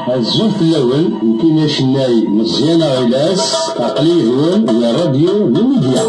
الزوج الأول يمكن يشناي مزيانة علاس عقليه هو يا راديو الميديا.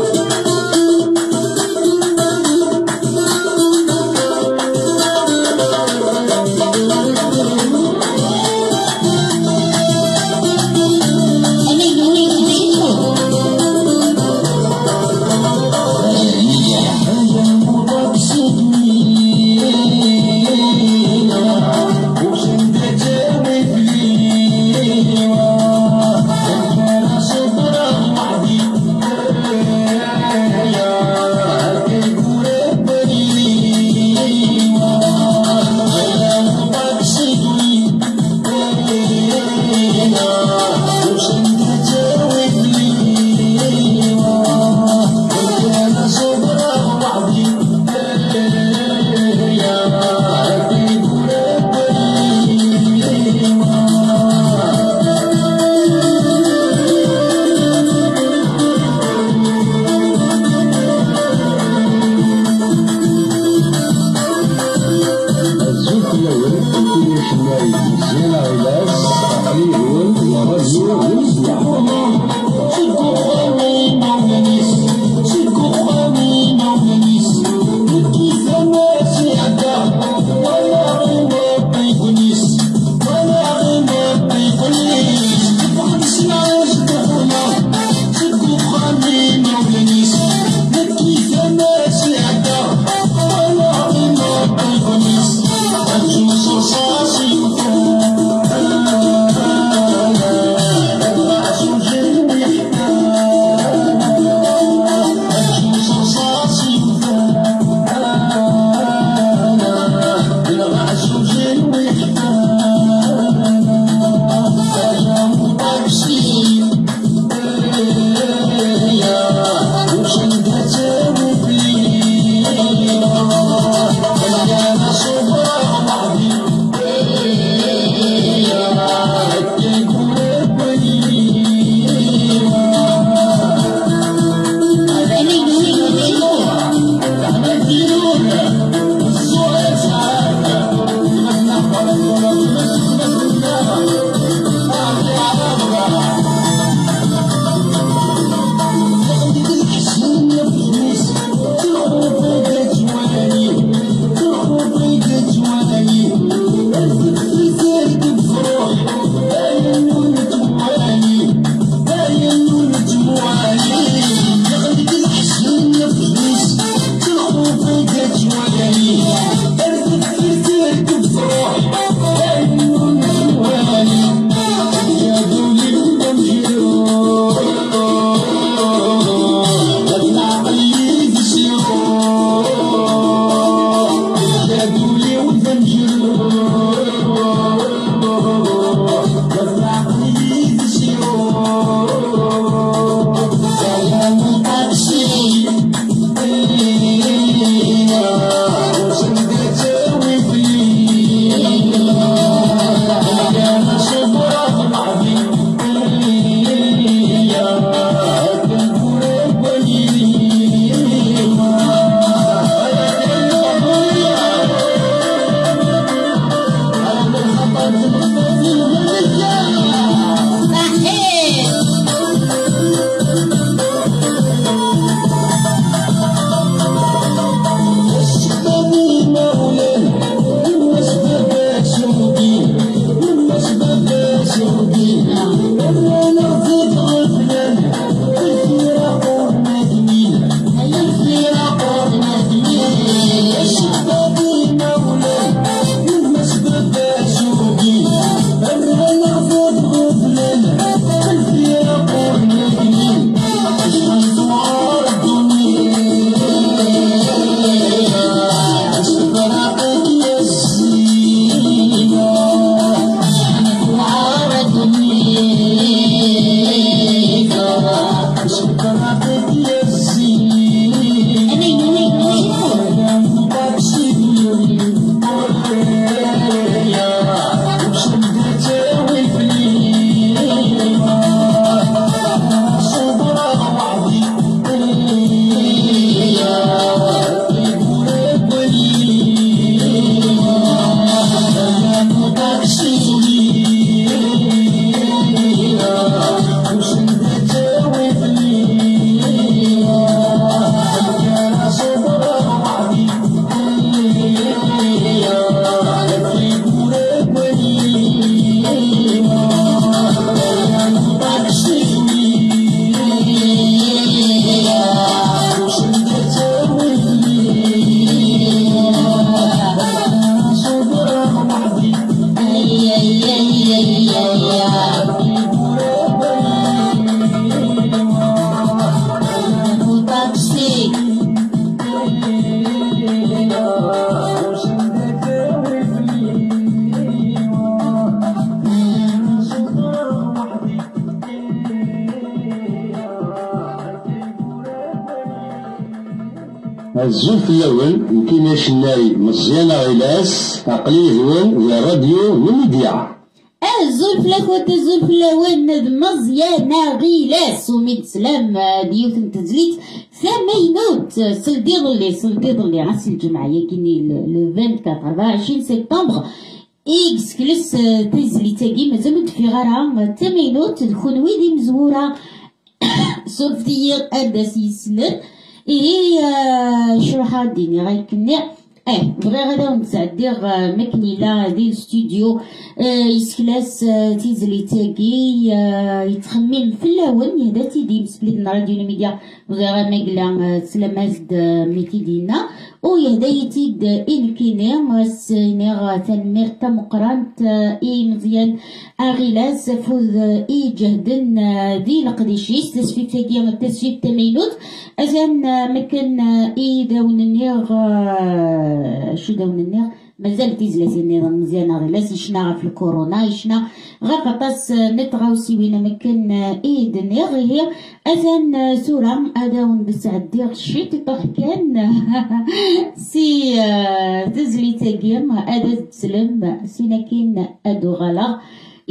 الزلف الأول كيما شناي مزيانة غلاس عقليه ذون يا راديو الميديا. الزلف لاخوات الزلف الأول مزيانة غلاس وميد سلام ديوث تزليت ثمينوت سلدي ظلي عسل الجمعة يكيني لو 24 سبتمبر إكس كلس تزلي تاقي مازالو في غارها ثمينوت الخنوي دي مزورة سولفتير أداس يسلر شروحها ديني غايكني بغي غادا ونتعديغ مكنيلا ديال ستوديو يسكلاس تيزلي تاقي يتخمم في اللاون يهدا تيدي مسبليدنا راديو ميديا بغي غا ماكلا سلامازد ميتيدينا ويهدا يتيد إنكيني سينيغ تنمير تمقرانت مزيان أغيلاس فوز جهدن دي لقديشيس تسفيف تاقي تسفيف تمينوت أزان مكان داون النيغ شو داون النيغ مازال تيزلاسي النظام مزيانة غلاس يشنا في الكورونا يشنا غاقطاس نتغاوسي وين مكان دنيغ هي أزان سورة أداون بسعديغ شيت طح كان سي تزلي تاقيم أدا تسلم سيناكين أدو غلا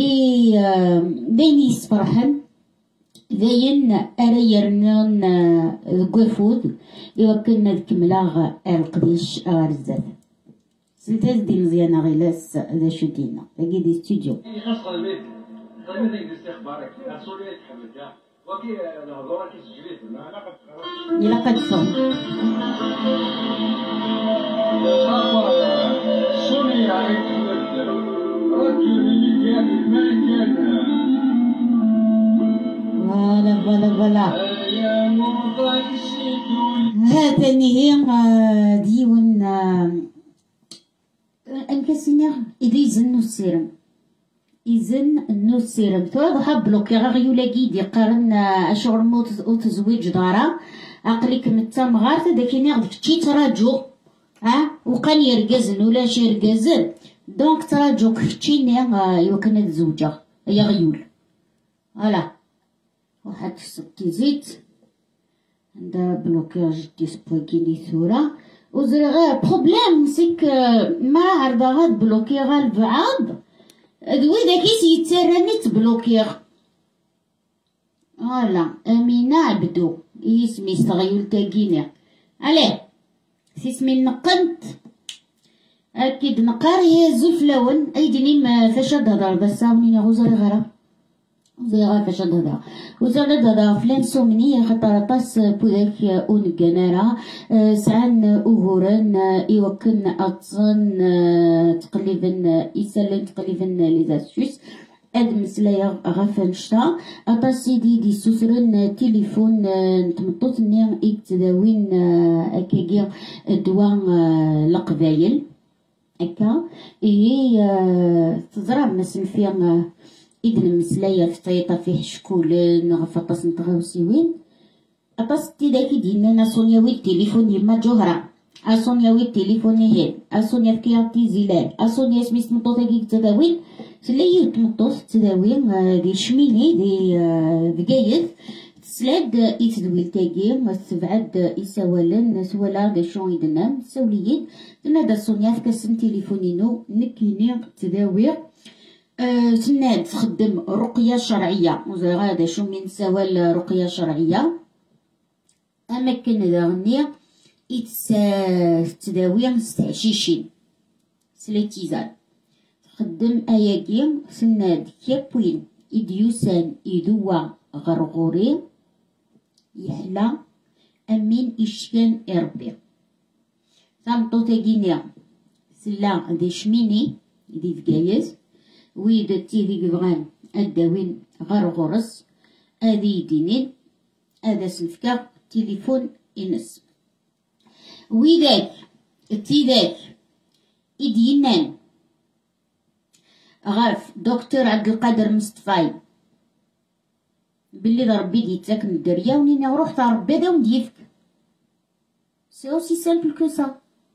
داين يسفرحن داين أريرنون قفود يوكلنا الكملاغ القديش أرزاد سلتاز دي مزيانة غلاس ذا شو دينا تاقي دي ستوديو خاصة البيت طيب ديك الاستخبارات سوريا تحملتها وكي الهضورة كي سجلت إلا قد فهم سوريا رجل اللي كان الملك فوالا هاتني هي ديون انكسينيغ إذا يزنو السيرم يزن السيرم توضح بلوكي غيولاكي دي قارن أشغل موت وتزويج دارا عقلك متام غارت داكيني غفتشي تراجو وقان يرقزن ولا شي يرقزن دونك تراجو كفتشيني يوكنا تزوجا يا غيول فوالا واحد السكيزيت عندها بلوكاج ديسبوكيني ثورة وزرغا بروبليم سيك ما عرضا غاد بلوكي غا البعض دوي داكيس يتسراني تبلوكيغ فوالا أمينة عبدو اسمي صغيول تاقيني عليه سيسمي نقنت أكيد نقار هي زلف لون أيديني ما فاش هضر بس ونيني غوزري غرا زي فاش هضر وزرد هضر فلان سومني خاطر طاس بوذاك اون كنارا سعان اوهورن يوكن اتصن تقليبا يسالن تقليبا لي زاسوس اد مسلايا غافنشتا اطا سيدي دي سوسرن تليفون نتمطوطني يتداوين اكاكيا دوا لقبايل هكا تزرع مسن فيها إذن مسلايا فطيطة فيه شكول غفطاس نتغاوسيوين أطاس تيداكي دينا سونياوي التليفون يما جوهرة أسونياوي التليفون هيد أسونيا فكياتي زلال أسونيا سميس مطوطة كيك تداوين سلايا تمطوط تداوين دي شميني دي بقايد تسلاد يتدويل تاقيم تبعد يساولن سوالا دي شون يدنام ساوليين تنادى سونيا فكاسن تليفونينو نكيني تداوير تناد تخدم رقية شرعية وزي هذا شو من سوال رقية شرعية أماكن داغني تداوي ستعشيشين سليتيزان تخدم أياكيم سناد كيبوين إديوسان إدوا غرغوري يحلا أمين إشكان إربي ثامطو تاقينيا سلا دي شميني دي فقايز ويدا تيدي بغان الداوين غرغرس هذي يدينين هذا سنفكا تليفون إنس ويداك تيداك إدينان غاف دكتور عبد القادر مصطفاي باللي ضربي ديتاك من الدريا ونيني روح تاع ربي داون ديفك سي اوسي سامبل كو سا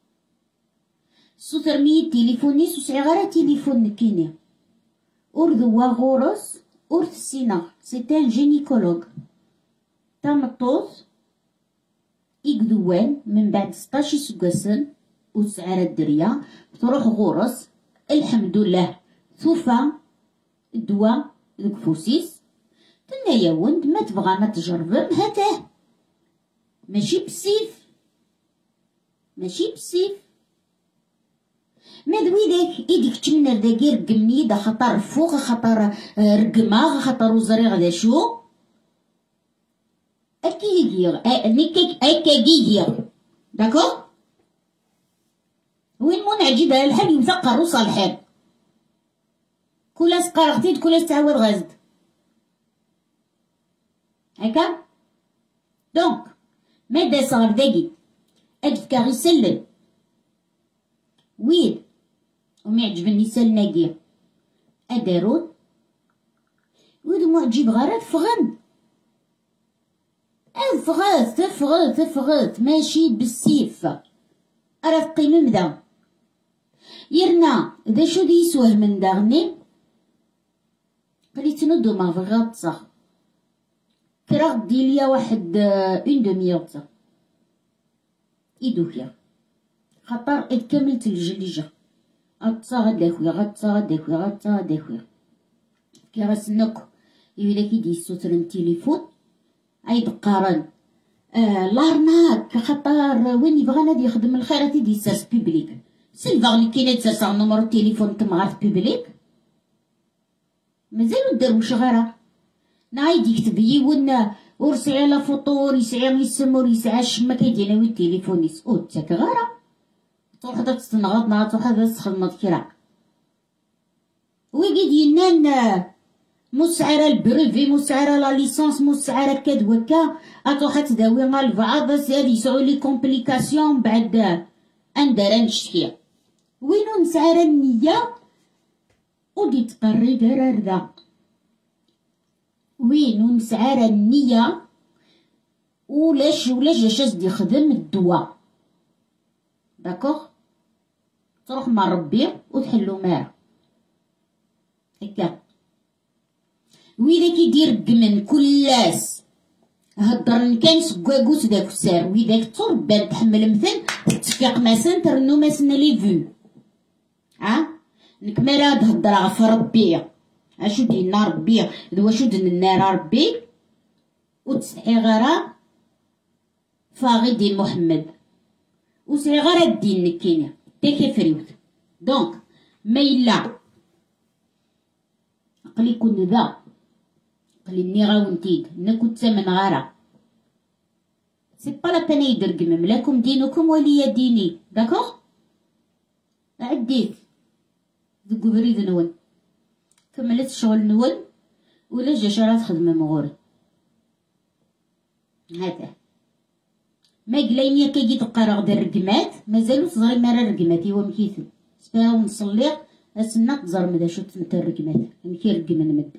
سوتر مية تليفوني سوسعي غير تليفون نكيني اور ذوا غورس اور تسينا سيتي ان جينيكولوج تامطوط إكذوان من بعد 16 سكاسن وتسعة الدريا تروح غورس الحمد لله ثوفا الدواء ذوك فوسيس تنايا ولد ما تبغى ما تجربم هاتاه ماشي بسيف ماشي بسيف ما دويداك إيديك تمنى داكي رقمني دا خطر فوق خطر رقمة خطر وزريغ دا شو أكي يجيغ أكا يجيغ داكو وين منعجب الحال يمسقر وصالحين كل سقرغتيد كل تعاود غازد هكا دونك مادا صغر داكي أدفكا غي سلم ويد وميعجبني سلناكي أدارون ويد معجب غير فغن فغت ماشي بالسيف أرا تقيم مدا يرنا دا شو دي يسوه من داغني قليت ندو ما فغاطسا كراغ ديليا واحد اون دميوطا إيدوكيا خطر إذ كملت الجليجة غطسا غدا خويا غطسا خويا كي غاسنوك يبدا كيدي يسوترن التليفون عيد قارن لارناك خطر وين يبغى نادي يخدم الخيرات يدي ساس بيبليك سيلفا اللي كاين تسرسع نمر التليفون تمغارت بيبليك مازالو داروش غيرها نعيد يكتب يون ورسعي لا فطور يسعي يسمر يسعى الشما كيدير وين التليفون يسقط تاك غيرها تروح هدا تستنغض نهار تروح هدا تخدمض كرا ويجي ينان مسعرة البريفي مسعرة لا ليسونس مسعرة كاد وكا أتروح تداوي مع البعض بس هادي يسعو لي كومبليكاسيون بعد أندرا نشتكي وينو مسعرة النية ودي تقري درار ذا وينو مسعرة النية ولاش جاش دي يخدم الدواء داكوغ تروح مع ربي وتحلو معاه هكا ويدا كيدير بمن كلاس هضر كان سكواكوس داك السار ويداك تربان تحمل مثل تفيق ماسن ترنو ماسن لي فيو نكمل تهضر غف ربي اشو دينا ربي دوا شو دنا ربي وتسعي غير فاغي دين محمد وسعي غير الدين نكيني تاكي فريوت دونك ما يلا قلي كون ذا قلي ني غاونتيد نكو تمن غارة سي با لا بين يدركم لكم دينكم ولي ديني داكوغ عديت ذوك بريد نون كملت الشغل نون ولا جا شرا تخدم مغوري هذا ما قلايني كيجي تقرا غدا الرقمات مازالو صغير مرا الرقمات هو مكيثن سباو نصلي اسنا تزر مدا شو تنتا الرقمات مكي رقم نمد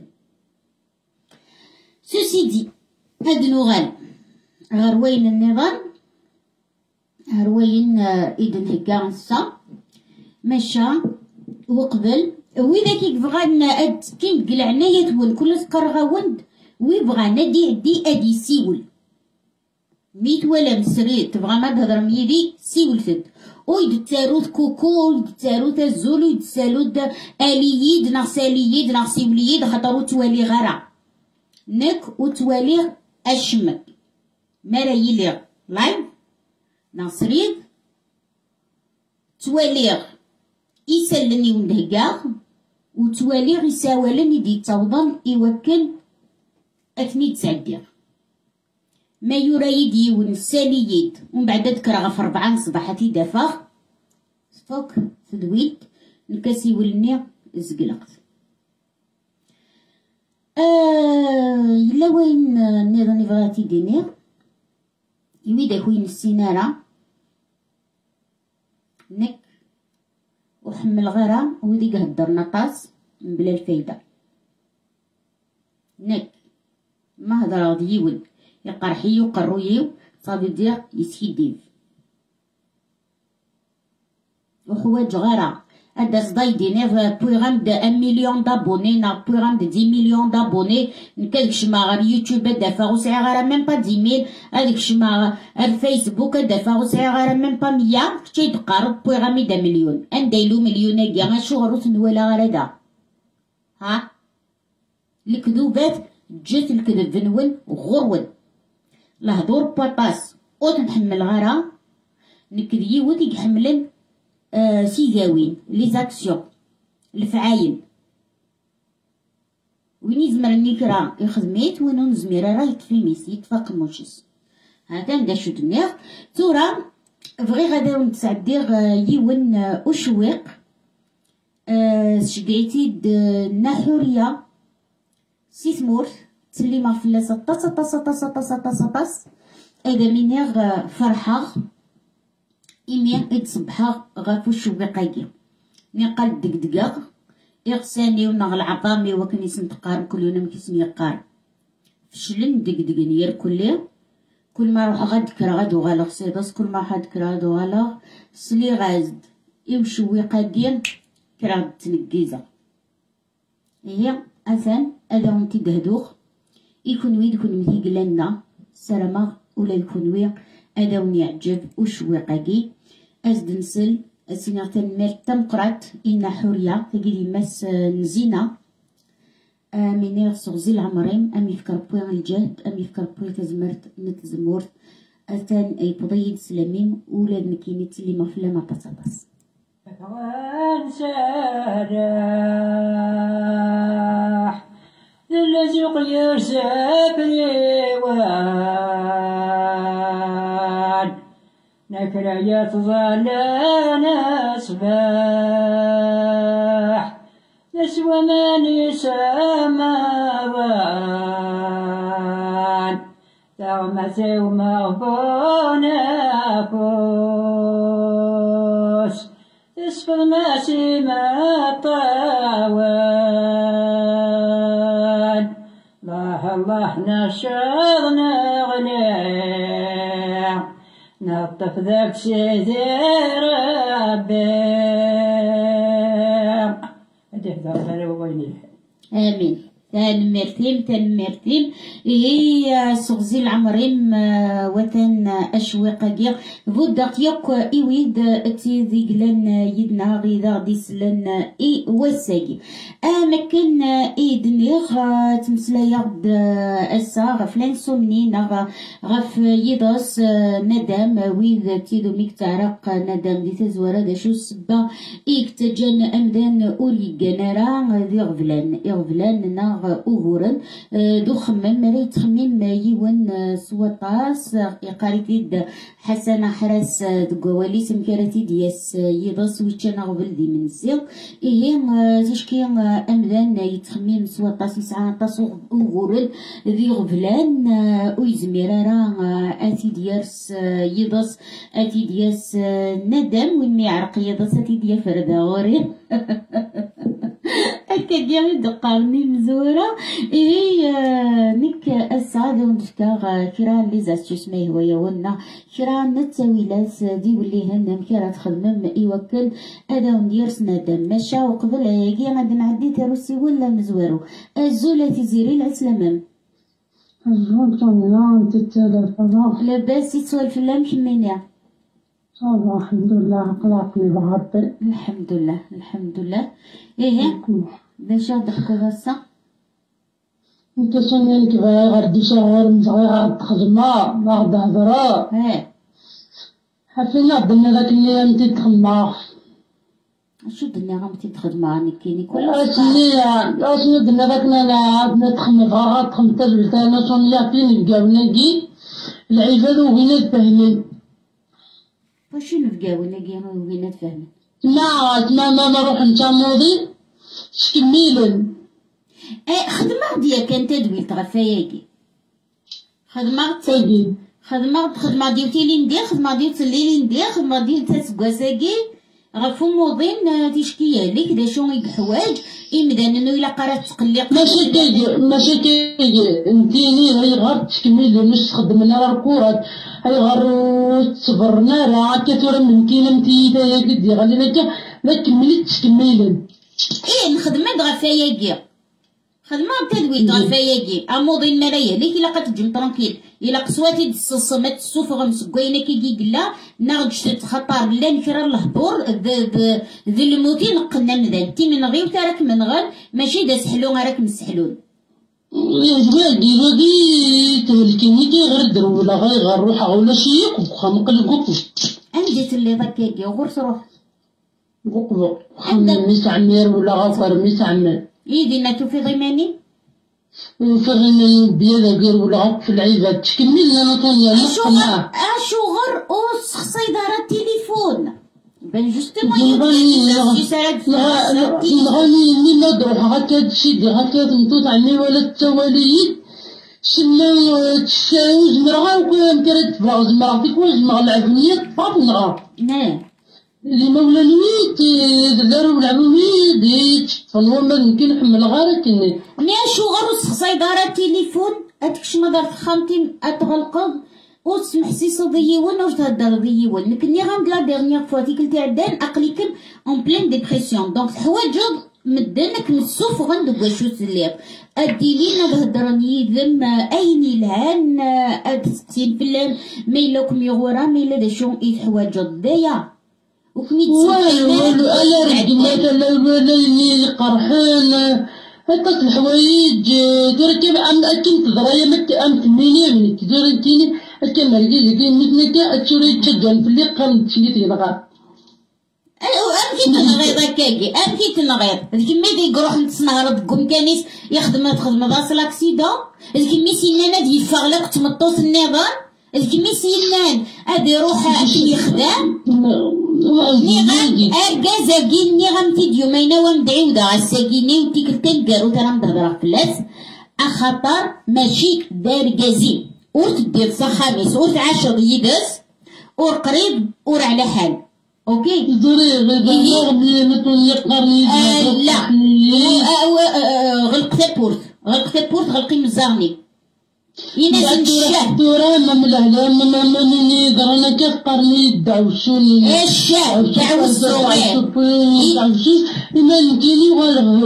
سوسي دي هاد نوغال غروين النظام غروين ايدن هكا نصا مشى وقبل وإذا كي بغانا اد كي قلع عناية تول كل سكر وند ويبغى نادي عدي ادي سيول ميت ولا مسري تبغى ما تهضر ميدي سيول ثد ويد تاروت كوكو ويد تاروت الزول ويد تاروت الييد ناغ سالييد ناغ سيولييد خاطر توالي غرا نك وتوالي اشمك مالا يلي لايف ناغ سريد توالي يسلني وندهكا وتوالي يساولني دي توضن يوكل اثني تسعدي ما يرايد يون سالييد ومن بعد ذكر غف 4 صباحاتي دافاغ فوق تدويت نكاسي ولني زقلقت يلا وين نيضني بغاتي دينير يويدا كوين السينارة نك وحمل غيرها وذيك هدرنا طاس بلا الفايدة نك ما هضر غادي يول يقرحي وقرويو صافي دير يسكي ديف وحوايج غيرها هذا صداي دينير بروغرام د 1 مليون دابوني نا بروغرام د 10 مليون دابوني نكاك شما غير يوتيوب دافع وسعي غير ميم با 10,000 هذيك شما الفيسبوك دافع وسعي غير ميم با 100 كي تقارب بروغرام د مليون اندايلو مليون كاع شغل تنولا غير هذا ها الكذوبات جات الكذب فنون غرون الهضور باطاس او تنحمل غيرها نكذي وديك حملن سيداوين لي زاكسيون الفعايل وين يزمر النكرة يخدميت وين نزمير راه يطفيميس يتفاق موشس هذا ندا شو دنيا تورا فغي غادا نتسعدير يون أشويق شقيتي نحوريا سيثمور تسلي ما فلاسة طاس طاس طاس طاس طاس طاس هذا منير فرحة إمي يتصبحا غافو الشويقاكي نقال دقدقاق إغساني ونغ العظامي وكان يسن تقارن كل يوم كيسن يقارن فشلن دقدقن يركل كل ما روح غاد كرا غادو غالغ سيداس كل ما حد كرا غادو غالغ سلي غازد إو شويقاكي كرا تنقيزة هي أثان هذا ونتي دهدوخ يكون ويد يكون مثيق لنا سلامة ولا يكون ويد هذا ونعجب وشويقاكي أزد نسل سينا تنمير تنقرات إنا حورية تقولي ماس نزينة منير صغزي العمرين أم يفكر بوي الجهد أم يفكر بوي تزمرت نتزمورت أتان أي بضيد سلامين ولاد مكينيت اللي مفلا ما تصبص سراح للزوق يرسب ريوان نكرا يتظلنا صباح نسوى ما نسماوان تغمسي ومغبونا فوس اسفل ما سيما طاوان الله الله نشرنا غنيا نطف ذاك سيدي ربي هديه ذا ويني آمين تنمرتيم هي صغزي العمريم وثن أشواقاقيا فوداق يوك إيويد تيذي قلن يدنا غيدا ديسلن إي وساقي مكن إيدنيغ تمسلا يغد أسا غفلان سومني غف يداس ندم ويد تيدو ميك تعرق ندم دي تزورا دا شو السبا إيك تجن أمدان أولي جنرا ذي غفلان ناغ أغورن دو خمم مري تخمم يون سوطاس يقاريتيد حسن حرس دقوالي سمكارتي دياس يضاس ويتشانا غبل دي منسيق إيه تشكي أمدان يتخمم سوطاس يسعى طاس أغورن ذي غفلان ويزميرارا أتي ديارس يضاس أتي دياس ندم وين ميعرق يضاس أتي ديا فردا غوري أكاديمي دقارني مزورة هي نك السعادة ونفكار كرا لي زاستيوس ما هو يونا كرا نتساويلاس دي ولي هنم كرا تخدمم يوكل هذا ونديرس ندم مشا وقبل هيجي غادي نعدي تروسي ولا مزورو الزولة تزيري العسلامم الزول طنان تتلفظ لاباس يتسولف لهم كمينيا صافا الحمد لله قلعتني بعرضي الحمد لله إيه باش ضحكوا بصا انت سنين كبير غردي شغل مزغي غرد خدمة ما غدا هضرا حفينا ضمن ذاك اللي انتي تخماخ شو دنيا غمتي تخدمها نكيني كل شنو دنا ذاك انا نتخمم غا تخمم تجبلتانا سونيا فين القاوناكي العباد وين تفهمين واش نفقاو نلاقي وين تفهمين ما نروح نتامودي شكميلن خدمة ديالك انت دويت غفاياكي خدمة ديال تيلي ندير خدمة ديال تسليلي ندير خدمة ديال تسكواساكي غفو موضين تيشكيا ليك دا شو حوايج إمدان إنو إلا قرات تقلق ماشي كيجي انتيني هاي غير تكميلي مش تخدمنا راه الكورات هاي غير تصبرنا راه كثر من كينا متيتا يا قدي غادي لك ما كملتش كميلا. إيه نخدم غفاياكي خدمة تدويت غفاياكي أموضي المرايا ليك إلا قتجم ترانكيل إلا قصواتي الصمت السفغ مسكوينة كي قلا ناغدش تتخطر لا نكرا الهبور ذي الموتين قلنا مذان تي من غير تراك من غير ماشي دا سحلون راك مسحلون. غادي تهلكيني كي غير درو ولا غير روحها ولا شي وخا قلقوك. عندي اللي ضكاكي وغير تروح. بوك ميس عمير ولا غفر ميس عمير. يدي ناتو في ضماني. وفرنا بياض غير ولا غف في العيبات تكملنا نطونيا نقنا. أشغر أوس صيدارة تليفون. بن جوستومون نغني نضرب هكا تشدي هكا تنطوط عني ولا التواليد سما تشاوز مرغا وكان كرت فراغ زمرا فيك وزمرا العفنية طاب نغا اللي مولا نويت دارو العموميد فالنورمال يمكن نحمل غارة كني شو غروس صيدارة تليفون أتكش مدار خامتين أتغلقض وسمح سيسو ضيون واش تهدر ضيون لكني غاند لا ديرنيير فوا تيكلتي عدان أقليكم اون بلين ديبرسيون دونك حواجد مدانك نسوف غندق واش تسليق أدي لينا بهدرني ذم أيني لهان أتسقسين فلان ميلوكم يغورا ميلا دا شون إيد حواجد دايا وكمي والو أنا ردي مثلا ولا قرحان هكا الحوايج تركب أكيد تضريا مت أم تميني من تدير انتيني أكيد مريض كي مثلك أتشوري تشجن في اللي قام تشني تلغى. أمشي تنغير ذكاكي أمشي تنغير الكمية دي قروح نتصنغرض قوم كانيس يخدم ضاس لاكسيدا الكمية سينانا دي يفغلق تمطوط النظام الكمية سينان أدي روح أكل يخدم نيغام أرقازاكين نيغام تيديو ماينا ومدعي ودا غساكيني وتيكلتين قارو ترام دهدرا فلاس أخطر ماشي دار قازين ور تدير خامس ور 10 يدس ور قريب ور على حال اوكي لا غلقت بورت غلقي مزارني ينزل الشاه دورا ما ملهلا ما مني درنا كيف قرني دعوشوني الشاه دعو الصغير ما نجيني ولا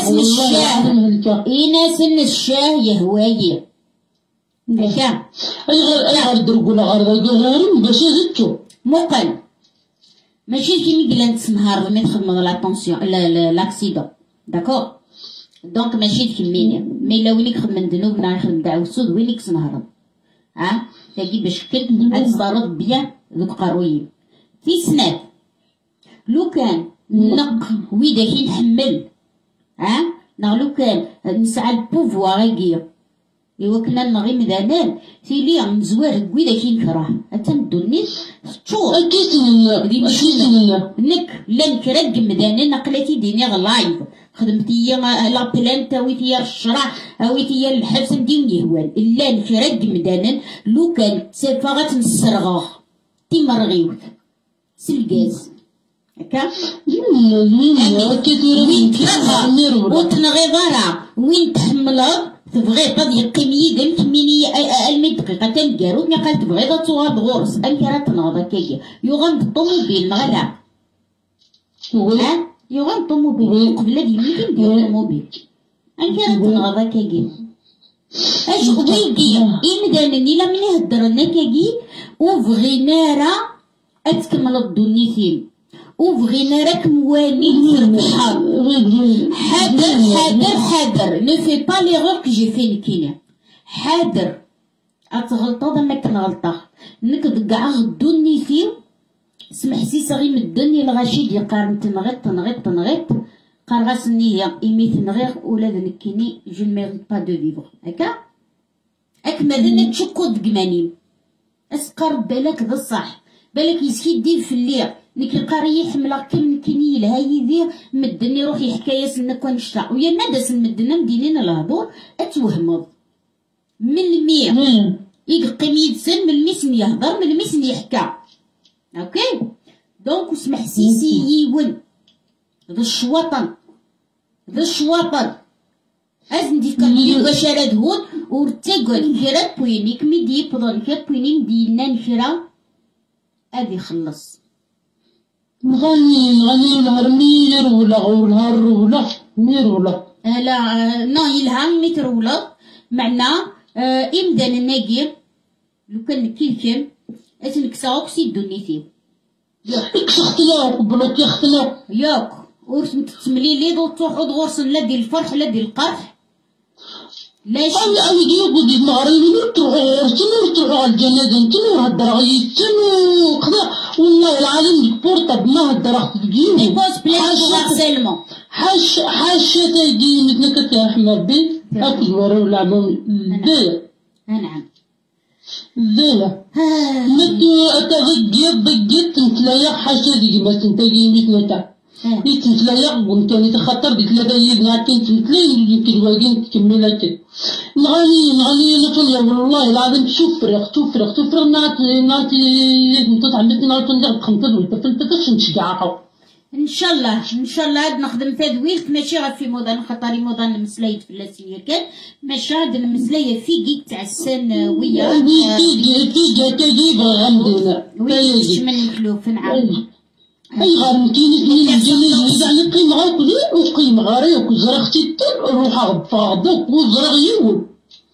يناس الشاه يهواي هكا اي غير درقو لا غير باش يزتو مقل ماشي كيمي قلنا نتسنهار ما نخدمو لاتونسيون لاكسيدون داكور دونك ماشي كيميني مي لا وينك خدم ذنوب نا يخدم دعوة السود وينك تنهرب تاكي باش كد تصرف بيان ذوك قرويين في سنات لو كان نق ويدا كي نحمل لو كان نسعى البوفوار يجي إوا كنا نغي مذانان تيلي نزوار ويدا كي نكره أتندوني تشوف نك لا نكرق مذانان نقلتي ديني لايف خدمتي لا بلانتا ويتيا الشرع ويتيا الحبس نديوني هوال إلا نكرق مذانان لو كان تسافغت نسرغوه تيمرغيوت سلقاز هكا وين تحمل وتنغي ضرع وين تحملها تبغي طاد يقيم يدم كميني المي دقيقة تنقارو مي قال تبغي تصواب غورس أنكرا تنغضا كاكي يوغان بالطوموبيل نغلا يوغان بالطوموبيل قبل هادي يمكن ندير الطوموبيل أنكرا تنغضا كاكي اش ويدي إمدانني لا من يهدرنا كاكي وبغينا راه أتكمل الدنيا وبغينا راك موالين في البحر حاضر نو في با ليغور كي جي في نكينا حاضر اتغلطا ما كنغلطا نك كاع غدوني فيه سمح سي صغي مدني الغشيد يقارن تنغيط قارغاس النية إيمي تنغير ولاد نكيني جو ميريت با دو فيفر هكا أكمل تشكو دقمانيم أسقر بالك ذا الصح بالك يسكي دير في الليل نيك القرية حملة كم كيني لها يدير مدني روحي حكاية سنك ونشتاق ويا نادس مدنا مدينين الهضور أتوهمض من المية يقيم يدسن من الميسن يهضر من الميسن يحكى اوكي دونك وسمح سيسي يون ذا الشواطن أزن دي كان واش راه هون ورتقل كرا بوينيك ميدي بضل كرا بويني مدينا نكرا أدي خلص نغني نهر مير ولا غولهر ولا مير ولا لا نو يلهم متر ولا معنا إمدان الناقي لو كان نكيلكم أتنكساوك سيدو نيتيو اختنا قبلك يا اختنا ياك ورسم تتملي لي دو تروحو دغورسن لا ديال الفرح لا ديال القرح لا شي أنا يقول دي المغربي تروحوا تروحوا على الجنازة تنو هالدرغي تنو كذا والله العظيم بورطة ما هالدرغ تجيو ديبوز بلان بوغ هارسيلمون حاشا تيجي متنكت يا أحمد ربي أكل ورا ولا عمام الزايا نعم الزايا متو ضقيت نتلايا حاشا ديجي ما تنتجي متنتا يتنتلايا ومتاني تخطر ديك ثلاثة يدنا تنتلايا يمكن واقين تكملات نغني نطلع والله العظيم تفرق ناتي نتعمد ناتي نلعب خمسة والتفلتكش نشجعها ان شاء الله عاد نخدم تدويلك ماشي غير في موضوع خاطر موضوع المسلايد في اللاسية كان ماشي هاد المسلاية في كيك تاع السن ويا في تجيب غمدنا ويش من الخلوف نعم اي غير نتيني يعني قيم غاكل وقيم غاريك وزرختي روح غفاضك وزرغ يول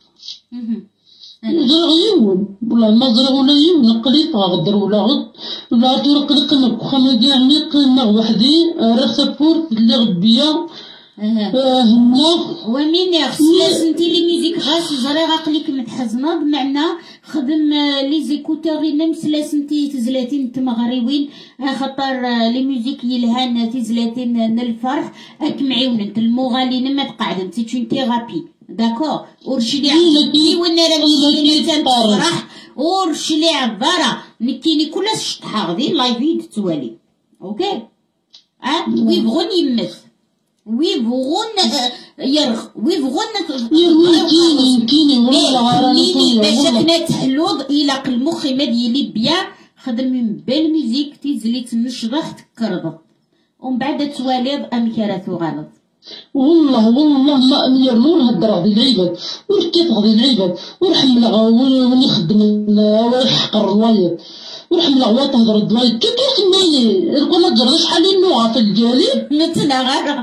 زرغ يول ولا ما زرغ ولا يول نقلي غدر ولا غد ولا ترق لقمك وخما كاع قيمة وحدي رسبور اللي غبية هنا ومين لازمتي لي ميوزيك غاس زري عقلك متحزنه بمعنى خدم لي زيكوتور نمس لازمتي تزلاتين تمغريوين خاطر لي ميوزيك يلهان تزلاتين الفرح اك معيون انت المغالين ما تقعد انت تشون ثيرابي داكور ورشلي عندي وانا راه تفرح ورشلي عباره نكيني كلش شطحه غادي لايفيد توالي اوكي ويبغون يمس ويبغون يرغ ويبغون يمكيني والله راني باش كنا تحلوض الى المخ ما ديالي بيا خدم من بين ميوزيك تيزلي تنشرح تكرض ومن بعد تواليض امكرات غلط والله ما أمير نور هدر غادي العباد وركيت غادي العباد ورحملها ونخدم ويحقر الوايد ورحملها وتهضر الدوايد كيف تسميني كنا تجرد شحال النوعة في الجالي مثلا غير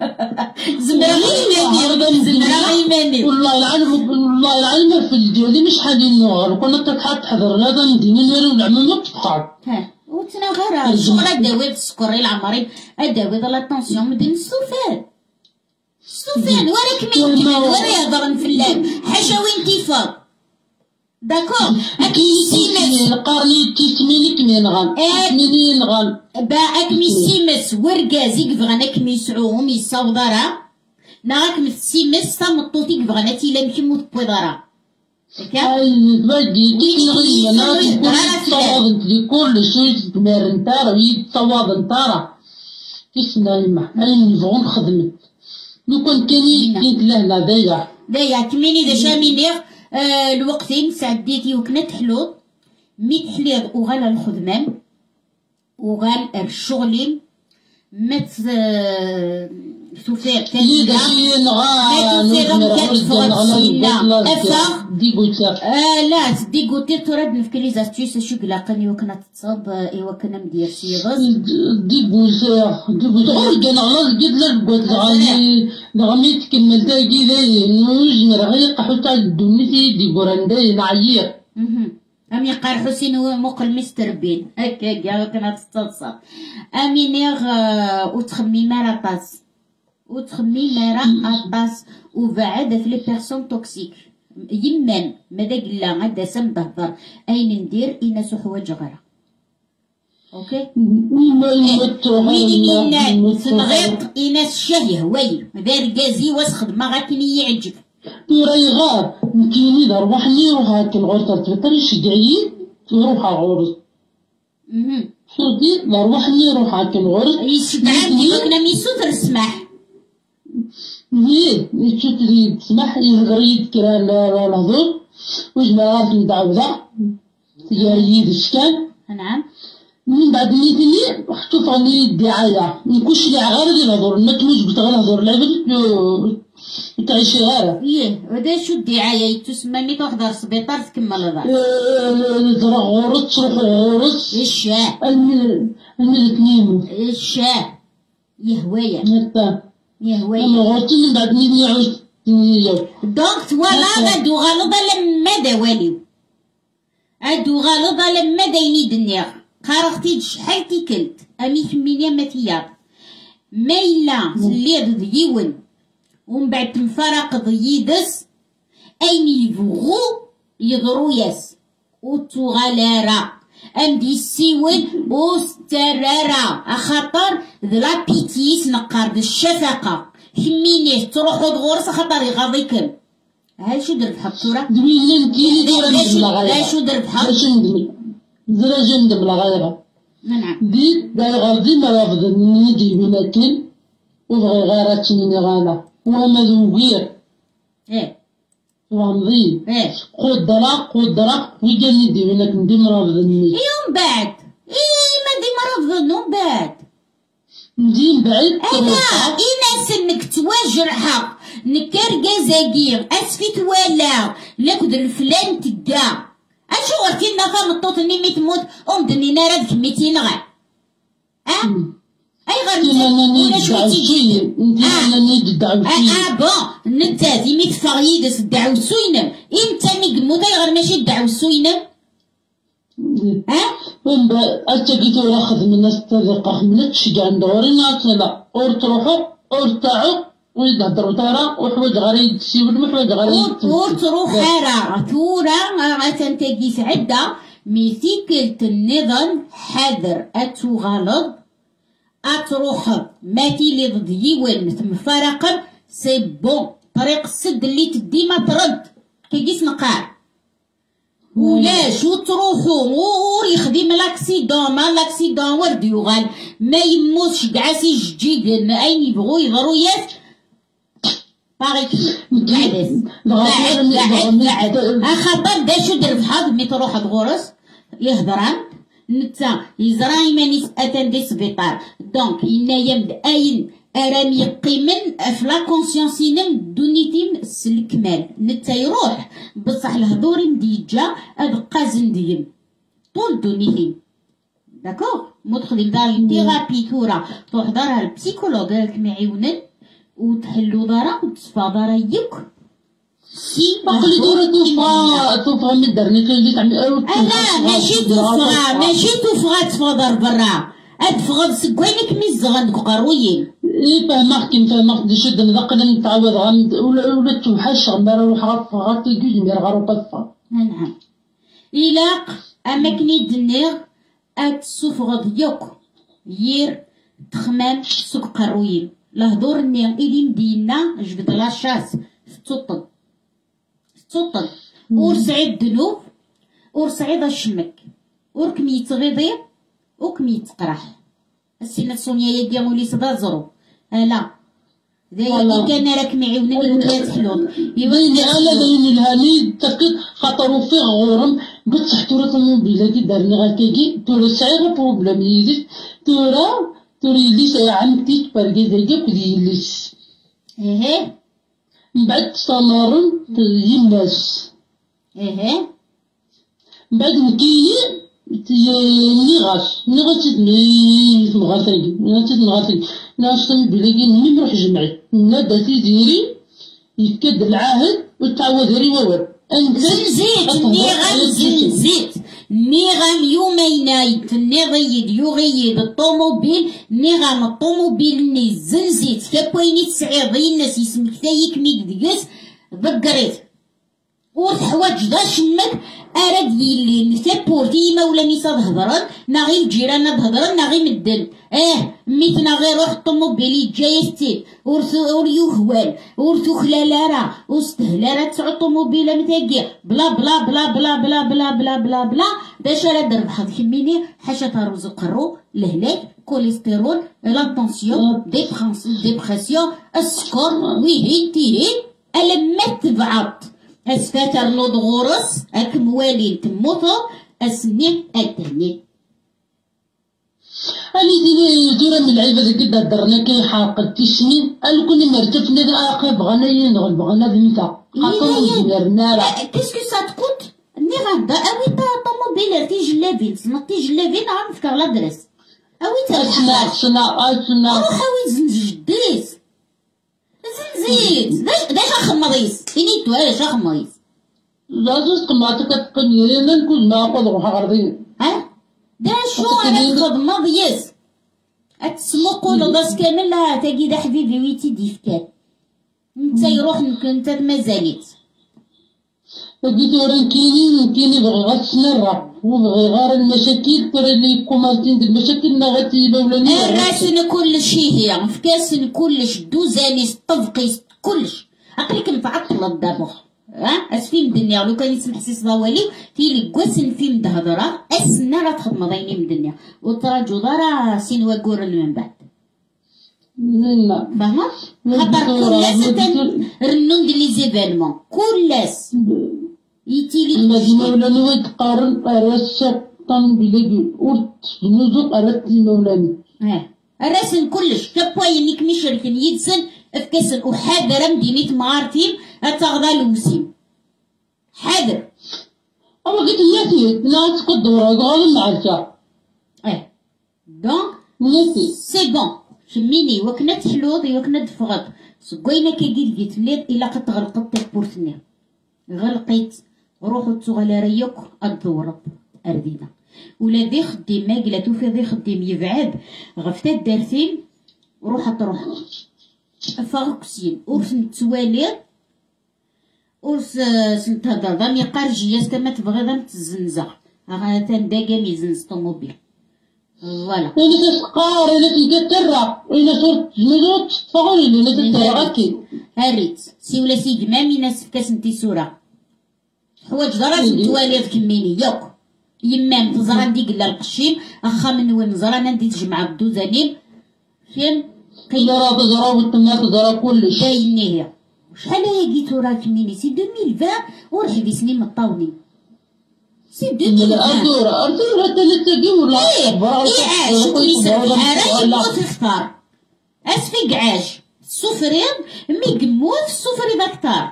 زمرا غيماني والله العالم في الجالي مش حال النوعة كنا تحضر هذا نديني ناري والعمام ما بتقعد وتنا غير الشغل الدواء السكري العمري الدواء لا طونسيون مدن السوفان ولا يهضر نفلام حاجة وين تيفا داكور أكمي القرني تسميني كمي نغال با أكمي سيمس ورقازي كفغانا كمي يسعوهم يصاوضارا ناغاك مسيمس تامطوتي كفغانا تيلا مكي متبوضارا أي تبدي تنغي أنا تتصوض انت كل شيء تمار نتارا ويتصوض نتارا كيسنا يما أي نبغون خدمت لو كان كنت لهنا دايا كميني دا شامينيغ الوقتين سعديتي وكنا تحلوض مي تحليض وغال الخدمام وغال الشغلين مت سوفير تاني لا ديغوتي تراد نفكر لي زاستيوس شو قلاقني وكنا تتصاب ايوا كنا مدير سيغاز ديغوزير كان على الجد للبوت غامي تكمل تاجي لي نوج نرغيق حتى الدنيتي ديغورانداي نعير أمي قار حسين ومقل مستربين هكا كاع كنا تتصاب أمينيغ وتخمي ماراطاس وبعد في لي بيرسون توكسيك يمان ماذا قلا عاد سم تهضر اين ندير إناس حوايج غيرها اوكي وين تنغيط إناس شاهي هواي دار كازي واسخد ما غاكني يعجب راي غار نكيني دار روحني وهاك الغرطة تفطر يشجعي روحها غورز شوفي دار روحني روح هاك الغرز يشجعني وكنا ميسوتر السماح تشوفي تسمح يهضر يذكر الهضور وجماعات متعوضة تجاريد الشكال نعم من بعد ميتني شوف راني الدعاية مكلش لي غير الهضور ما تموش قلت غير الهضور لعبة تعيشي غير ودا شو الدعاية تسمى مي تحضر سبيطار تكمل الهضر تروح غورس إيش الاثنين الشاه يهوايا حتى يهوايا انا غوتي من بعد ملي يعود دونك ولا غادو غالطة لما دا واليو عادو غالطة لما دايني دنيا قارختي شحال تيكلت امي كمينيا ما تيار ما إلا اللي ضد يون ومن بعد تنفرق ضيدس أين يبغو يضرو ياس وتغالارا أمدي السيون وسترارا أخاطر ذلا بيتيس نقار الشفقة كمينيه تروحو دغورس خاطر يغاضيكم ها شو درت حبتورة دوينين كيلي دورا ندم لا شو درت حب باش ندم زرا جندم لا غيره نعم ديت داي غردي ما رافض نيجي ولكن وبغي غيرات مني غالا وما ذوبير ايه وامضي ايه قدرة ويجي ندي ولكن ندم رافض نيجي يوم بعد ايه ما ديما رافض النوم بعد نديم بعيد انا إناس انك تواجرها نكرقا زاقير اسفيت ولا لكد الفلان تقا اشو غرتي النفا مطوط اني ميت موت دني نارد كميتي نغا اي غير ولا شو تيجي انا نيجي دعوتي بون نتا دي ميت فغيدس دعو سوينم انت مي قموت اي غير ماشي دعو سوينم ومن بعد أتجيتو راخذ من الناس تذقه من تشجع ندوري ناس لا اور تروحو اور تاعو ويهضروا ترى وحوايج غريب تسيول وحوايج غريب اور تروح حارة ثورة تنتقي عدة ميثيكلت النظام حذر أتو غلط أتروح ماتي اللي ضد يوان تمفرقر سي بون طريق السد اللي تدي ما ترد كيقيس نقار ولاش وتروحو يخدم لاكسيدون ما لاكسيدون ورد يغال ما يموتش كاع سي جديد اين يبغوا يضرو ياس باغي قاعد اخاطر دا شو در بحال مي تروح تغورس يهضران نتا يزرا يمانيس اتان دي سبيطار دونك ينايا اين ارام يقيمن افلا كونسيونسينم دونيتيم الكمال نتا يروح بصح الهضور مديجا ابقى زنديم طول دونيتيم داكوغ مدخلين دار الثيرابي كورا تروح دارها البسيكولوج راكم يعاونن وتحلو دارا وتصفى دارا يك سي باقي دورة توفغا من الدرني كيجي تعمل انا ماشي توفغا تفضر برا ادفغد سكوينك ميزغن قرويين اي فهمك كيما فهمك دي شد نذقنا نتعود غند ولا توحش غنبرا روح غات يجوز مير غارو قصة نعم إلاق أماكني دنيغ أتسوفغد يوك يير تخمام سوق قرويين لهدور النيغ إلي مدينة جبد لاشاس تطن ورسعيد دنوب ورسعيد الشمك وركم يتغيضي وكم يتقرح السنة سونيا يدي مولي صدا زرو لا ذا كان راك معيونين ولا تحلون يبين انا بين الهاني تقد خطروا في غورم بصح تورا طوموبيلاتي دارنا غاكاكي تورا صعيبه بروبليم يزيد توري ليس عمتي تبرقي ذاك بدي يليس من بعد تستمرن يماس من بعد نكيي نغاسي ناشطن بلاقي نروح جمعي نادا تيديري يفكد العهد وتعوض ري وور زنزيت نيغام يومينا يتنغيد يغيد الطوموبيل نيغام الطوموبيل ني زنزيت كاكويني تسعيضي الناس يسمك تايك ميك دقس ذكريت وحواج دا شمك أراد يلي تابورتي ما ولا ميسا هضران ناغي الجيران هضران ناغي مدن ميت ناغي روح الطوموبيل جايستي ور يهوال ور تخلالارا وستهلارا تسعو الطوموبيل متاقيا بلا بلا بلا بلا بلا بلا بلا بلا بلا داش راه دربحة كميني حاشا تاروز قرو الهلاك كوليسترول لاتونسيون ديبرسيون السكر ويهين تيهين ألما تبعط أسفاتر نوض غورس أكموالين تموتو أسني أتهني أني ديني دورة من العيبة ذي قد درنا كي حاقد تشنين ألو كوني مرتفنا ذا أقا بغانا ينغل بغانا ذمتا أقا وزمرنا كيسكو ساتكوت ني غادا أوي طوموبيل تي جلافين سنطي جلافين عام فكر لادرس اوي أسنا تلحق روح اوي زنج جديس زنزيت داش خمريس إني توالش خمريس لازم قماتك تقني لنا نكون ما أخذ روح غردين دا شو أنا تخدم ضيس أتسمو قول داس كامل لا تاقي دا حبيبي ويتي ديفكات نتا يروح نتا مازاليت قلت ورا كيني بغي غير السنرة وبغي غير المشاكل ترى اللي كومارتين ديال المشاكل نغتي بولاني الراسن كلشي هي فكاسن كلش دوزانيس طبقيس كلش عقلك متعطلة الدماغ اسفيم الدنيا لو كان يسمح سي صوالي تيلي كواسن فيلم دهضرة اسنا راه تخدم ضيني من الدنيا وتراجو دارا سين واكور من بعد لا فاهمة خاطر كلاس رنون دي لي زيفينمون كلاس يتيلي المولاني ويتقارن راسك طن بلاقي ورت نزق أردت المولاني الرسن كلش كبواينيك مشركن يدسن افكسن وحاضر مدينيت مارتين اتغضى الوسيم حاضر أما قلت نياتي ناس قدورة غالب معركة دونك نياتي سي بون شميني وكنا تحلوض وكنا تفغط سكوينا كيجيت مليط إلا قد غلقت تبورتني غلقيت روحو تغلاريوك الضورب أردينا ولا ذي خديم ما قلاتو في ذي خديم يبعد غفتا دارتين روحت فاغكسين ورس نتوالي ورس سنتهضر ضامي قارجياس كما تبغي ضام تزنزا تنداقا ميزنز طوموبيل فوالا إلا تسقار إلا تلقى إلا صورت جميلوت تفغري إلا تترى غاكي هاريت سي ولا سي قمامي ناس فكاس نتي سورة حوايج دراس نتوالي كميني يوك يمام تزران دي قلا القشيم اخا من وين زران ندي تجمع بدوزانيم فين إلا راه تزرا والتما تزرا كلش بايني هي شحال هي جيتو راه كميني سي 2020 ورحبي سنين مطاونين سي 2020 أردورة تلتقي ولا عاش شكون تختار اسفيق عاش السفرين مي قموت السفري داكتار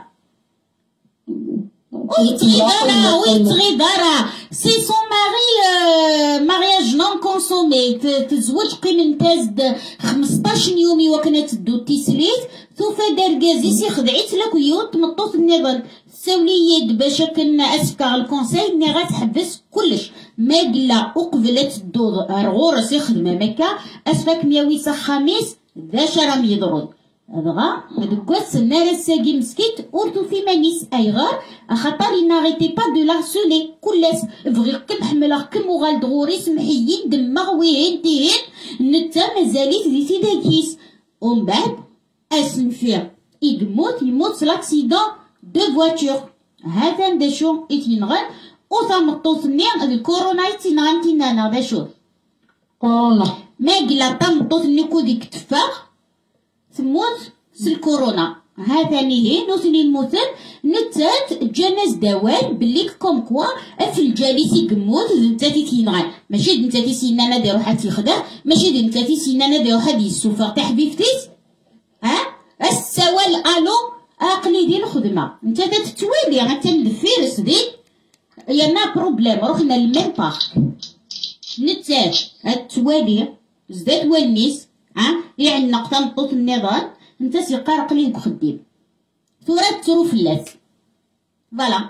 ويتغي دارا سي سون ماري مارياج نون كونسومي تزوج قيم تازد 15 يومي وكنا تدو تيسليت ثوفا دار كازيسي خدعيت لك ويوت مطوط النظام سوليد باش كنا اسكا الكونساي ني غتحبس كلش ما قلا وقبلت الدو رغور سي خدمه مكا اسفاك مياويسا خميس ذا شرام يضرون هذا هذوك النار الساقي مسكيت ورتو في مانيس ايغار خاطر il n'arrêtait pas de l'harceler كلاس بغي كم حمله كم وغال دغوري سمحيين دماغ وين تيهن نتا مازاليت دي تيداكيس ومن بعد اسن فيه يموت لاكسيدون دو فواتور هذا نداشو يتينغن وثمطوثني الكورونا يتينغن تينانا داشو كورونا ما قلا تمطوثني كوديك تفاخ تموت الكورونا هذا نيهين وثني موتن نتات جناز دوال بليك كوم كوا في الجالسي قموت نتاتي تينغان ماشي نتاتي سينانا دي روحا تيخدع ماشي نتاتي سينانا دي روحا دي السوفر تاع حبيبتيس السوال الو اقلي دي الخدمه انت تتوالي انت الفيرس دي يا ما بروبليم رحنا للميم بارك نتات التوالي زدت ونيس يعني نقطة نطوط النظام انت سيقارق لي بخديم ثورة ترو فلاس فوالا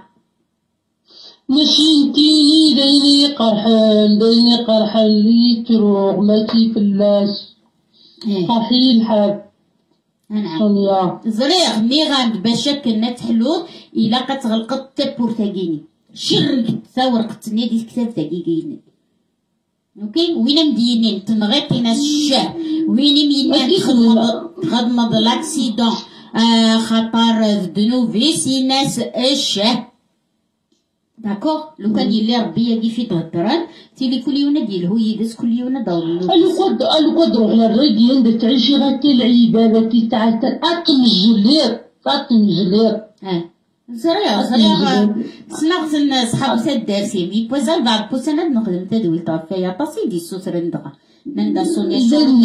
ماشي نتيني دايني قرحان لي تروح ماشي فلاس قرحين حاب نعم زريغ ميغاند باش كنا تحلوط إلا قتغلقت تبورتاكيني شر ثور قتني دي كتاب تاكيكيني اوكي وين مدينين تنغيطي ناس الشاه وين مينان تخدم لاكسيدون خطر ذنوبي سي ناس الشاه داكوغ لو كان يلي ربي يجي في تهدران تيلي كل يوم ديال هو يدس كل يوم دور القدر على الراديو عندك تعيشي غاتي العباده كي تعال اتنجلير زريغ سنغسل صحاب سداسي مي بوزال بعد بوسناد نخدم تدويل طافية طاسي دي السوسر ندغا نندا سونيا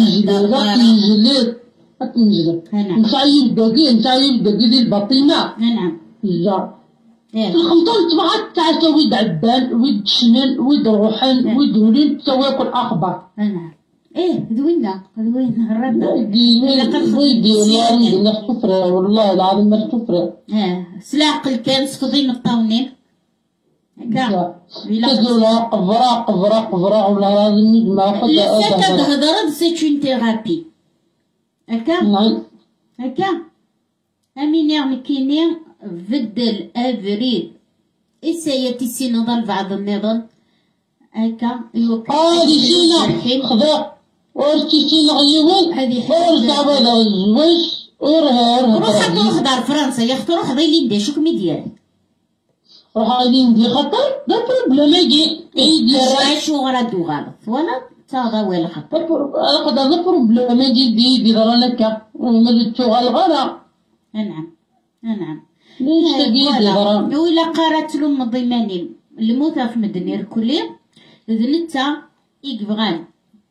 اتنجلير نصايب دقي ديال البطيمة نعم لا الخمطون تبعت تاع ويد عبان ويد شنن ويد روحان ويد ولين تسوي كل اخبار نعم دوينا هربنا. ويدي والله عندنا كفرة والله العظيم ما كفرة. سلاق الكان سفضين الطاونين. هكا. تزولا قفرة والله العظيم نجمع Le fait d'hadrar c'est une thérapie. هكا. نعم. هكا. أمين مكينين بدل أفريد. إسايتي سي نضل بعض النضل. هكا. ديجينا خذا ورتينا غيوان ورجع بلا الزواج روح تروح دار فرنسا يا اختي روح ضيلي ندير شو كمي ديال روح غادي ندير خاطر دا بروبليم يجي شو غرادو غلط ولا تا ولا خاطر قدر دا بروبليم يجي رانا كا مازلتو غالغالا. نعم ليش تجي ولا قرات لهم ضيماني الموت في مدني ركولي ذنتا يبغان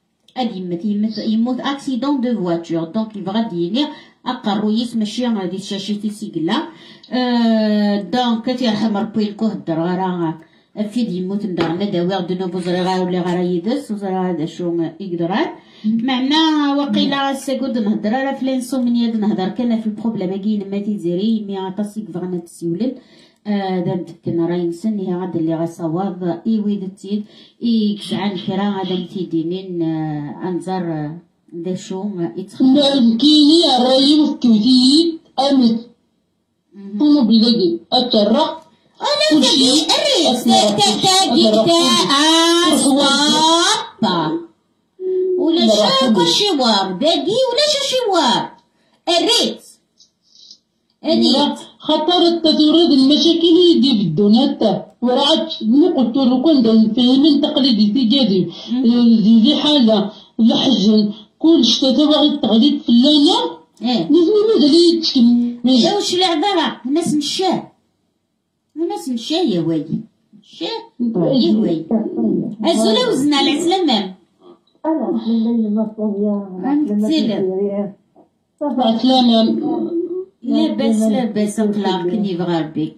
يموت اكسيدون دو فواتور دونك يبغى ديني اقرويس ماشي غادي شاشيتي سيقلا دونك تيرحم ربي لكو الدرارة فيد يموت ندارنا داوير دو نوبو زريغا ولا غرا يدس وزرا هذا شو يقدرات معنا وقيلا ساكود نهدر على فلانسومنيا نهدر كان في البروبليم كاين ما تيزيري مي عطاسيك فغنا تسيولل دا متكن راه ينسني هاد اللي غصواب ويد تيد كشعان كرا غادا تيدينين انظر دا شو يتخدم كيني راهي وكوتي امت هما بلاقي اترق انا تجي اريس تا صواب ولا شاكو شوار داقي ولا شوار الريت خطر التدريب المشاكل يدي بالدونات ورعت قلت له كون فاهمين تقليدي تجادي زي حاجه لحجن كل شتا تبغي التقليد في الليله لازم مازال يتكمل. واش العباره الناس نشا يا وادي شا يا وادي الزولا وزنا العسلامام أنا من الليل مصوبيا عسلامة لاباس اقلع كني بغا ربي.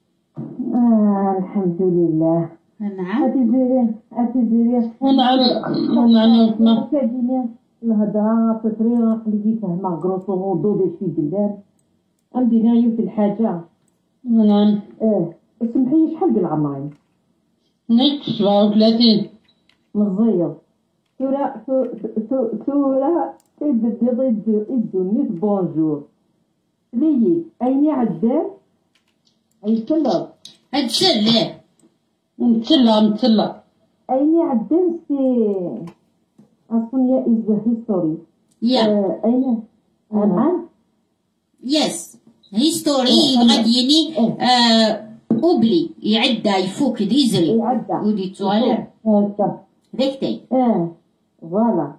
الحمد لله. نعم. أتزيري. نعم. كاينين الهضرة تطريقة اللي فاهمة غروسو مودو داك الشي قلال. عندي نايو في الحاجة. نعم. اسمحي شحال ديال عمري؟ نيك 37. مزيض. ثورة الدنيا بونجور. ليي أيني عدال؟ أيتسلط. متسلى. أيني عدال سي أصلا is the history. أين؟ نعم. Yes. هيستوري غادي أوبلي يعدى يفوك ديزري. يعدى. ودي توالر. ذاك Voilà.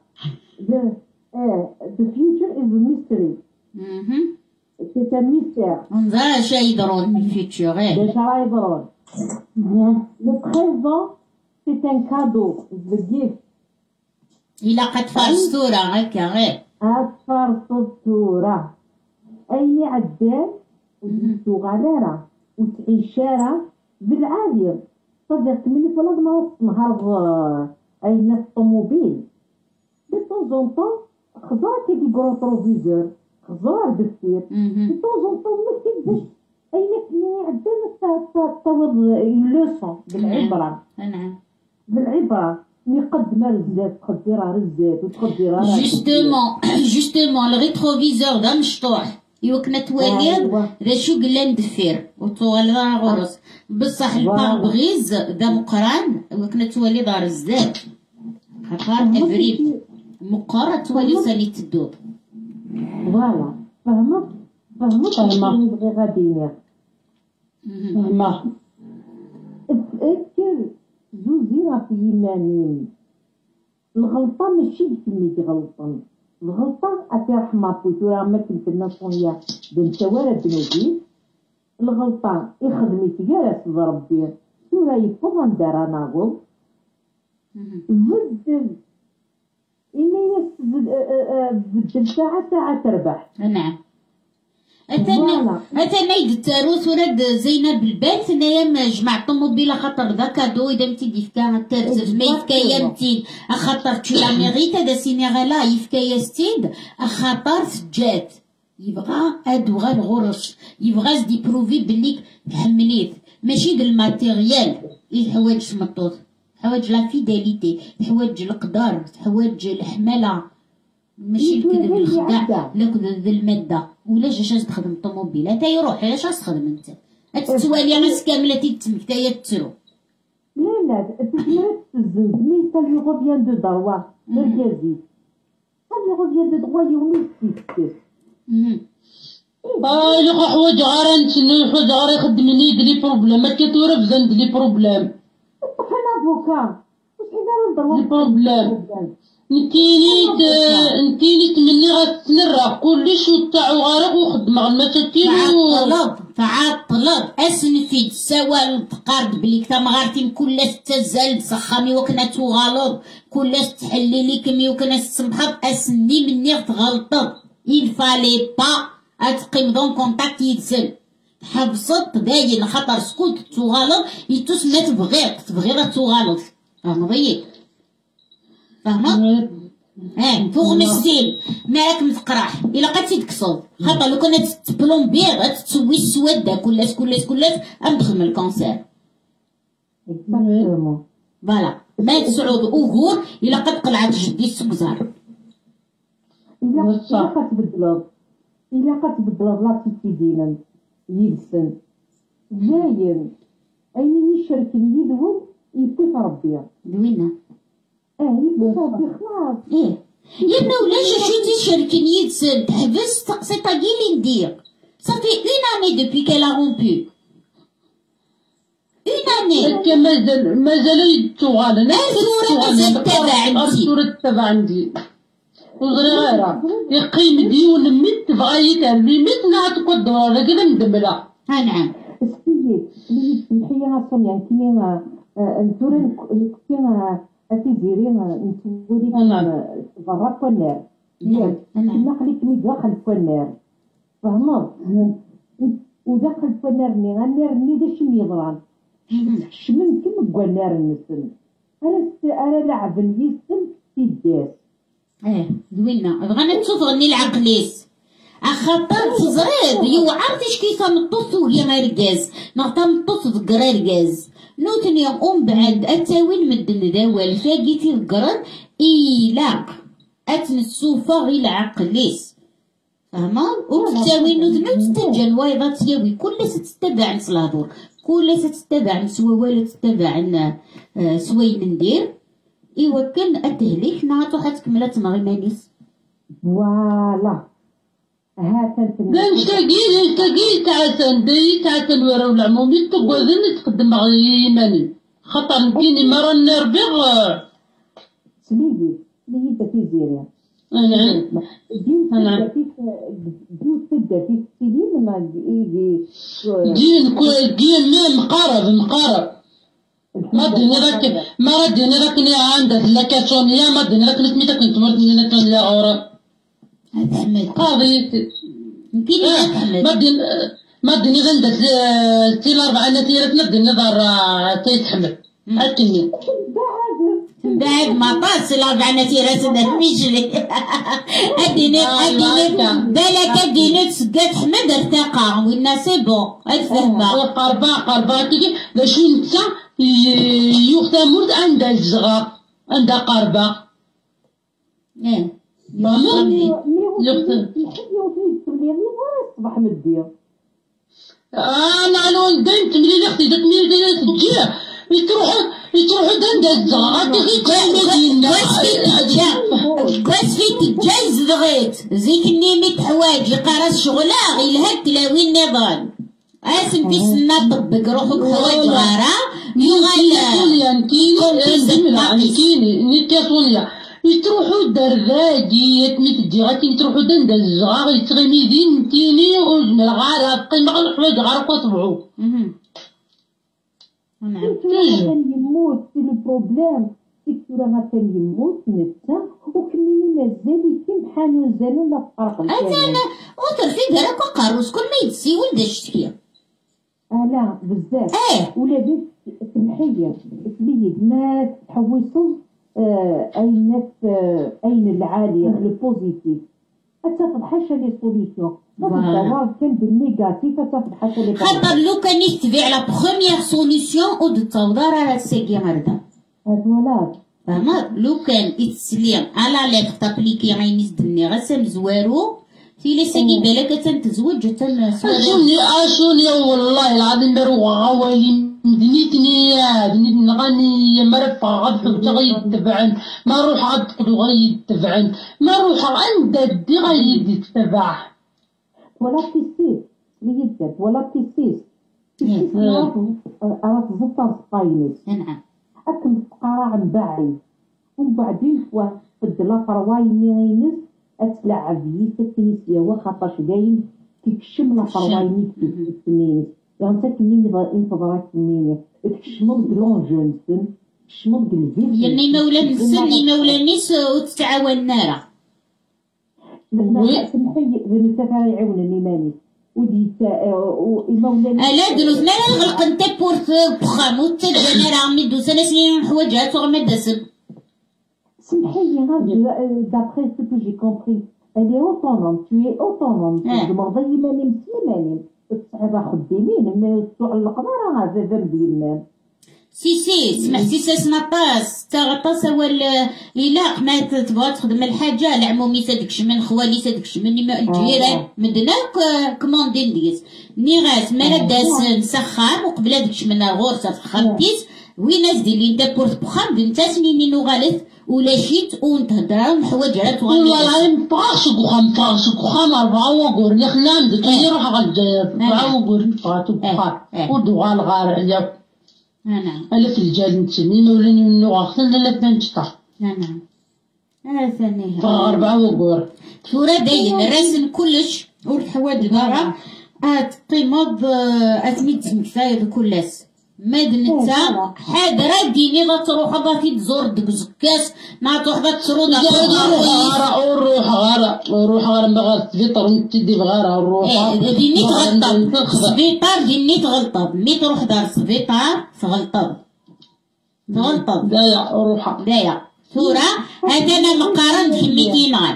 The future is a mystery. C'est un mystère. انظر اش يدرون من الفيتشر Déjà là, يدرون. Le présent, c'est un cadeau. The gift. إلا قد فارستورة هكا غير. أصفر الصورة. أي عدال وجدتو غلارة وتعيشارة بالعالي. صدقت مني ولا نهار أين الطوموبيل. دي طون طون خزار تيجي بروفيزور خزار دفتير دي طون طون ما كيفاش أينك عندنا تعوض لوسون بالعبرة. نعم. بالعبرة يقدم الزيت تقدرها الزيت وتقدرها جوستومون الريتروفيزور دا مشطوح يوكنا تواليض ذا شو قلا ندفير وطوال ذا غرس بصح الباربغيز ذا مقران يوكنا توالي دار الزاد خاطر ابريب مقارة توالي سالي تدوب. فوالا فهمت بغي غادي ينير فهمت تفكر زوزيرة في يمانين الغلطة ماشي بكمي غلطان الغلطة أتي رحمة بويتو راه ما كنت النصونية بنت ولا بنوبي الغلطة يخدمي تجارة ربي سورة يفضل ندار ناغو بدل إني بدل ساعة تربح. نعم. أثناء التاروت ولاد زينب البال ثنايا ما جمع طوموبيل خاطر ذا كادو إذا متي فكا ترتف ما يفكايا متين خاطر تو لا ميريت هذا سينيغالا يفكايا ستيد خاطر سجات يبغى أدوغا الغرش يبغى زدي بروفي بليك تحمليت ماشي د الماتيريال يحوايج تمطوط حوايج لا فيداليتي حوايج القدر حوايج الحمالة ماشي الكذب الخداع لا كذب المادة ولا جاش تخدم الطوموبيل تا يروح علاش تخدم انت التوالي ناس كاملة تتمك تا تسرو لا تسمعت الزنز مي ça lui revient de droit الجازي ça lui revient de droit يومي ستيس يلقى حوايج غير نتسنى حوايج غير يخدم لي بروبليم ما كتورا بزاف لي بروبليم بحال افوكا واش كيديروا الدروات لي بروبليم نتيني تمني غتسنرا كلشي وتاعو غارق وخدم غير المساكين تعطلب اسنفيد سوا تقارد بليك تا مغارتين كلاش تزال تسخامي وكنا توغالط كلاش تحلي لي كمي وكنا تسمحط اسني مني تغلطب يفالي با اتقيم دون كونتاكت يتسل حبسط داين خاطر سكوت توغالط يتوس ما تبغي توغالط فهمتي فهمت فوق مسيل مالك متقراح الا قاتي تكسو خاطر لو كانت تبلومبير تسوي السواد كلاش ندخل الكونسير فوالا مات سعود اوغور الا قد قلعت جدي السكزار الا قتبدل لا تيدينا يلسن جاين اي يشرك يدهم يبقى ربي دوينا يبقى ربي خلاص يا بنا ولاش شو تيشركين يدسن تحبس تقصي طاقي لي ندير صافي اون اني دوبوي كيل ا رومبو اون اني مازال يتوغال الصورة تبع عندي وصغيرة يقيم ديون ميت بغا يتعلمي ميت نعطيك الدولار كذا مدملة نعم سكيت اللي تمحيا صونيا كيما نتورن كيما أتيزيري نتولي برا كونير كيما خليك مي داخل كونير فهمت وداخل كونير ني داش ميضران شمن كيما كونير نسن أنا لعب اليسن في الداس دوينا بغانا تشوف غني العقليس اخاطر تزريد يوعرتش كيفا نطوس وهي ما ركاز نغتا نطوس ذكرا ركاز نوتني بعد اتاوين مدن داوال فاقيتي ذكرا إلا اتنسوفا غي العقليس فهما وتتاوين نوتنا تستنجا الوايضة تياوي كل ستتبع نسلاضور كل ستتبع نسوا ولا تتبع سوين ندير إيوا كان التهليك نعطو حتكملة تمغيمانيس فوالا لا نشتاقي تعسن وراو العمومي تقوذن تقدم غيماني خاطر نكيني مرة نربغ سليدي تفيزيريا أنا تبدا في السليم ما جين مقارب ما ردني ذاك عندك لك سونيا ما ردني ذاك سميتك كنت مردني لك يا غورة قاضي يمكن ما ردني عندك تي الأربعة نتيرة ندني نظر تيتحمل أكني بعد ما طاس الأربعة نتيرة ميجلي أديني بالك أديني تسقط حمد ارتقى والناس بون الفهمة قربا تيجي لاشو نتا يوختا مرد عندها الزغار عندها قربة صباح مدير أنا دايم تملي لختي تملي تجيه يتروحوا عندها الزغار كواس في تجايز ضغيت زيك النيمي حوايج قراص شغلاه غير هاد تلاوي النظام اسم في سنة طبق روحك حوايج غارة كيني نيكا سونيا يتروحوا درداجي تجي غاتي يتروحوا دند الزغار يتغمي دين تيني وجمل غارة قيمة الحوايج غارة وطبعو كان يموت سي لو بروبليم سيكتورا ما كان يموت نتا وكميني مازال يتم بحال زانو لا فرق أنا وترفي دارك وقاروس كل ما يدسي ولد الشتكية لا بزاف ولا بيت سمحية سبيد ما تحوصوا أين العالي لو بوزيتيف أتفضل حاشا لي سوليسيون الدوار كان بالنيجاتيف أتفضل حاشا لي خاطر لو كان يتبع لا بخومييغ سوليسيون ودتوضر على الساقي مرضى فوالا فما لو كان يتسليم على ليك تابليكي غينيس دني غسل زوارو في لي ساقي بالك تنتزوج أشوني والله العظيم بروغ غوالي دنيتني غني مرفع غدفع غيتبعن ما روح غدقلو غيتبعن ما روح عند الدي غيتبع ولا بتيسيس ليدك ولا بتيسيس عرف زفر سقاينس نعم أكم فقراء عن بعيد ومن بعدين فد لا فروايني غينس أتلعب يسكنيسيا وخاطرش دايم تكشم لا فروايني تكشمينس يعني تكميني انتظرك مني تكشمض لونجون سن تكشمض الفيل يعني مولا نسن مولا نيس وتتعاون نارا لا سمحي نتفاعل يعاونني ماني ودي المولا ألا دروز مالا نغلق انت بورت بخام وتجانا راه عمي دوسا ناس لي حوايجات وغما داسم سمحي d'après ce que j'ai compris elle est autonome tu es autonome مرضي ماني مسلماني هذا خديمين ما تعلق راه هذا ديالنا سي سمعتي ساسنا باس تاغطاس هو إلا ما تبغى تخدم الحاجة العمومي سادكش من خوالي سادكش من الجيران مدناك كوموندين ديس نيغاس مالا داس نسخان وقبل هادكش من غورسة خمتيس ويناس ديالي نتا بورت بخام بنتاس نينو غالث ولا شيت ونتهدرا ونحواجرات والله العظيم طاشق وخام 4 وقور نخلام دكي يروح غالجاير 4 وقور فاتو بخار ودوغال غار عليا أنا في الجال نتسمي مولاني منو غاختن لا تنشطر أنا ثاني 4 وقور ثورة داين راسن كلش والحواج دارا أتقيمض أتميت مكفاية كلاس ماد نتا حاضرة ديني لا تروح غادي تزور ديك زكاس ما تروح تسرود روح غار ما غاتفيطر نتدي بغارة الروح ديني تغلطب سبيطار ديني تغلطب مي تروح دار سبيطار تغلطب دايا روحها دايا ثورة هذا أنا مقارن حميتي نار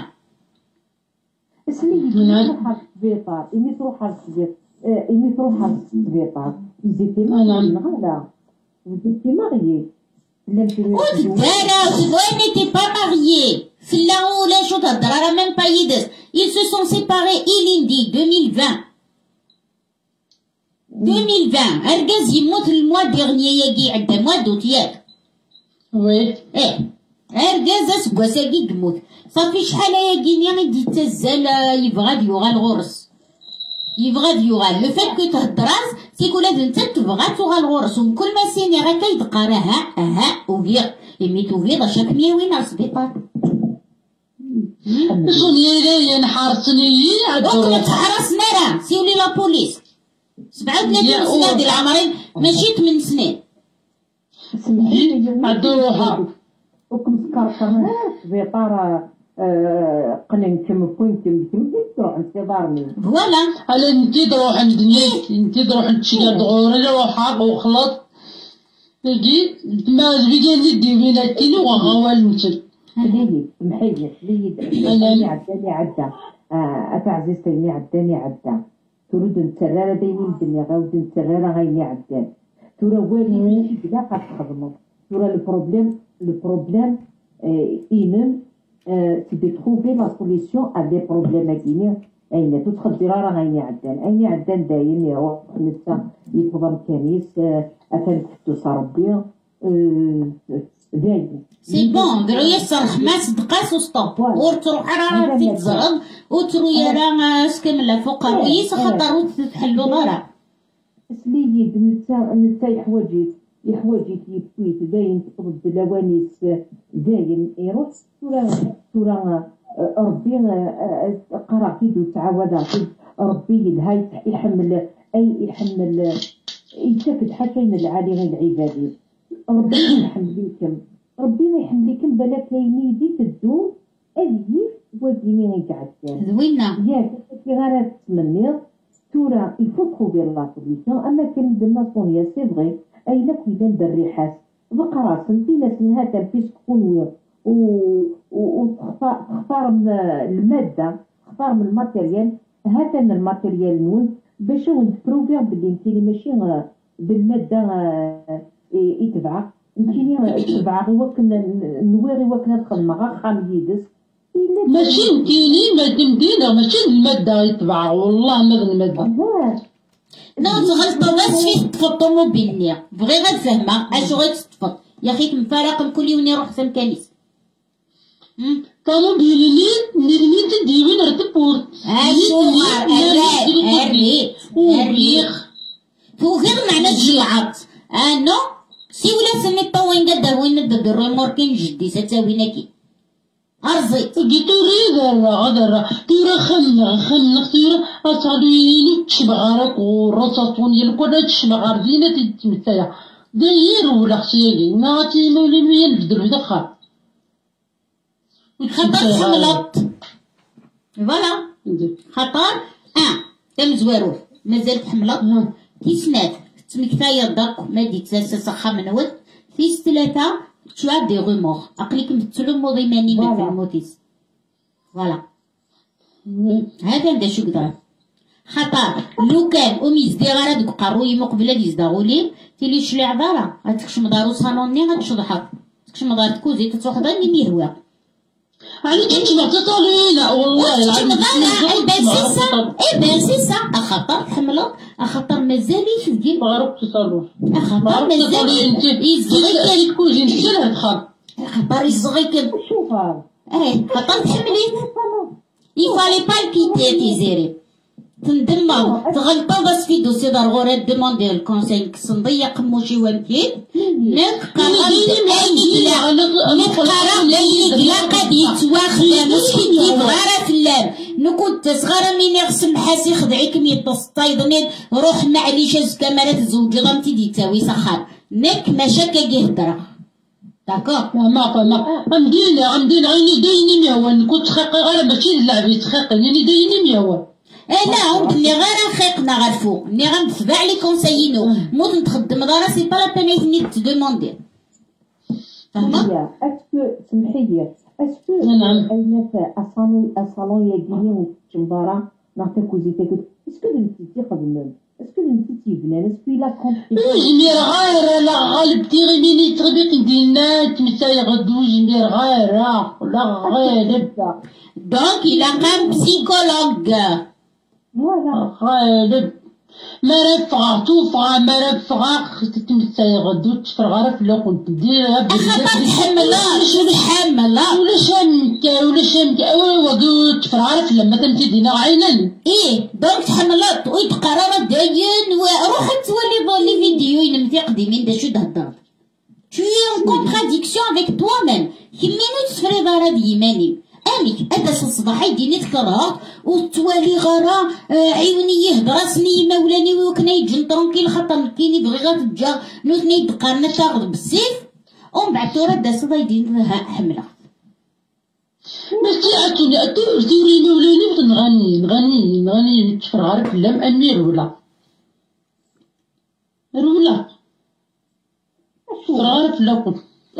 اسمي تروح السبيطار إني تروح السبيطار إني تروح السبيطار زيتي مغلا زيتي مغيي ouais, n'était pas marié. C'est là où les choses à même pas yides. Ils se sont séparés, il 2020. 2020. Ergaz يموت الموا dernier يجي عند mois d'août ياك. وي. Ergaz أسقوا ساقي يموت. صافي شحال يجي يعني دي تزال يبغى يوغال غرس. يبغى يوغال. Le fait que تهدراس سيكون لازم تبغى توغال غرس وكل ما سيني غا كيدقارها وغير. إمي توغير شاك مياوين على السبيطار. شوني لي نحرسني وكما تحرسنا راه سيولي لا بوليس 37 سنة ديال العمرين ماشي 8 سنين عدوها وكم سكرتها السبيطار قننكم بوينتم تروح انتظارني فوالا على انتي تروح ندنيت انتي تروح تشيل دغوري روحك وخلط تجي ما زبيدي ندي بيناتي وغوال نتل ليلي محيط ليلي عداني أتعزيزتيني عداني تريد نتسرر دايما الدنيا غاود نتسرر غيني عدان ترى والي بلا قد تخدمو ترى لو بروبليم إينم c'est de trouver la solution à des problèmes كاينين أين تدخل درارة غيني عدان دايم يروح نتا يفضل كنيس أفن تحتو ربي دايم سي بون درو يسر ما صدقاس وسطو وتروح راه تتزرد وتروي راه سكمل فوق الرئيس خاطر تحلو دارا سليد نتا يحواجيك يبويت دايم ترد لوانيس دايم يروح تورا ربي قرا كيدو تعاود ربي الهاي يحمل يتاكد حتى من العالي غير العبادي ربي يحمل لكم ربنا يحملكم بالك كاين يدي تدو أليف وزيني غيقعد زوينة ياك كي غير تمنيض تورا يفو تخوبي لا سوليسيون اما كان درنا صونيا سي فغي اين كيبان بالريحات بقرا سنتي ناس هذا الفيس تكون وتختار من الماده تختار من الماتيريال هذا من الماتيريال نون باش نبروفير بلي نتيني ماشي بالماده يتبع نتيني يتبع غير وكن نواري وكن نخدم غير خام يدس ماشي نتيني ما تمدينا ماشي المادة يتبع والله ما المادة. لا تغلطوا بس في الطوموبيل نيا بغي غير فهمة اش غير تطفط يا خيك مفارق كل يوم يروح سم كنيس طوموبيل نرمي تدي وين رتبور الريخ فو غير معنى الجلعات انو سي ولا سمي طوين قد وين قد الريموركين جدي ستاويناكي أرزي جيتو ريدا غدر تيرا خنق تيرا أصاليني تشبغارك ورصاصون يلقونا تشبغار دينا تتمتايا داير ولا خسيالي ناتي مولين ويا نبدلو دخل خطر حملط فوالا خطر تم زوارو مازال حملط كيسنات تمكتايا الدق ما ديت ساسا من ود فيس 3 tu as des remords. Après que tu le mot rémani mais tu le motis. Voilà. هذا اللي شو قدر. خطر لو كان أميز دي غرا دوك قروي مقبلة ديز داغولي تيلي شلي عذارة هاتكش مدارو صالوني غتشضحك تكش مدار تكوزي تتوحد اللي ميهوا. علي كنت معتطلينا والله بان سي سا اخطر حملط اخطر مازالي في الدين مغرب تصلوا اخطر مازالي يزغي كوزي نسير هتخاف خطر يزغي كم شوفها خطر تحمليت يفالي با الكيتي تيزيري تندم تغلطوا بس في دوسي ضروري دوموندي الكونساي كسنضي قموشي ومكين نك قرار قد يتواخلا مسكين يبغى فلان نكون صغيرة مين يغسل حاسي خدعيك مي تصطيدني روح معليش كاميرات الزوج ضمتي دي تاوي سخار نك مشاكا يهدر داكور ما غمدينا عيني دايني ميهوان كنت خاقي غير ماشي اللعب يتخاقني دايني ميهوان لا عمد اللي غير خيقنا غير فوق اللي غنتبع لي كونسايينو موت نتخدم دارا سي با لا بين يثني تدوموندي فهمت اسكو سمحي اسكو اين في اصالون ياكيني وتشمبارا نعطي كوزيتك اسكو انتي تخدم اسكو انتي تيبنان اسكو لا كونتي جمير غير لا غالب تيغي ميني تغبيق ندينا تمساي غدو جمير غير لا غالب دونك الى قام بسيكولوج غالب ما رفع توفى ما رفع تتمساي غدو تفرغ في لوكن تديرها أخطر حملة ولا شمك وقو تفرغ في لما تمتي دينا عينا دونك تحملت ويتقرر داين وروح تولي لي فيديو ينمتي قديمين دا شو تهضر tu es en contradiction avec toi-même كمينو تفري دارا ديماني انيك اداس الصباح يديني تكرهت وتوالي غرا عيوني يهضر سني مولاني وكنا يجن طرونكيل خاطر كيني بغي غتجا نوثني يدقرنا تاخذ بالسيف ومن بعد تورا داس يدين حمله ماشي عطوني ديري مولاني نغني نتفرغ في اللم امير رولا فرغ في لوكن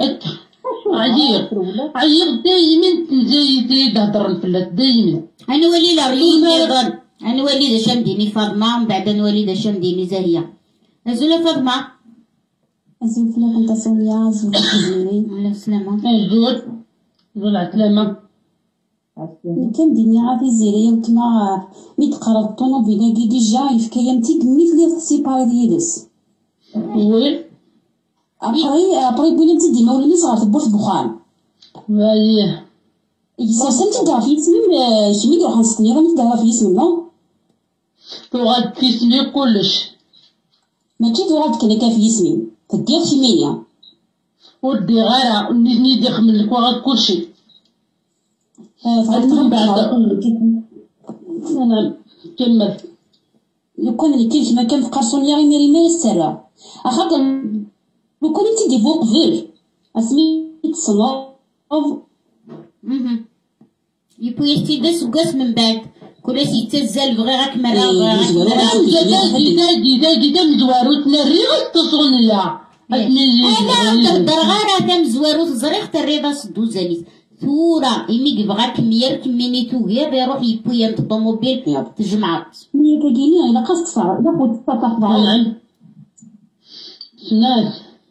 عيق دايما زي تهضر الفلات دايما انا وليده ريم ايضا انا وليده شمديني فاطمه ومن بعد انا وليده شمديني زاهيه ازوله فاطمه ازول فينا كنت سونيا ازول فيني على السلامه زول عسلامه كان ديني عافي زيريه وكما ميتقرا الطوموبيله ديجا يفكا يمتي كميت لي سيباري ديالس وي ابري بولي تدي مولاني صغار تبوش بخان اييه يساسنتي دار في اسمي شنو يروح نسقني غير دار في اسمي نو تغاد في اسمي كلش ماشي تغاد كذا في اسمي تدير في مية ودي غير ندي خمل لك وغاد كلشي فغاد بعد انا كمل لو كان اللي كاين ما كان في قرصونيا غير ما يسرى اخاطر لو كان انت دي فوق فيل اسمي تصنف. يبوي يستيدا سكاس من بعد كل شيء يتزال بغي غاك مرة داكي مزوارو تنري غتصونيا انا تهدر غير تم زوارو تزريخ تريضا صدو زاليت ثورة إمي بغا كمير كميني توغير يروح يبويا الطوموبيل تجمعات مي كاينين إلا قصت صار إلا قلت تطفى سنات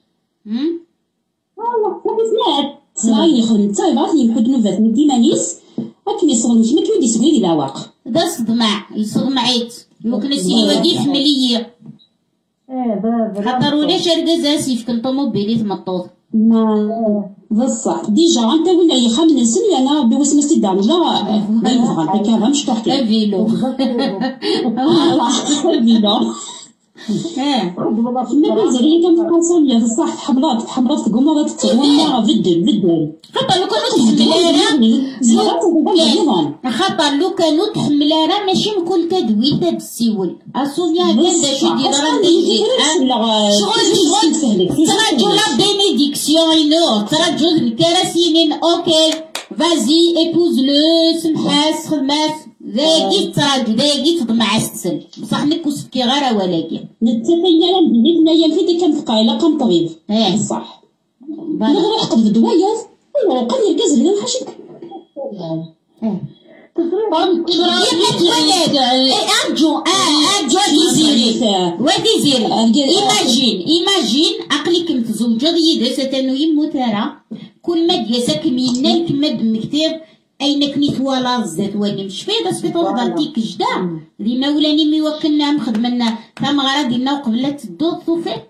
والله سمعت سمعي يخدم تا يبغى يمحد نوفات من ديمانيس لكن يصغر مش مكيود يسوي لي العواق دا صدمع يصدمعيت ممكن يسير ودي حملية خاطر ولاش ركز سيف كن طوموبيلي تمطوط ما بصح ديجا انت ولا يخمن السن انا بوسمس الدار لا بيبغى كان مش تحكي الفيلو الفيلو ما بيزري كان في قنصلية بصح حمرات في قمرة تتغنى بدل خاطر لو كانوا تحملانا خاطر لو كانوا تحملانا ماشي نكون تدوير تاد السيول اسونيا كان داشو ديال شغل تراجو لا بينيديكسيون ينو تراجو الكراسينين اوكي فازي ايبوز لو سمحاس خدمات ذاكي تراجو ذاكي تضمع السل بصح نك وسكي غير ولكن نتفيا بلي هي في كان قايله كان طبيب صح نغير حقد في الدوايا وقال يركز لنا حاشك ايماجين عقلك متزوجة ضيدة ستنو يموتارا كل ما دياسك مينال كما دمكتير اينك نيتوالا الزات واني مش فايدة سبيطو ضغطيك جدا ذي مولاني ميوكلنا مخدمنا كام غرا دينا وقبلة تدوض ثوفات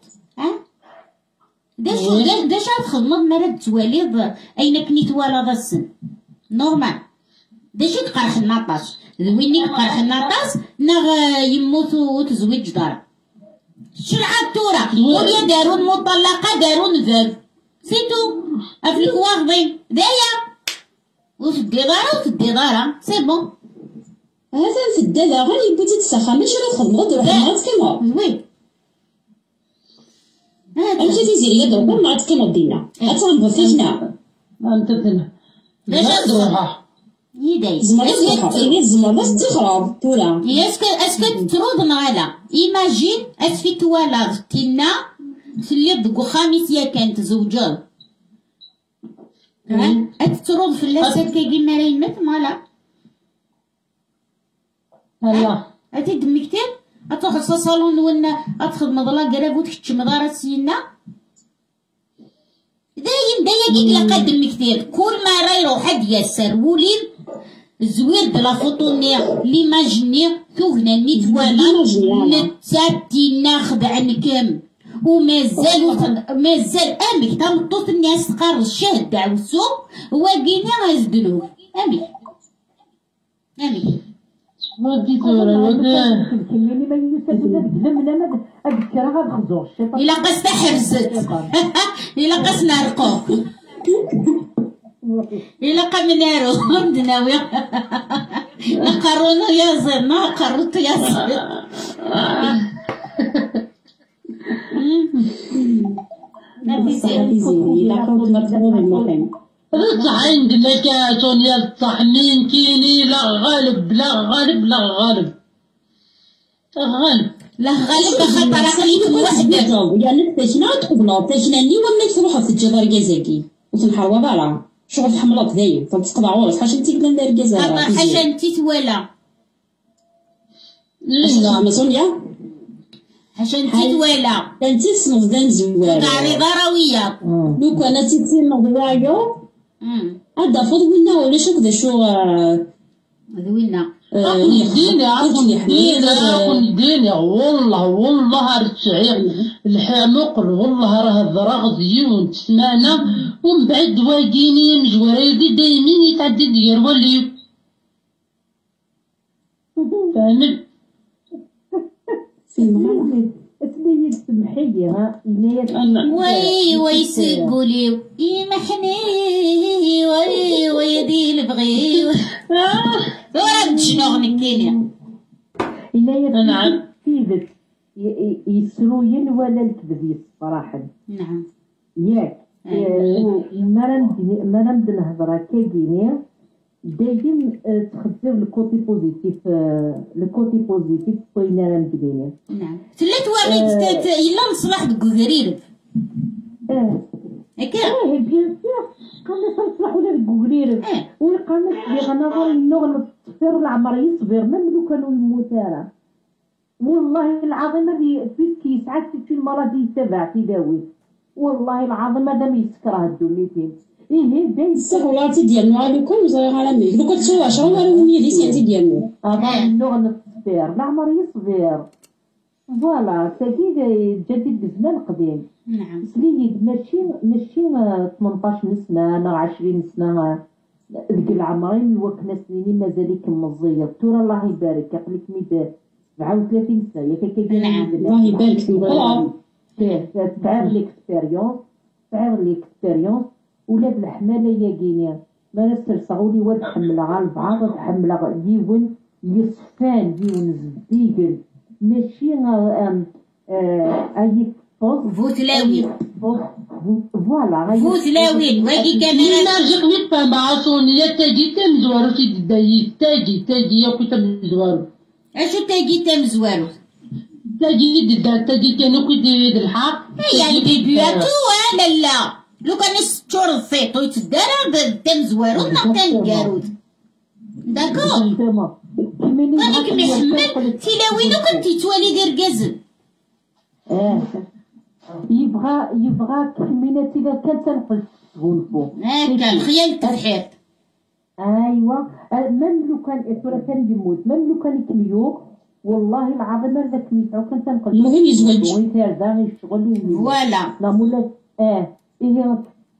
داش تخدمض مرة تواليض اينك نيتوالا ذا السن نورمال داش تقرح النطاش ذويني قرح النطاش نغ يموتو وتزويج دار شرعة تورا وليا دارون مطلقة دارون ذاب سيتو افلك واخدين دايا وفي الديدارة سي بون هذا في الدلع غير يبوتي تسخى ماشي راه تخدم غير تروح نعرف كيما وي انت تيزير يد ربما نعرف كيما دينا اتنبغ فينا انت دنا باش تروح يداي زمرة تخرب تورا اسكو ترود نغالا ايماجين اسفي توالا تينا تليض خامس يا كانت زوجة أتترود في اللاسات كي ما رايمت مالا الله أتدمي كتير أتخص صالون ونا أتخذ مضلا قراب وتكتش مضارة سينا دايم لقا دمي كتير كل ما راي روحد ياسر ولين زوير بلا فوطوني ليماجيني ثوغنا نيتوانا نتاتي ناخد عنكم ومازال امك تمطوط الناس تقار الشهد دعوسو واقيني غازدلو امك ودي تورا ودي كملي ما يسدد الذمنا ما اذكر غير خزور الشيطان الا قصت حرزت الا قصنا رقوق الا قمنارو مدناوي نقرونو يا زرنا قرطو يا زر الطحين قلك يا سونيا الطحنين كيني لا غالب لا غالب خاطر عقليتك وحدك يعني تاشنا تقبلوا تاشنا اللي ولا تروحوا في الجزر كازاكي وتنحروا برا شغل في حملات دايم تتقطعوا راسك حاجه انت قلنا ندير الجزائر حاجه انت تولا لا ما سونيا حاجه انت تولا انت تصنف دان زوار تعريضه راويه دوك انا تيتصنف دوايو هذا فضوينا ولا شوف ذا شو ذوينا دينا والله رتشعير الحامقل والله راه الضراغ زيون تسمعنا ومن بعد واقيني مجوريدي دايمين يتعدي ديال وليو فاهم اسمي سمحي ها وي سيقوليو يمحني وي دي البغيو ورد شنو غنكيني نعم يسروين ولا الكذب صراحة نعم ياك ما نبدا نهضر هكا كيني دايما تخدم الكوتي بوزيتيف طوينا راه مدينه. نعم تلات وريت الا نصلح بكوكريرف. هكا بيان سور قالنا تنصلح ولا بكوكريرف وقالنا اللي غنظر انه التصفير العمر يصبر ميم لو كانوا يموتارا والله العظيم هذه فيك ساعات في المرض تبع تداوي والله العظيم هذا ما يسكره الدوليتين دايما السهولات ديالنا لو كان زاير على ميك لو كتسوى 10 ولا 100 دي سنتي ديالنا النوع التصفير العمر يصبر فوالا تاكيد جديد بالزمان القديم. نعم سليد ماشي 18 سنه انا 20 سنه ذيك العمرين وكنا سنين مازال كمزيض ترى الله يبارك يقلك ميد 37 سنه ياك كيدير. نعم الله يبارك فيك تعرف ليكسبيريونس ولاد الحماله يا كينيا ما نسترسغولي واد حمله على البعض حمله ديون يصفان ديون زبيقل ماشي اي فوتلاوين فوالا فوتلاوين واقي كاميرا نرجع نتفاهم مع صونيا تاجي تمزوارو تاجي يا كنت مزوارو اشو تاجي تمزوارو تاجي كانوا كيدير الحق يعني بيبياتو ولا لا لو كان شهور الصيط ويتدار تمزوارو نقطن كارود داكور كانك محمد تلاوينو كنتي توالي دير كازل يبغى كمينات اذا كان تنقل تغلفو كان خيال التضحيط. ايوا ميم لو كان كان يموت ميم لو كان يكميو والله العظيم هذاك ميتاو كان تنقل المهم يزوج ويترزا يشغل فوالا لا مولا هي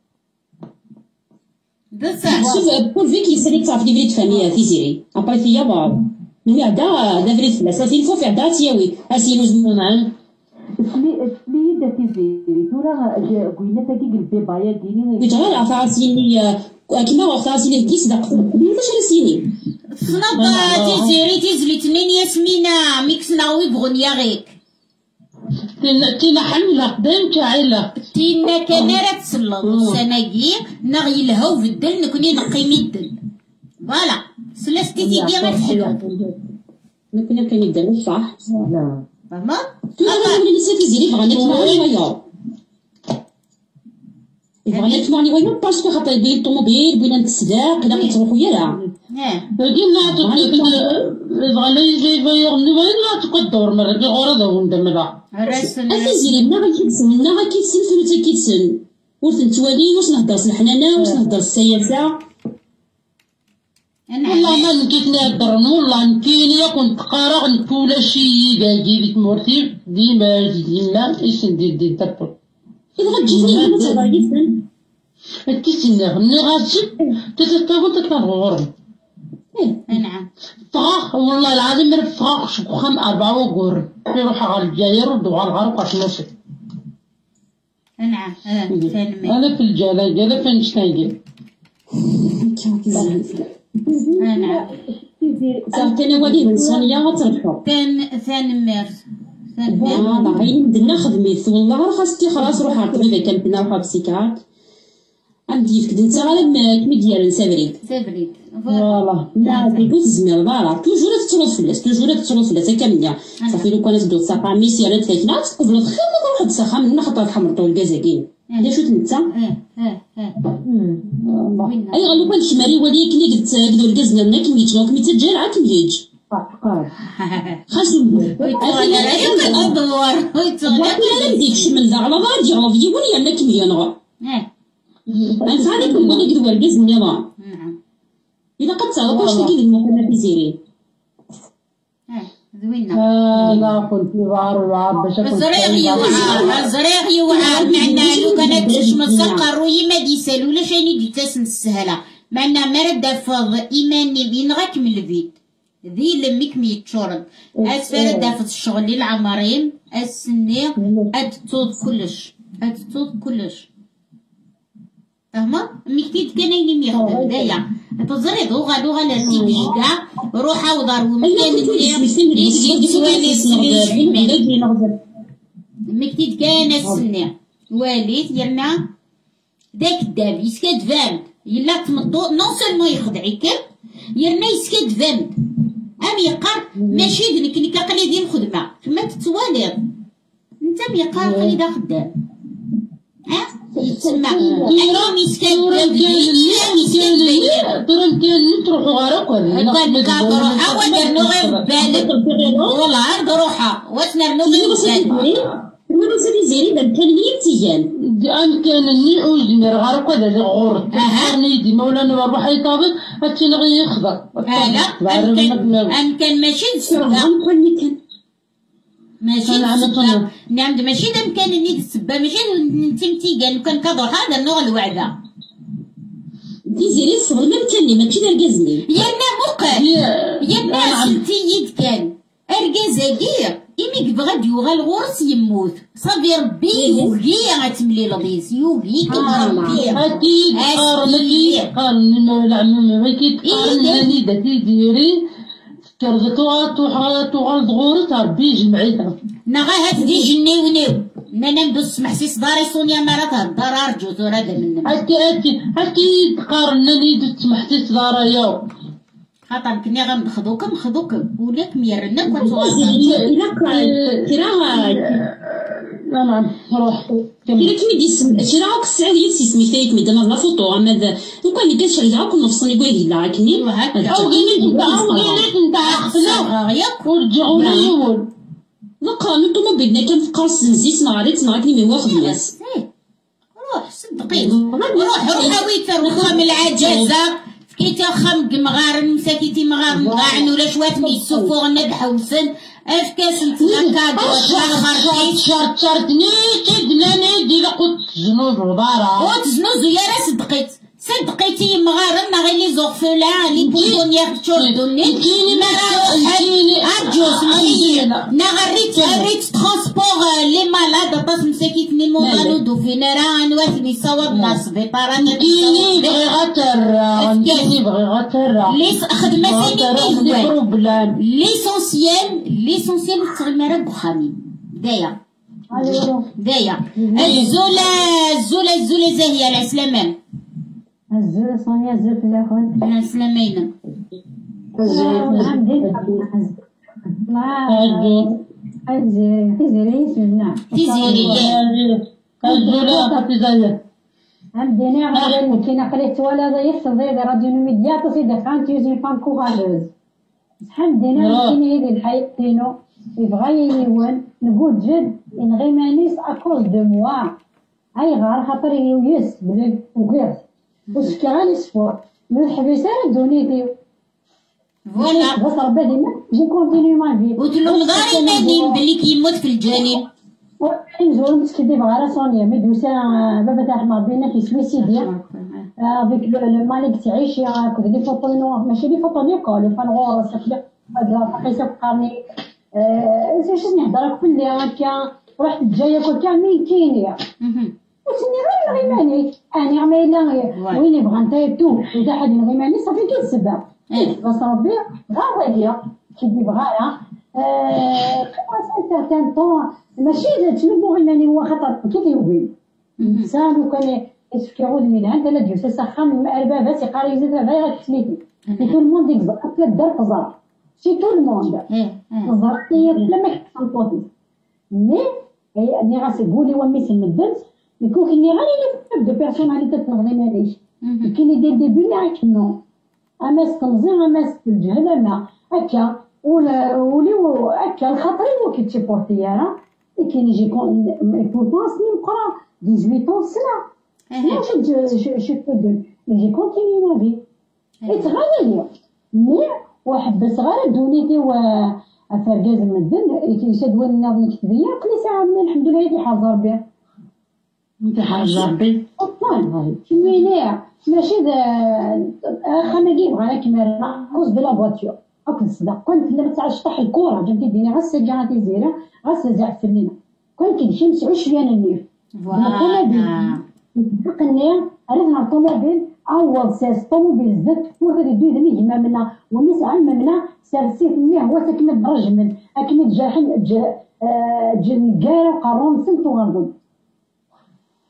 بصح شوف بول فيك يساليك تعرف لي فامي في زيري ابري فيا باب ملي عدا دافريت فلاس سي الفو في عدا تياوي اسينو زمان سلي داتي زيري تورا قوينا تاكي قلبي بايا كيني بتغير عفاسيني كيما عفاسيني كيس داك واش راسيني صناب تيزيري تيزلي تنين ياسمينة ميكس ناوي بغنيا غيك تينا حملة قدام كعيلة تينا كان راه تسلط سناكي نغي الهو في الدل نكوني نقيمي الدل فوالا سلاستي تيجي غير تحلو كنا كنديرو صح لا فهمت انا اللي نسيت زيري بغا نتمعني شويه بغا نتمعني وين باسكو خاطر يبين الطوموبيل بغينا نتسداق الا كتروحو يلا ديما بغا يغني وين تقدر مرة في غرضة وندمرها أخي زيري منا غيكيتسن فلوتا كيتسن ور تنتوالي واش نهضر الحنانة واش نهضر السياسة والله ما نكيت نهضر والله نكيني كنت قارغ نكولا شي باقي بيت مورتي ديما ايش ندير دبر إذا غتجيني ما تهضر كيتسن تيسنى ملي غاتجي تتطاول تتغرب نعم فراخ والله العظيم راه فراخ شكوخام 4 وقور في روحها على الجزائر ودوا على الغرب واش نوصل. نعم انا في الجلاجة انا فين شنايدير نعم صافي ولي الانسانيه غتربحو ثاني والله غير ندنا خدميت والله راه خاصك خلاص روح عرفتي اذا كان بنا روحها بسيكات عندي فكرة انت غير كمي ديال سابريد فوالا لا ديكو تزمير فوالا توجور تتروض فلاس هكا منيا صافي لو كانت دوز ساقا ميسي على تلاتينات تقبلت خير ما واحد الساخه من خاطر حمرتو الكازاكين هذا شو تنتا اي غالو كان شمالي وليك اللي قلت قدو الكاز ديالنا كميت كمي تجال عا كميج خاصو لا نديك شمل دا على ظهر ديال رافي ولا يلا كمية نغا أنت هذاك نقول لك دوا الجاز النظام. نعم. إذا قد تعرف واش تجي المكان في زيرين. زوينة. لا كنت وعار باش كنت. الزريغ يوعر معنا لو كانت تش مسقر ويما دي سالو لا شيني دي تسن السهلة معنا مرد فض إيماني بين غاك من البيت. ذي لميك ميتشورد. أسفل دافت الشغل العمرين السنية أتطوط كلش. فهمت؟ مكتيت كان يلي يخدم دايا تزريد وغا لازم يشقع روحا ودار مكتيت كان السنة واليت يلنا كداب يسكاد فامد يلا تمطو نون سولمون يخدعك يرنا يسكاد فامد يقار ماشي دنك كقلي ديال الخدمه كما تتوالي انت ميقار قلي دا خدام يتسمى اليوم يسكاد ترى تروحوا غير تروحها ودرنو غير بالك والله روحها وتنرنو غير بالك وانا سالي زيري كان لي تيجان كان اوزمر غارق هذا اللي غور تفكرني ديما ولا انا نروح يطابق هادشي اللي غيخضر كان ماشي السبه كان ماشي السبه نعم ماشي كان نيد السبه ماشي نتمتي قال كان كضر هذا النوع الوعده دي زيري الصبر ما كان لي ماشي ركزني يا موقع يا سلتي يد كان اركازاكي إمي بغا يوغال غورس يموت صافي ربي يوغي غتملي لضيس يوغي ربي أكيد قارن العمام ما كيتقارن هاني دا تيديري كرزتوها توغال غورس ربي يجمعيها نغا هاد دي جنيونيو نانا ندوس محسيس داري سونيا مراتها الدار رجوز ورا هذا من أكيد قارن دوس محسيس داري خاطر كني غنخدوكم ولاك ميرنا كنت إلا كراها نعم روح كي كيدي شراك السعودية سميتها كمي دابا لا فوتو ماذا وكان كنشري غاك نفصني كوي لا كني او غيرك نتا خصنا ياك ورجعوا للأول لا قانون طوموبيلنا كان في قاص نزيت نعريت نعرفني ما واخد الناس روح صدقيني روح ويتر وخا من العجازة كيتا خم مغارن مساكيتي مغارن غاعن ولا شوات ميسوفو ندحوسن افكاس نتلاكاد شرطني تدناني دي لقوت جنوز ودارا وتزنوز يا راه صدقيتي مغارن غير لي زوغفولا لي بونيا تشوردوني كيني ارجوس نغريت ترونسبور لي مالاد طاس مساكيتني مونالو دو فينيران واثني صواب ناس بيطاران كيني بغي غتر ليس خدمة بروبلام ليسونسيال تغمر بخامي دايا الزولة زاهية العسلامة الزولة صونيا الزول في الاخوان العسلامين تيزيري سمعنا الزولة فتزايا عندنا غير كاين قريت ولا ضيف تضيع راديو ميديا تصيد كانت يوزي فان كوراجوز شحال دينا كاين هذه الحياة دينو يبغى ينون نقول جد ان غير مانيس اكوز دو موا اي غار خاطر يويس بلي وكيرت واش كان سبور من الحبيسه دونيتي فوالا بس ربي ديما جي كونتيني ما في وتلو مداري مانين بلي كيموت في الجانب نزور مسك دي بغا صونيا مدوسه بابا تاع حمار بينا في سويسيدي افيك لو مالك تعيش كود دي فوطو نوار ماشي دي فوطو ديكول فالغور سكله هذا قيسه قرني شنو نهضر كل هكا رحت جايه كل كاع ميتينيا وسني غير غيماني انا عمايله وين يبغى نتا تو اذا حد غيماني صافي كيتسبب بس ربي غير هي كي بغاها سان طون ماشي تنبو غيماني هو خطر كيف يوبي الانسان وكان يسكروا من عند لا ديو سخان البابات يقاري يزيد غير تسميتي تو الموند يكزر اكل الدار تزرع شي تو الموند زرتي لما كتنطوطي مي ني غاسي قولي وميس المدنس يكون كني غير دو بيرسوناليتي تنغني عليه كاين دي ديبي معاك نو اماس تنظيم اماس الجهل هكا وليو هكا الخطري مو كيتسيبورتي انا كاين يجي بورتون سنين نقرا 18 سنه je peux donner. Mais j'ai continué ma vie. Et تغير مي واحد بس غير دونيتي وفرقاز مدن يشدوا لنا الكتبيه كل ساعه من الحمد لله في حاضر به انت حاضر ربي والله كمينيا ماشي خماجي بغا كيما كوز دو لا فواتور هاك الصداق كنت لما تاع شطح الكره جبتي ديني غير السجاره تيزيرا غير السجع فنينه كنت كنمشي نسعو شويه النيف فوالا الطوموبيل عرفنا الطوموبيل عوض ساس طوموبيل زدت وهذا يدوي ذمي ما منا والناس علمنا سارسيت ميه هو ساكنه برجمن اكنه جاحن جنكاره وقارون سنتو غنضل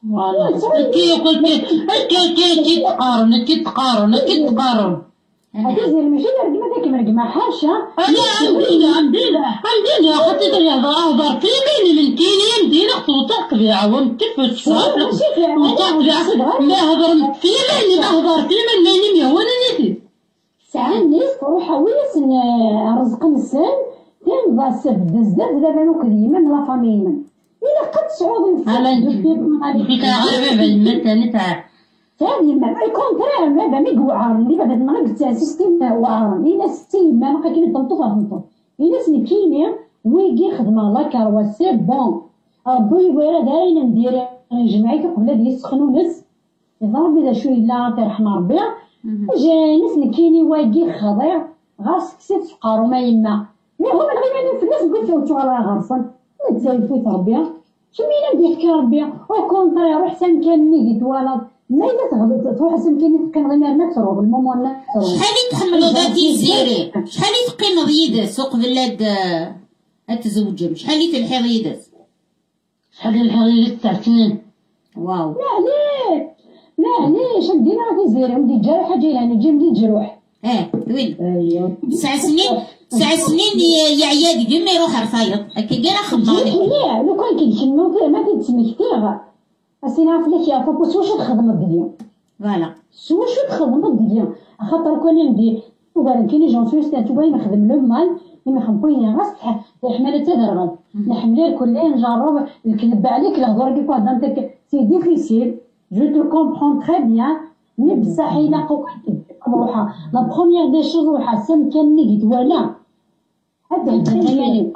فوالا كي تقارن هذه ماشي رقمة كيما رقمة حاشا. لا عندنا خاطر هضر في مين من كيني مدينة خطوطة طبيعة وكيف الصراحة لا هضر في مين هضر في مين وانا نسيت ساعات الناس تروح ويس رزق السن تنضى سب بزاف دابا نو كريمة من لا فامي من إلا قد صعود على فيك غير بالمثل تاع ثاني ما الكونترير ما بدا يوعر اللي بدا ما قلت سيستم واعر إلا ستي ما بقى كاين طنطو فهمتو إلا سنكيني ويجي خدمة لا كاروا سي بون ربي يبغي دايرين ندير نجمعك قبل هاد يسخنوا ناس يضرب إذا شويه لا ترحم ربي جاي ناس نكيني واجي خضير غاس كسيت فقارو ما يما مي هو من غير في الناس قلت له على غرسن نتزايفوت ربي شمينا ندير كي ربي او كونترير احسن كان نيجي توالد ما إلا تغلط تروح حسن كان كان غير ما تروح الماما لا تروح. شحال يتحملوا ذاتي زيري شحال يتقيم ضيد سوق بلاد التزوجم شحال يتلحي ضيد شحال الحريرة تاع سنين. واو لا علاش ندير غادي زيري ودي جارحة جاي نجي ندير جروح. وين 9 سنين يا عياد ديما يروح رفايض هكا كاع خمامي. لا لو كان كيتكلموا ما كيتسمى كثير اسي نعرف لك يا بابا شو تخدم الدنيا فوالا شو تخدم الدنيا خاطر كون ندير وبان كاين جون سويس تاع توباي نخدم لو مال ما خمبوين غاس حماله تدرغل نحمل كل نجرب نكذب عليك الهضره كيف هضرتك سي ديفيسيل جو تو كومبرون تري بيان مي بصح الا قويت روحها لا بروميير دي شوز روحها سام كان نيت ولا هذا يعني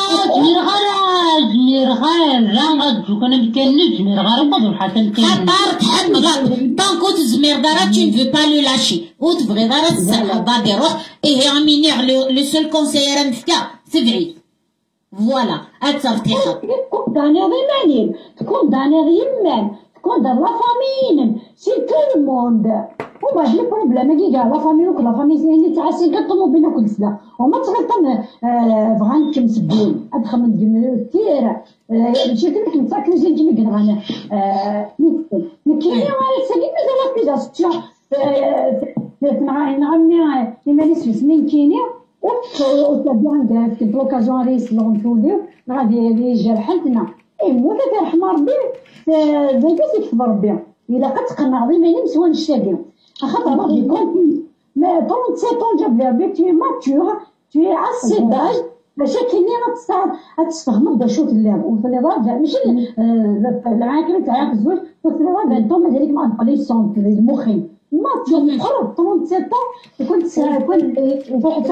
جمير غير راه كنا بكنج جمير غير بدو حتى خطر تحمل طانكو تزمير دارا tu ne veux pas le lâcher ou تبغي دارا تصاحب دي روح ايه امينير لو سول كونسيير مفكا سبعي فوالا اترتيخه تكون داني ضمانين تكون داني يمان تكون دار لا فامين سي تو الموند وما لي بروبليم كي كاع لا فامي وكل لا فامي اللي تعسي كطلب بينا كل سلا وما تغلطن بغان كمسبون ادخل من كثير شفت لك نتاكل زين جمي كنغانا نكيني ولا سالي مازال في جاستيون نعمي لما نسمس من كيني وتبيان داك في لوكازيون ريس لونتوليو غادي لي جرحتنا اي مو تاع رحم ربي زي كيف ربي الا قد تقنع ضي ما نمسوا نشتاقي خاطر راجل كنت ما 37 جاب لي بيك تي ماتور تي اسي داج باش كاينين تستغمض باش شوف اللعب وفي الرابع ماشي العاقل تاعك الزوج وفي الرابع انت مازالك ما تقليش سونت المخي ماتور قرب 37 كنت واحد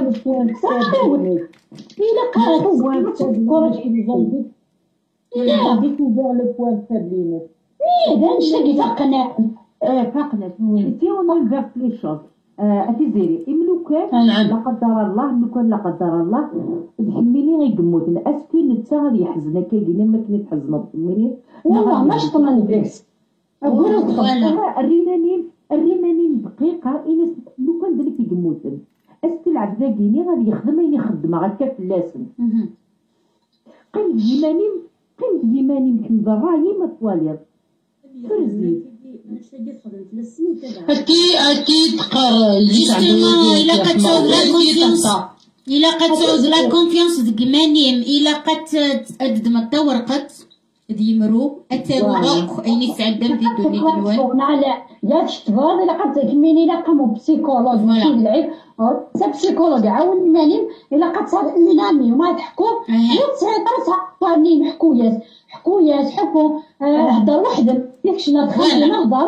إلا قرأت كورج إلى لا découvert le point faible. إذا نشتاقي فقنا si on inverse les choses أتزيري إملو كان لا قدر الله تحملي غير قموتنا أسكي نتا غادي يحزنا كاين ما كاين تحزنا تحملي والله ما شطنا نبيكس أقول الريمانين دقيقة إلا لو كان دلك يقموتن أسكي العبد كيني غادي يخدم هكا في اللاسن قيم اليماني كنت راهي ما تواليض فرزي أكيد تقرر جوستومون إلا قد تعود لا كونفيونس إلا قد تعود لا كونفيونس ديك مانيم إلا قد تأدد ما تورقت ديمرو التوعق أين يتعدم في الدنيا الوان على ياك شتفاض إلا قد كميني إلا قاموا بسيكولوج ماشي العيب سا بسيكولوج عاون مانيم إلا قد صار إنامي وما تحكوا يتسيطر صارني حكويات حكوا هدر وحدهم ياكش نتخيل نهضر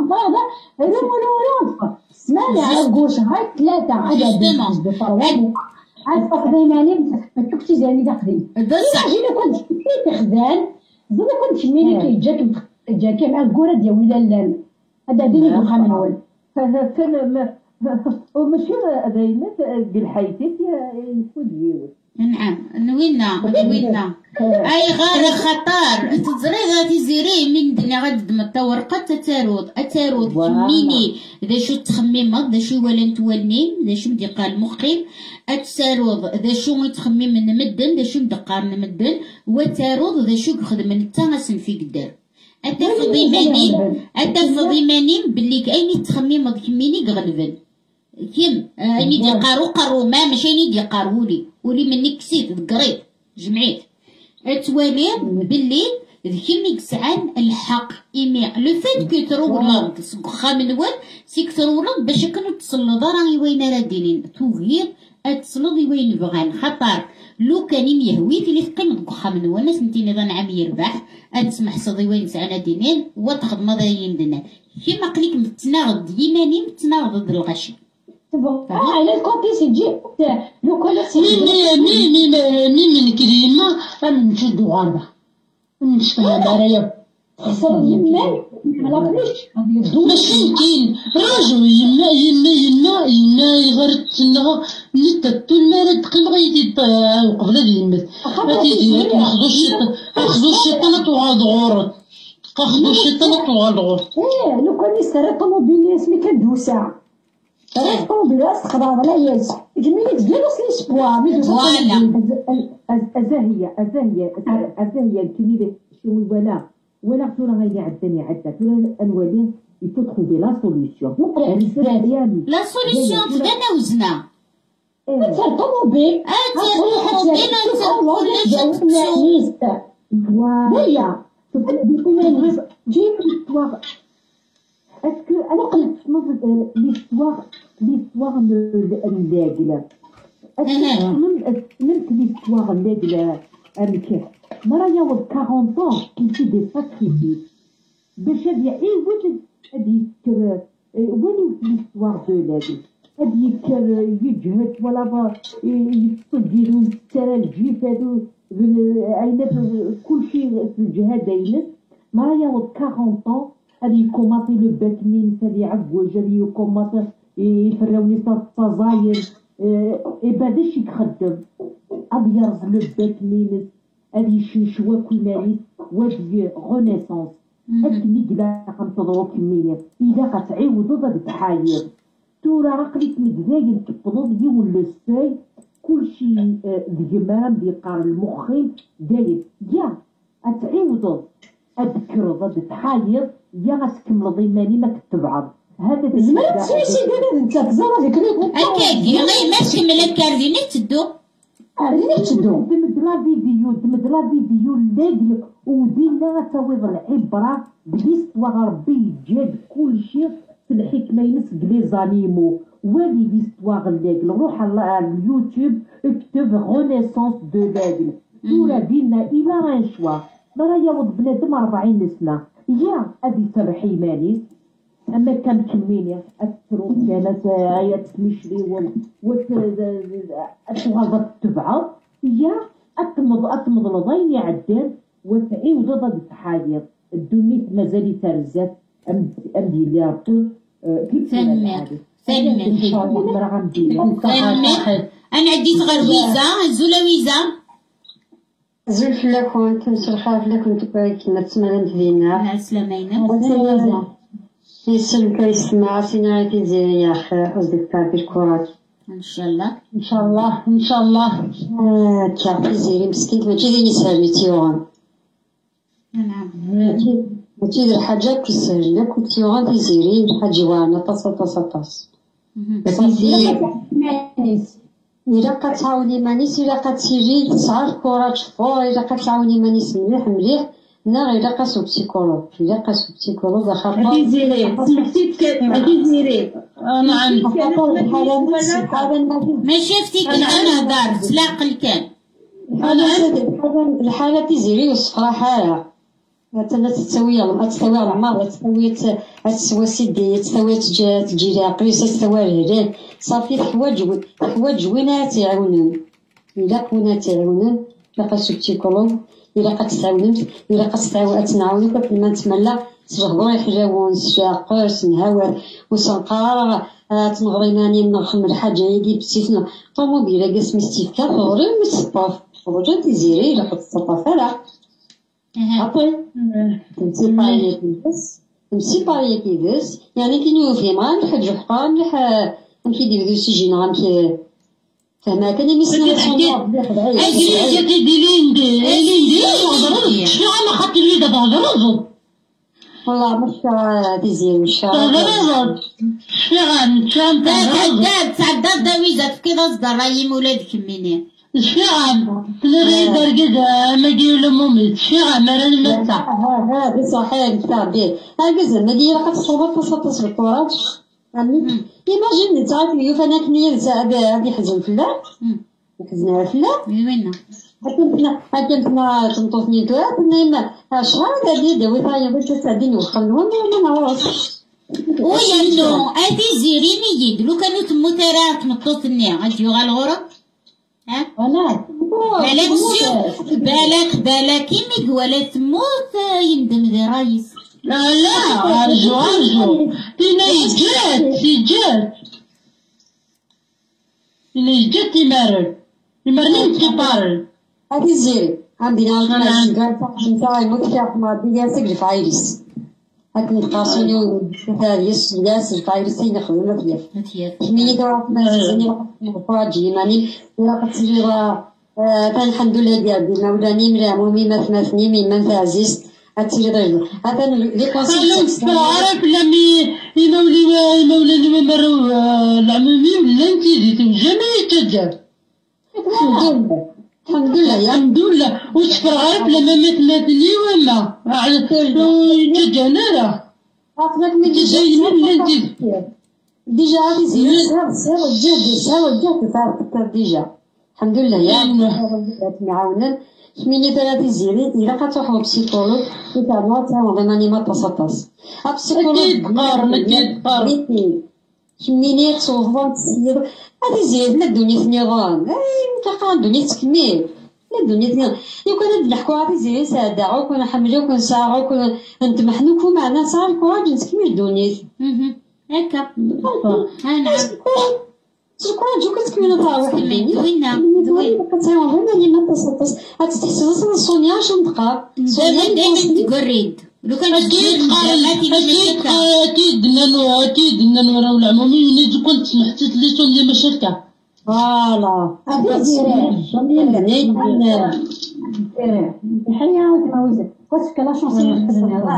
سمعنا على قوش هاي 3 عدد بفروان عاد فقدي مانيم ما تكتي زاني داخلين جينا كنت تخدان زعما كنت ميني كيجاك مع الكورة ديال ولاد هذا ديني بوخا من اول كان وماشي دايما بالحيث يفوت نعم نوينا اي غير خطر تزري زيري من دنيا غد ما تورقت التارود كميني ذا شو تخمم ذا شو ولا نتولني ذا شو مديقا المخيم التارود ذا شو متخمم من مدن ذا شو مدقار مدن والتارود ذا شو خدم من التناسن في قدر أتفض إيمانيم باللي كاين تخمم كميني غلبن كيم أني دي قارو ما ماشي أني دي قارو ولي مني كسيت قريت جمعيت أتوالي باللي ذكيمي كسعان الحق إيمي لو فات كي تروغلط سكخا من وال سيك تروغلط باش كانو تصلد راهي وين راه ديرين توغير أتصلد وين بغان خطر لو كان يهويت اللي تقيم دكخا من وال ناس نتيني ظن عام يربح أتسمح صدي وين سعنا دينين وتاخد مضايين دنا كيما قليك متناغض يماني متناغض ضد الغشي على الكوتي سيجي لو كان من كريمة نشدو غاربة نشفها مرايا حصل يمان ملقنيش ماشي يمكن راجل يما يغرتنا نتا طول ما راه تقيم غيدي وقبل هادي يمت هاتي ناخذو الشيطان طوال غور ناخذو الشيطان طوال غور لو كان يسرق طوموبيل اسمي كدوسة سرق طوموبيل استخدام لا ياس جميلة ديالو سليسبوا أزاهية كنيدة شوي ولا ترى غير عدة ترى الأنوالين يفتحوا دي لا سوليسيون لا سوليسيون تبدا وزنا تسرق طوموبيل فوالا جيب l'histoire. Est-ce que alors l'histoire l'aigle. Même l'histoire l'aigle أمك مرة ياخد 40 ans qu'il fait des sacrifices باش يعيود هذيك وين l'histoire de l'aigle هذيك يجهد ولا يصديرو السرى الجيف هادو عينات كلشي في الجهاد داينس مرة ياخد 40 ans هذي يكوماطي لو باكنين هذي عفوج هذي يكوماطي يفراوني الصزاير إباداش يخدم أبي يرز لو باكنين هذي يشنشوا كل مالي وهذي غونيسونس أكني قلا غنتضرو كمية إذا غتعيودو ضد تحاير تورا راقليك مداين تفضل يول الساي كلشي ديمام ديقار المخين داير يا أتعيودو أذكر ضد تحاير يا غتكمل ضيماني ما كتبعض هذا زمان تسويسي دابا انت تزرع ديك هكاك يلا ما تكمل الكارديني تدو دمد لا فيديو لاقل ودينا تاويض العبرة بليستواغ ربي جاب كلشي في الحكمة ينس لي زانيمو والي ليستواغ لاقل روح على اليوتيوب اكتب غونيسونس دو لاقل تورا دينا الى رانشوا مرا ياوض بنادم 40 سنة يا ادي ترحي ماني اما كان كميني التروح كانت عيات مشري وتغلط تبعض هي أتمض لضين يعدل وتعيود ضد التحاير الدنيا مازال ترزات أمدي اللي ربطو ثمن أنا عديت غير ويزا زولا ويزا زول فلاكون تمسرحا فلاكون تبارك نتسمى لندينا مع السلامة يسلمك يسمع سينا تيزي يا أخي أصدق بالكرات إن شاء الله تعرفي زيري مسكين ماشي ديني سهل تيوغان نعم ماشي دير حاجة كل سهل لا كنت تيوغان تيزيري حاجة وانا طاس صافي إلا قتعاوني مانيس إلا قتسيري تسعى الكرات فور إلا قتعاوني مانيس مليح لا إلا قاسو بسيكولوج خاطر هادي زيري نعم ما شفتيك أنا دار تلاقل كان الحالة تزيري وصفرا حالة تستوي العمار تستوي سيدي تستوي تجي قريصة تستوي الهلال صافي حواج وين تعاونن إلا كونا تعاونن لقاسو بسيكولوج إلا قد تنعاونك في ما نتمنى تجهضوا يحجاون ساقرس نهاور وسنقار تنغريناني نخم الحاجة يدي بسيفنا طوموبيل قاس مستيفكا تغري متصطاف خرجت تزيري إلا حط الصطافة لا عطي تمسي بايا كيدس يعني كي نوفي ما نحج حقا مليح نمشي دير ذو سجين غنمشي فما كان يمسنا أجري ديلين شنو أنا خاطر لي دابا هذا رجل والله مش تزين مش تغرض شفيغان كان تعداد دويزة كذا صدر رايم ولادك منين شفيغان تنري درقدها ما دير لمومي شفيغان مراني متع هذا صحيح بتاع بيه هكذا ما دير قد صوبت تصطس بالكورات أمي إيماجين تعرف اليوم أنا كنية هذه حزن فلا حزنها فلا وين هكذا تنطفني توات نايمة شغال هذه دوي طايا باش تساعديني وخلوهم ما نعرفش ويانو هادي زيريني يد لو كانوا تمو ترى تمطوطني غاديو غا الغرب ها أنا بالك يمي ولا تموت يندم ذي رايس لا أرجو تينا يجات يجات يمرن كبار هذه زيري عندنا نتاع المكتب ما بياسك الفايروس هاك نتقاسوني وثاليس ياس الفايروس ينخدم متياف كمية دورات نازلين وفاجي ماني ولا قتلي الحمد لله ديال مولاني مرامومي مثمثني من تعزيز هاتي رجل هذا لي كونسيل عارف لمي يمولاني مرو العمومي ولا انت زيت جميع تجار الحمد لله وشكر عارف لما مثلتني ولا تجانا راه عقلك من ديجا هذه ساوى الجهد تعرف ديجا الحمد لله يا معاونا كميني ثلاث زيري إلا كتروحو بسيكولوج يتعلموا تاعو ضماني ما تصطاس أكيد قارن كميني تصوفون تسير هذه زيد لا الدنيا نظام متلقى الدنيا تكمل لا الدنيا نظام لو كنا نحكوا هذه زيري سادة وكنا حملوا وكنا ساعة وكنا نتمحنوا معنا صار الكوراج نتكمل الدنيا هكا نعم الكوراج وكتكمل طاوح الدنيا وين كتساوي ضماني ما تصطاس هتحس وصل الصونيا شنطقة دايما تقريد لو كان أكيد ننو العمومي وليد كنت سمحتت لي صوني مشاركة فوالا هذا زيري الحياة وتموزة واسك لا شونسي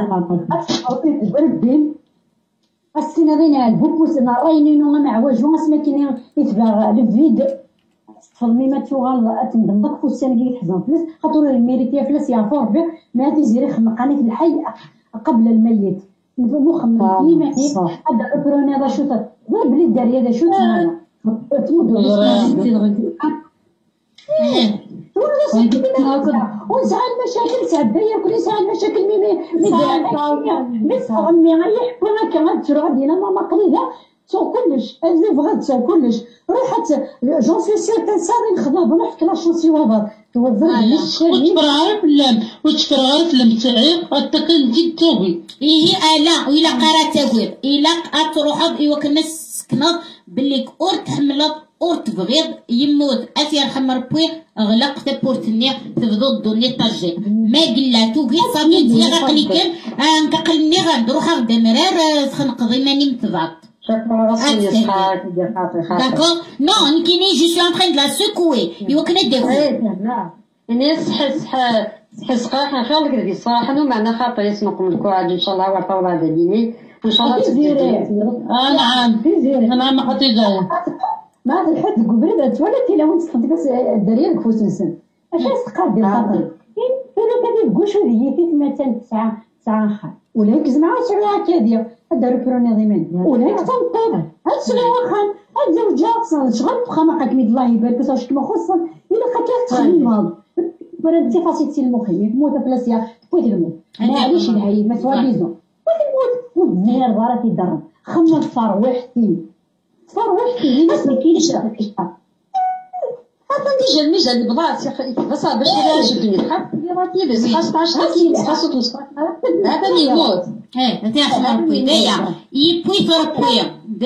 البردين السنة بين البوكو سنة راينينو مع وجوه سمكيني يتبع الفيد تفضمي ما تشوغال أتندمك فوسان كي تحزن فلس خاطر الميريتيا فلس يعفور به ما تزيري خمقاني في الحي قبل الميت مخمم كيما هيك هذا البروني هذا شو غير بلي الداري هذا شو ونسعى المشاكل تعبايا كل ساعة المشاكل مي يحكونا كمان تروح دينا ماما قليلة تسوق كلش اللي بغات تسوق كلش روحت جون سي سير تنساوي نخدم بروحك لا شونسي وابر وتفر عارف لم تعيق حتى كنتي توبي لا وإلا قرات تاوير إلا تروح وكنا سكنض باللي اور تحملت اور تبغيض يموت أثير خمر بوي غلق تبورتني تبدو الدنيا طاجي ما قلاتو غير صافي انتي غاقني كان نكقلني غندروح غدا مرار تخنقضي ماني متبعط D'accord? Non, Nikini, je suis en train de la secouer. Il faut connaître des لا الناس حس قاحة خالك ذي الصراحة نو معنا خاطر يسمقوا من الكواد إن شاء الله وطولة ديني إن شاء الله تزيري نعم خطيجة ما هذا الحد قبرت ولا تي لو تخدي بس الدريا كفوس نسن اش تقاد الخاطر كاين كذا تقول شو هي في مثلا ساعة خا ولا يكزم مع ساعة كذا داروا برونيضيمين ولا يقتنطر هاد سنة خان هاد زوجات شغل بخمقك ميد الله يبارك واش كما خصها إلا خاطر تخمم هذا برانتي فاسيتي المخيم موت بلاصيا بغيت الموت معليش العيب ما سواليزو بغيت الموت والزير ضراتي الدرب خمم فروحتي الناس ما كاينش هذا ديجا الميجا اللي بضاعت بس باش تراجع الدنيا حق راتي بس 15 كيلو خاصو تمسك هذا اللي يموت انت خمر بوي دايا يبوي فر بوي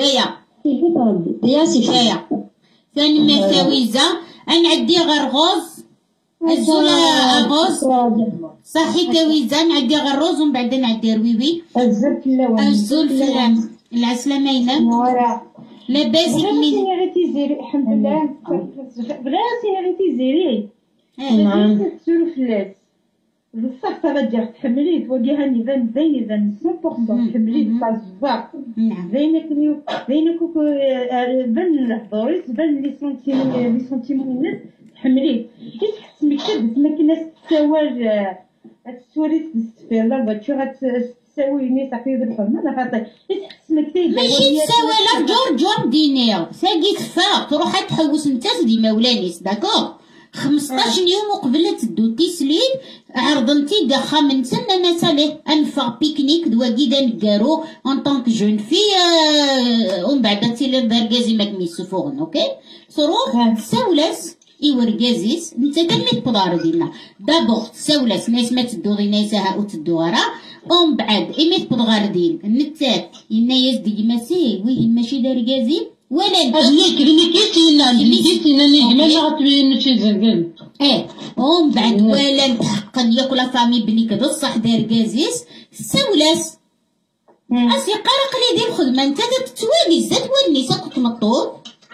دايا سي دايا ثاني مساويزه نعدي غير غوز الزولا غوز صحي كويزه نعدي غير روز ومن بعد نعدي رويوي الزول في العسله ماينه لاباس بغيتي غير تيزيري الحمد لله بغيتي غير تيزيري نعم تزول فلاس بصح صافا تحمليت وكي هاني بان زين بان 100% تحمليت صافا زين كوكو بان الحضوريس بان لي سونتيمون الناس تحمليت تحس مكتب ما كناش تسوالي في لا فواتور تساوي ني صافي بالحرمه لا خاطر تحس مكتب ماشي تساوي لا جور دينير ساقي خفاق تروح تحوس نتا ديما ولانيس داكور 15 يوم وقبل تدو تيسلين عرضنتي داخا من سنة نسالي انفع بيكنيك دواكي دا نكارو ان طونك جون في ومن بعد تيلي داركازي ماك ميسوفوغن اوكي تروح تساولاس إوركازيس نتا تميت بدار ديالنا دابوغ تساولاس ناس ما تدو غي ناساها وتدو غرا ومن بعد إميت بدغار ديال نتات يناياس ديما سي ويه ماشي داركازي ولا أجليك لنكيتينا نجمع غتبين شي زرقان ومن بعد ولا حقا ياكل فامي بني كذا الصح دار كازيس ساولاس اسي قرق لي دير الخدمه انت تتواجي زاد والنساء كنت مطول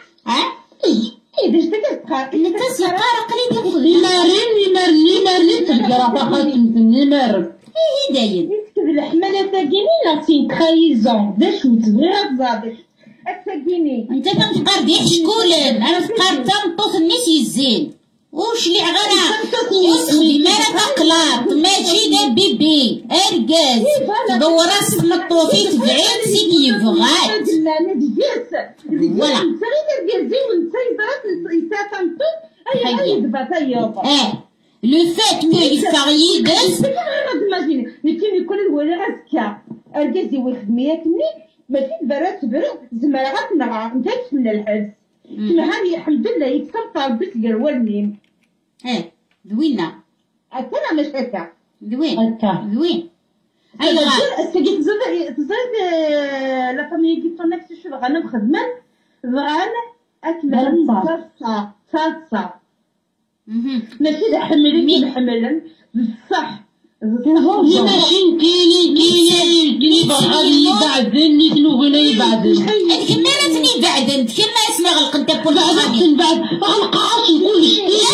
باش تلقى انت سي قرق لي دير الخدمه نيمارين تلقى راه باقا نيمار داين يكتب الحمله تاعيني سي ترايزون باش تبغي تزادك التاكيني انت كنتقار ديال شكولن انا تقار تنطوط الناس يزين وش اللي عغرا وسخدي مالا تقلاط ماشي دا بيبي اركاز تدور راسك مطوفي تبعين سيكي يبغات فوالا انت غير اركازي وانت يسافنتو اي دبا يابا لو فات كو يفاريدس imagine نكين يكون الولي غاسكا اركازي ويخدمي ياكني ماشي دبرات تبرو زعما غتنغا انت تسنى الحبس تما هاني الحمد لله يكسب طالبت القروالنين دوينا انا مش هكا دوين ايوا استجيت تزاد لا فامي كي نفس الشيء غانا بخدمه غانا اكمل صلصه ماشي حملن بصح ماشي كيني بغالي بعدين نيتلو غني بعدين كمالتني بعدين كما اسمع غلق انت بول بعد غلقاش نقول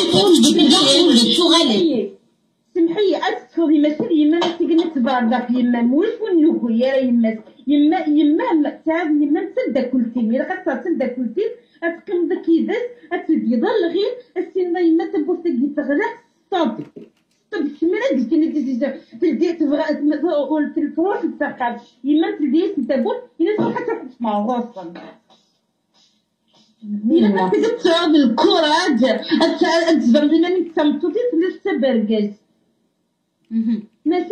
شغالي سمحي أسفوري ماشي يما تيقنا تبارك يما مولش ونوكو يا يما تعب يما تسد كل تيم إلا قصة تسد كل تيم أتقم ذاك يدس أتبيض الغير السينما يما تبوس تجي تغلق ستوب شمرا تلدي تبغى تروح تثقف يما تلدي تقول إلا تروح حتى مع الوصل إلا تقدر تاخذ الكوراج أتزبر زي ما نتسمتو تلسه برقاز ماشي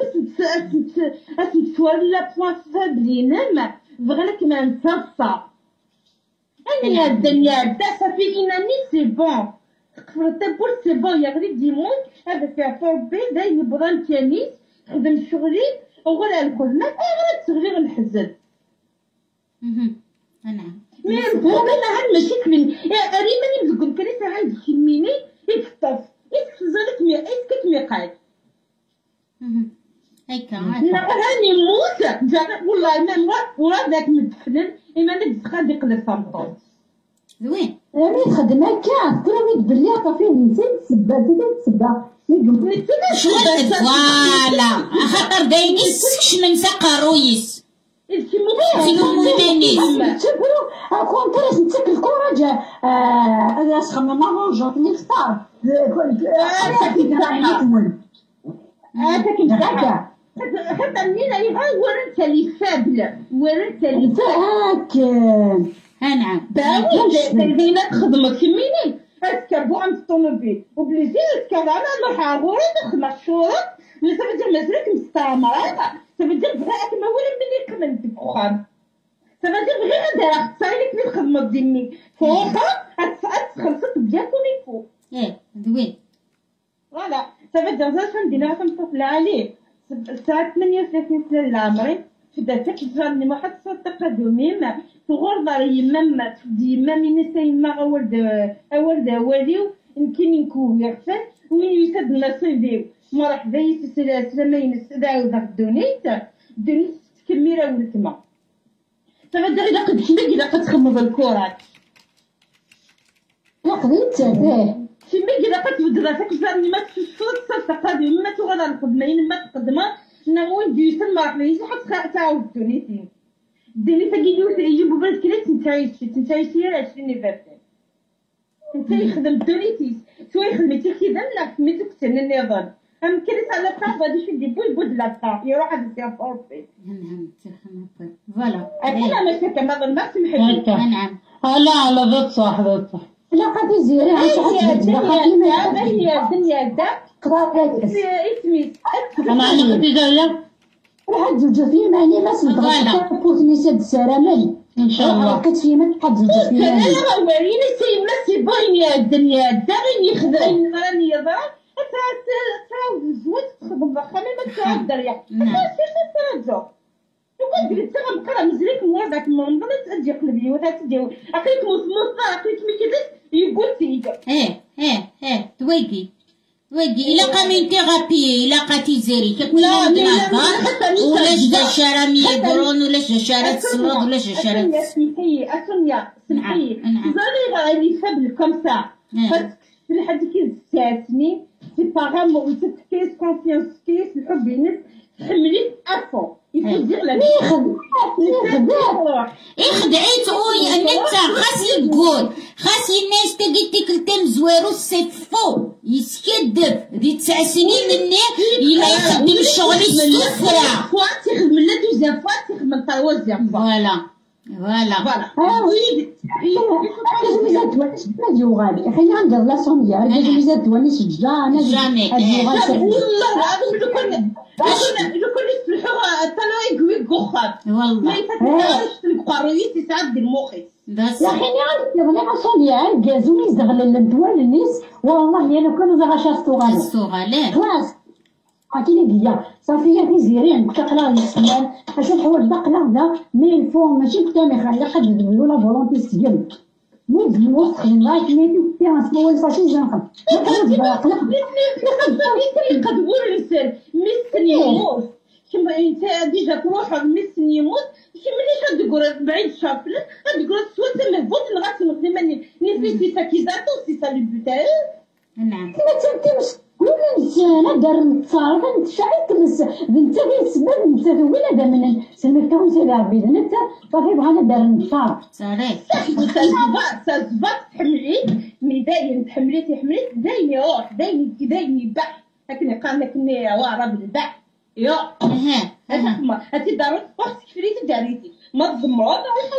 تتولى بوان فابلين ما بغالك ما نتصفى أنا الدنيا دا صافي إنني سي بون تقفل تبول سي بون يا غريب ديمون هذا فيها فوربي دا يبغى التانيس خدم شغلي وغير الخدمة غير تشغلي غير الحزن نعم مي البروبليم هاد ماشي كمين ريما نقول كريسة عندك كميني يكطف يتفزلك مي اسكت ميقاي هيكا راني موت والله ما ورا ذاك مدفنن إما ندخل ديك الفامطوط زوين راني تخدم هكا كرا بلي عطا فيه نسيت تسبا فوالا خاطر دايني السكش من سقارويس تبرو كونتريس نتسك الكوراج هذا سخنا مارونجو في الفطار هذا كنت هكا حتى منين يبغى ورنت لي فابله ورنت لي هاك نعم باوي خدمة كميني اسكابو عند الطوموبيل وبليزي اسكاب انا نروح عغوري نخدم الشورى اللي تبدل مسلك مستعمرة تبدل بغاك ما ولا مني كمان في الكخام تبدل بغي غدا راه تصايلك في الخدمة ديالي فوقها خلصت بياكوني فوق زوين فوالا تبدل زاد ندير غنطفل عليه الساعة 38 سنة لعمري بدات تجرني ما حد صدق دوميم تغور داري يمام ديما من سيما اول واليو يمكن نكون يعفن وين يسد نصيبي مرحبا سلامين داو داك دونيت تكميرا ولتما تبدا الا قد حمد الا قد تخمض الكرات قضيت شي ما كذا كتبدل هذاك الزرني ما تصدق هذه ما تغادر الخدمه ما تقدمها نقول ديسن ما عقليش حتى تعاود دونيتي ديني تجي يجيبوا بالك كلا تنتايشي على 20 فاتين انت يخدم دونيتيس شويه خدمتي كذا لا سميتك تن النظام ام كريت على الطاف غادي شي دي بوي بود لا الطاف يروح هذا السيف فورفي نعم فوالا انا ماشي كما ما سمحت نعم لا لا ذات صح ذات صح لا قد زيري عايش هي الدنيا دا قراءة اسمي انا عندي ابتدائيه راح تزوج فيه معني ما سمعت كنت نسيت سلامي ان شاء الله كنت في ما تقد زوج فيه انا وريني سي نسي باين الدنيا دا يخدم راني يضرب تعاود زوج تخدم واخا ما تعاود دريا ترجع لو كنت قلت لها نقرا مزريك موضعك المنظر تجي قلبي وتدي عقلك مصمصه عقلك مكدس يقول سيدي تويقي إلا قامين تغابي إلا قاتي زيري كتلا نهار ولا جدا شارع 100 درون ولا جدا شارع الصلاد ولا جدا شارع أسونيا سمحي زاني غادي فابل كم ساعة لحد كي ساعتني سي باغام وتكيس كونفيونس كيس الحب ينس تحملي أفو يفدير لا اخدعي تقولي ان انت خاص تقول خاص الناس تجي تكلتم زويرو سي فو يسكدب دي 9 سنين مني إلا يخدم الشغل السفرة تخدم لا دوزيام فوا تخدم تروازيام فوالا ميزات ونس نادي وغالي خلينا ندير لا صومية نادي ميزات ونس جامي والله العظيم لو كان يصلحوها طلعوا يقوي قخاب والله ما يفتحوش القروية تسعد المخيس يا أخي أنا ندير صومية الجازو يزغل النتوال الناس والله يعني كانوا زغا الصغالين خلاص عطيني بيا صافي في زيرين تقرا الاسلام عشان حوايج دقنا هذا مي فو ماشي كامل خلي قد ولا فولونتي سجل مو بنوص خلاص ميدي في اسمو صافي جنخد قد بقول الانسان ميسن يموت كما انت ديجا تروح ميسن يموت كي ملي كتقول بعيد شافل كتقول سوا تمهبوط لغايه نخدم نسيتي ساكيزاتو سي سا لو بوتال نعم كما تمتمش كل إنسان دار نتصارف نتشعر كنس بنت غير سبب نتا وين هذا من سلمك كون سير عبيد انت صافي بغانا دار نتصارف صحيح سازبط تحمليت ميداين تحمليت داين يروح داين يبح لكن قال لك اني واعره بالبح يا هاتي دارت وقت كفريتي داريتي ما تضمروا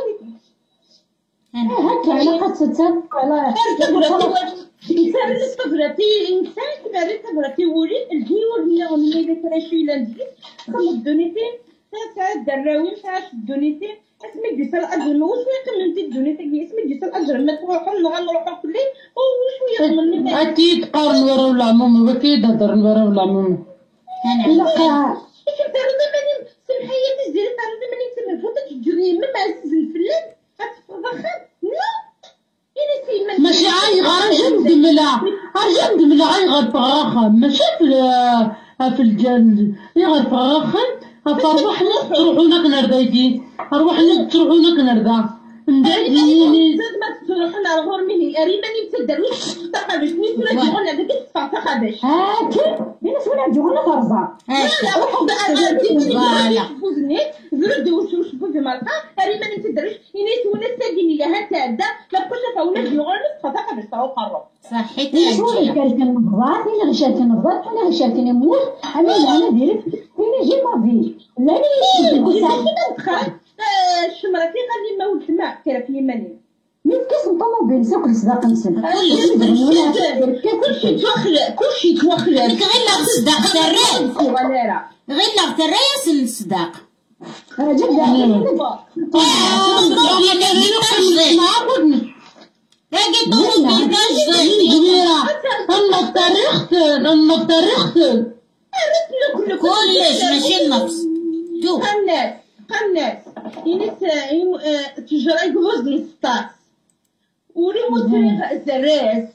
هكا علاقة تتابع على إنسان كباري تبرتي ولي الجيور هي ونميدة تراشي لندي خمس دونيتين ساعة دراوين ساعة دونيتين اسمي جيسال أجر ما وشوية كملتي الدونيتين اسمي جيسال أجر ما تروحوا نروحوا كلي وشوية من أكيد قارن ورا ولا عموم أكيد هدر ورا ولا عموم لا كنت أنا ماني سمحية تزيد أنا ماني تسمى فوتك تجري من معزز الفلان هتفضخم لا ماشي عايغة أرجم دملا عايغة فراخة ماشي في الجنة يغير فراخة فروحنا تروحونا كنردايتي أروحنا تروحونا كنردا ندايتي ما تروحنا الغور مني أريماني بتدروش تقابش نيت ولا جيغونا ديك تدفع تقابش هاكي بينس ولا جيغونا فرزة لا وحب أنا فوزني زرد وش بوزي مالقا أريماني بتدروش ينيت ولا ساقيني لها تادا لا كل فولا جيغونا تقابش تاو قرب صحيت شو اللي كان النظار ولا غشاك النظار ولا غشاك النمور أنا ديرك وين جي مافي لا لي الشمركي غادي ما ولد ما كيف يماني مين كيس طوموبيل ساكل صداق نسن كلشي توخلى غير لا صداق ترى غير لا ترى ياسن الصداق كلش ماشي النفس تو قناس ينس تجرى يقوز السطاس ولي مطريق الزراس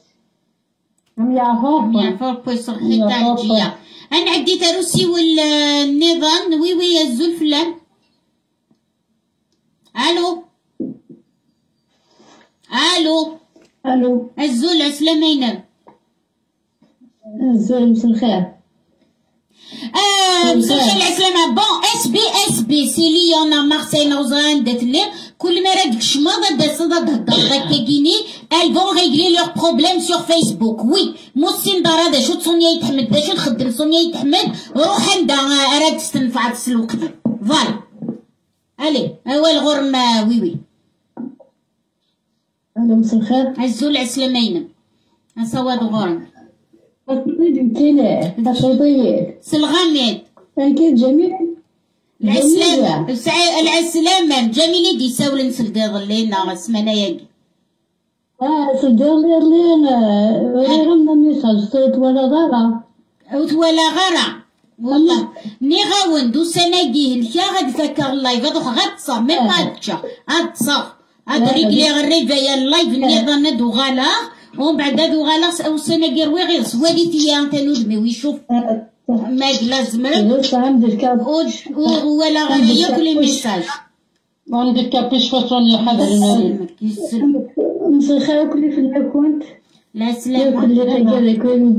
يعرفوك بصحي تاع الجيا انا عديت روسي والنظام وي الزول فلان الو الو الزول عسلامة ينام زين مساء الخير. مساء الخير العسلامة. بون اس بي سي لي انا مارسيل نوزان دات لي كل ما راه ديك الشماضه دا صدا تهضر هكا كيني ال فون ريغلي لور بروبليم سور فيسبوك. وي موسين دار هذا شو سونيا يتحمد دا شو تخدم سونيا يتحمد روح عندها راه تستنفع الوقت فوالا. الي هو الغرم. وي الو مساء الخير. عزو العسلامين نصواد غرم كاين تفضيل سلغامين كاين جميل العسلامة العسلامة جميلة دي ساول نسلديض لينا سمانا ياكي سلديض لينا غيرنا ميساج صوت ولا غارة ولا غارة والله ني غاون دو سناكي هلكا غاد فاكر اللايف هادوخ غاتصا ميم ما هادشا هاتصا هاد ريكلي غريفايا اللايف نيضا دو غالا ومن بعد هادو غالا او سناكي روي غير سواليتي انت نودمي ويشوف ما لازمك ولا غادي ياكل الميساج ما ندير كابيش فاصوني حاضر مساء الخير كلي في الكونت. لا سلام كلي كل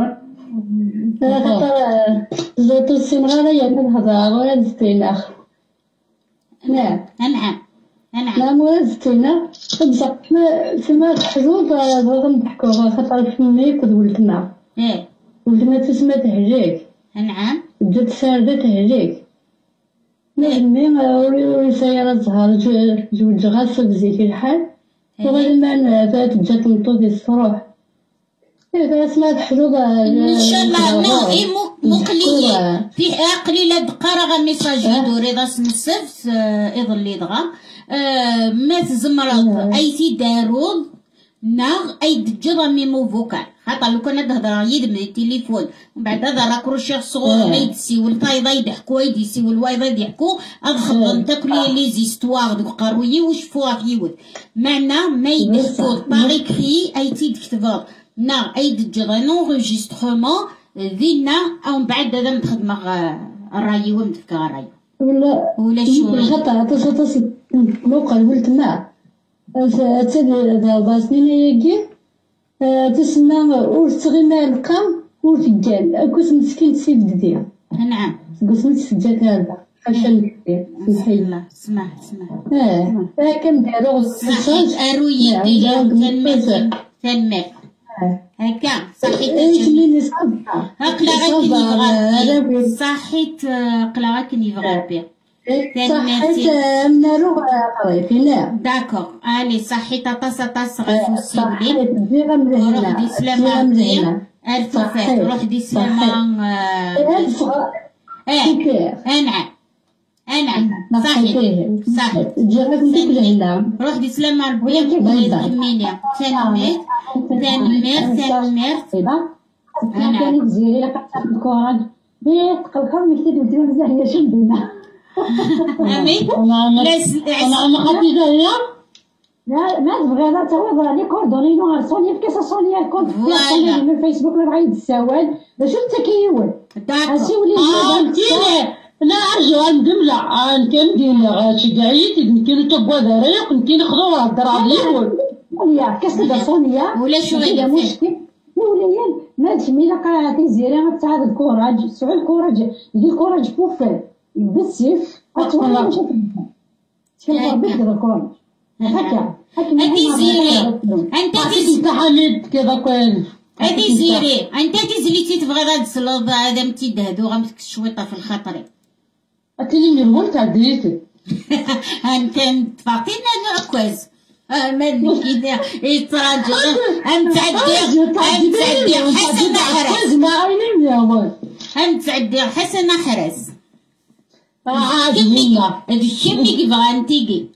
زوت السمغة يا نهضر ولا زتينا نعم نعم ولا زتينا بصح سما حزوب بغا نضحكو خاطر فمي كد ولدنا ولدنا تسمى تهجيك. نعم جات ساردة تهجيك نعمي وسيارة زهر جوج غاصة بزيت الحال وغادي ما فات جات مطوطي الصروح سمعت حزوبة ان شاء الله. نو اي مقلية في قليلة دقارة ميساج يدور رضا سنسف يظل دغا ما تزمرض اي تي دارود ناغ اي دجرا ميمو فوكال خاطر لو كان تهضر يدم التليفون ومن بعد هذا راكروشي الصغور ما يدسيو الطايضه يضحكوا يدسيو الوايضه يضحكوا اضخم تاكلي لي زيستوار دوك قرويي وشفوها في يود معنا ما يدحكوا طاريكي اي تي تكتبوا نا اي دجرا نونجسترومون ذينا او من بعد هذا نخدم الراي ومدفك الراي ولا شو خاطر تصوت موقع قلت ما تسد باسنين يجي تسمى ورتغي القام ورتجال اكوس مسكين سيد ديال. نعم قسم السجاد هذا عشان بسم الله سمع كان دارو صحيت اروي ديال تنمر هكا صحيت مني صافا هاكلا غاكني صحيت قلا غاكني فغابي صحيت منارو قريتينا داكوغ الي صحيت طاس غفوسيولي روح دي سلامة الفوفات روح دي سلامة نعم صحيت روح دي سلامة البيض والكمينيا تنمير كانت زيري لقد تاخد الكوراج بيت قلقل مكتب وديو مزاح يا شدنا امين انا خديتها هي لا ما تبغي لا تعوض على كوردونينو على سونيا كيسا سونيا كنت في من الفيسبوك لا بغا يتساوال باش انت كيول اسيولي لا ارجع ندملا كان دينا شي قايت يمكن تبغى داريق يمكن ناخذوا هضر عليه يا كاس سونيا ولا شو غير مشكل وليان ما تجميلا قاعدين زيرين غتعاد الكوراج سعود الكوراج يدير الكوراج بوفال بالسيف غتولي شوف بيدير الكوراج هكا انت زيري انت حميد كذا كان انت زيري انت تزليتي تبغي غاد تصلب هذا متيدهدو غمسك الشويطه في الخطري اتيني من الغول تعديتي انت تفاقينا نعكوز من كده يتراجع تعدي حسن حرس ما عينين يا ولد تعدي حسن حرس عادي منا كمي كيفغانتيجي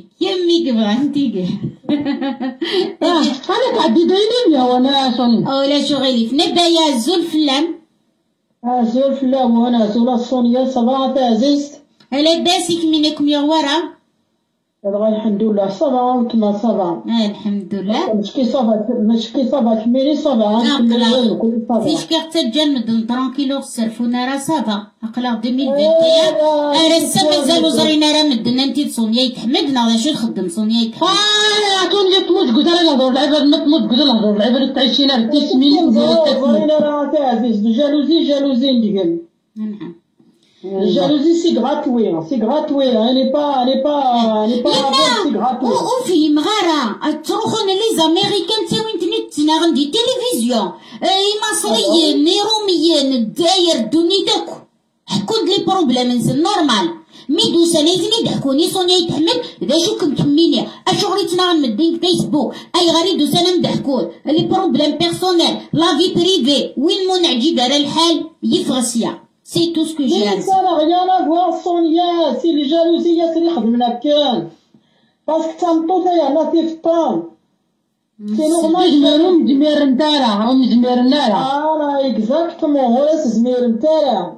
انا تعدي دايرين يا ولا صن ولا شغلي في نبايا زلفلام زلفلام وانا زول الصونيا صباح تعزيز هلا باسك منكم يا ورا دابا الحمد لله صافا وتما صافا. الحمد لله. مش كي صافا كميري صافا كل صافا. فيش كي تتجند ترونكيلو السرفونا راه صافا أقلا 2021 راه السا مازالو زرينا راه مدنا انتي سونيا يتحمدنا راه شو نخدم سونيا يتحمد. عطوني تموت قلت انا نهضر العباد ما تموت قلت نهضر العباد تعيشينا في سمين زرينا راه تعزيز جالوزي ندير. نعم. الجالوزي سي غراتوي elle n'est pas سي غراتوي. وفيلم غارة تروحون لي زاميريكان تاوين تنتنا غندي تلفزيون مصريين روميين الداير الدنيا داكو حكون لي بروبليم نزل نورمال ميدو سنيتني ضحكوني سونيا يتحمل ذا شو كمكميني اشغليتنا غنمدين فيسبوك اي غادي دوز انا مضحكون لي بروبليم بيرسونيل لا في بريفي وين مون عجيب على الحال يفرسيا. C'est tout ce que j'ai à dire. Ça n'a rien à voir, Sonia. C'est les jalousies, c'est les khadmna كان. Parce que ça me tombe à la teftan. C'est normal. زمير نتاعها هم زمير نتاعها. exactement. هو زمير نتاعها.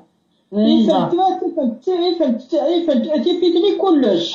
تفيدني كلش.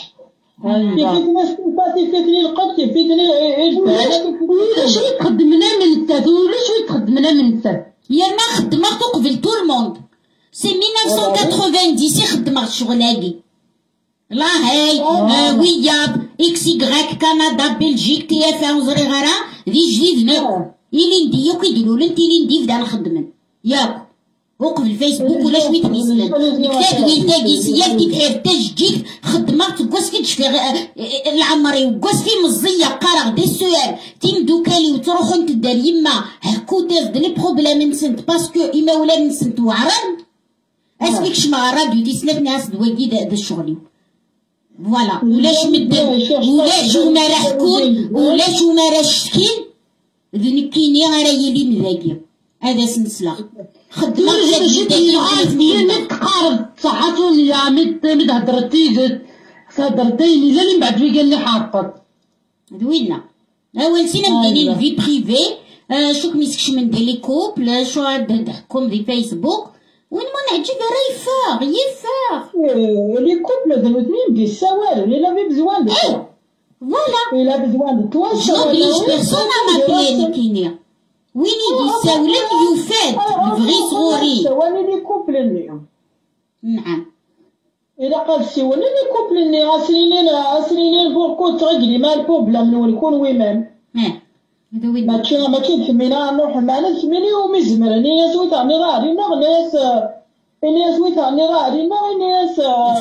تفيدني القد تفيدني ولاش تخدمنا من التاث ولاش تخدمنا من التاث. يا ما خدمت قبل تو الموند. سي 1990 خدمت الشغل هادي لا هاي وياب اكس يغريك كندا بلجيك تي اف ان زريغرا ذي جديد نو إلي نديو كيديرو لنتي لي ندي فدا نخدمن ياك وقف الفيسبوك ولا شويه تنسلن كتاب ويلتاكي سيال كيتعير تجديد خدمت كواس كتشفي العمري وكواس في مزيه قرا دي سؤال تيمدو كالي وتروحو نتدار يما هكو تاخد لي بروبليم نسنت باسكو إما ولا نسنت وعرن اسمك شما راديو تيسنف ناس دواكي دا الشغل فوالا ولاش مدن ولاش وما راه حكون ولاش وما راه شكين ذنكيني راه يلي مذاكي هذا سلسلة خدمة جديدة تقارب صحتوني يا مد هدرتي هدرتيني لا اللي من بعد قال لي حاطط دوينا اول سينا مدينين في بريفي شوك ميسكش من دي لي كوبل شو ضحكم في فيسبوك وين ما نعجب راه يفاغ لي كوبل زعما دي السوالف اللي لا بزوان دو فوالا الا بزوان دو جوبليج بيرسون ما كاين كينيا وين يدي ساولك يفاد الفغي صغوري سوالي لي كوبل نعم إلا قال سوالي لي كوبل عسرينين بوركو تغلي ما البروبليم نو يكون ويمام ما تشمينا نروح معنا تشميني ومزمرني ناس وتعني راري ناس الناس وتعني راري ناس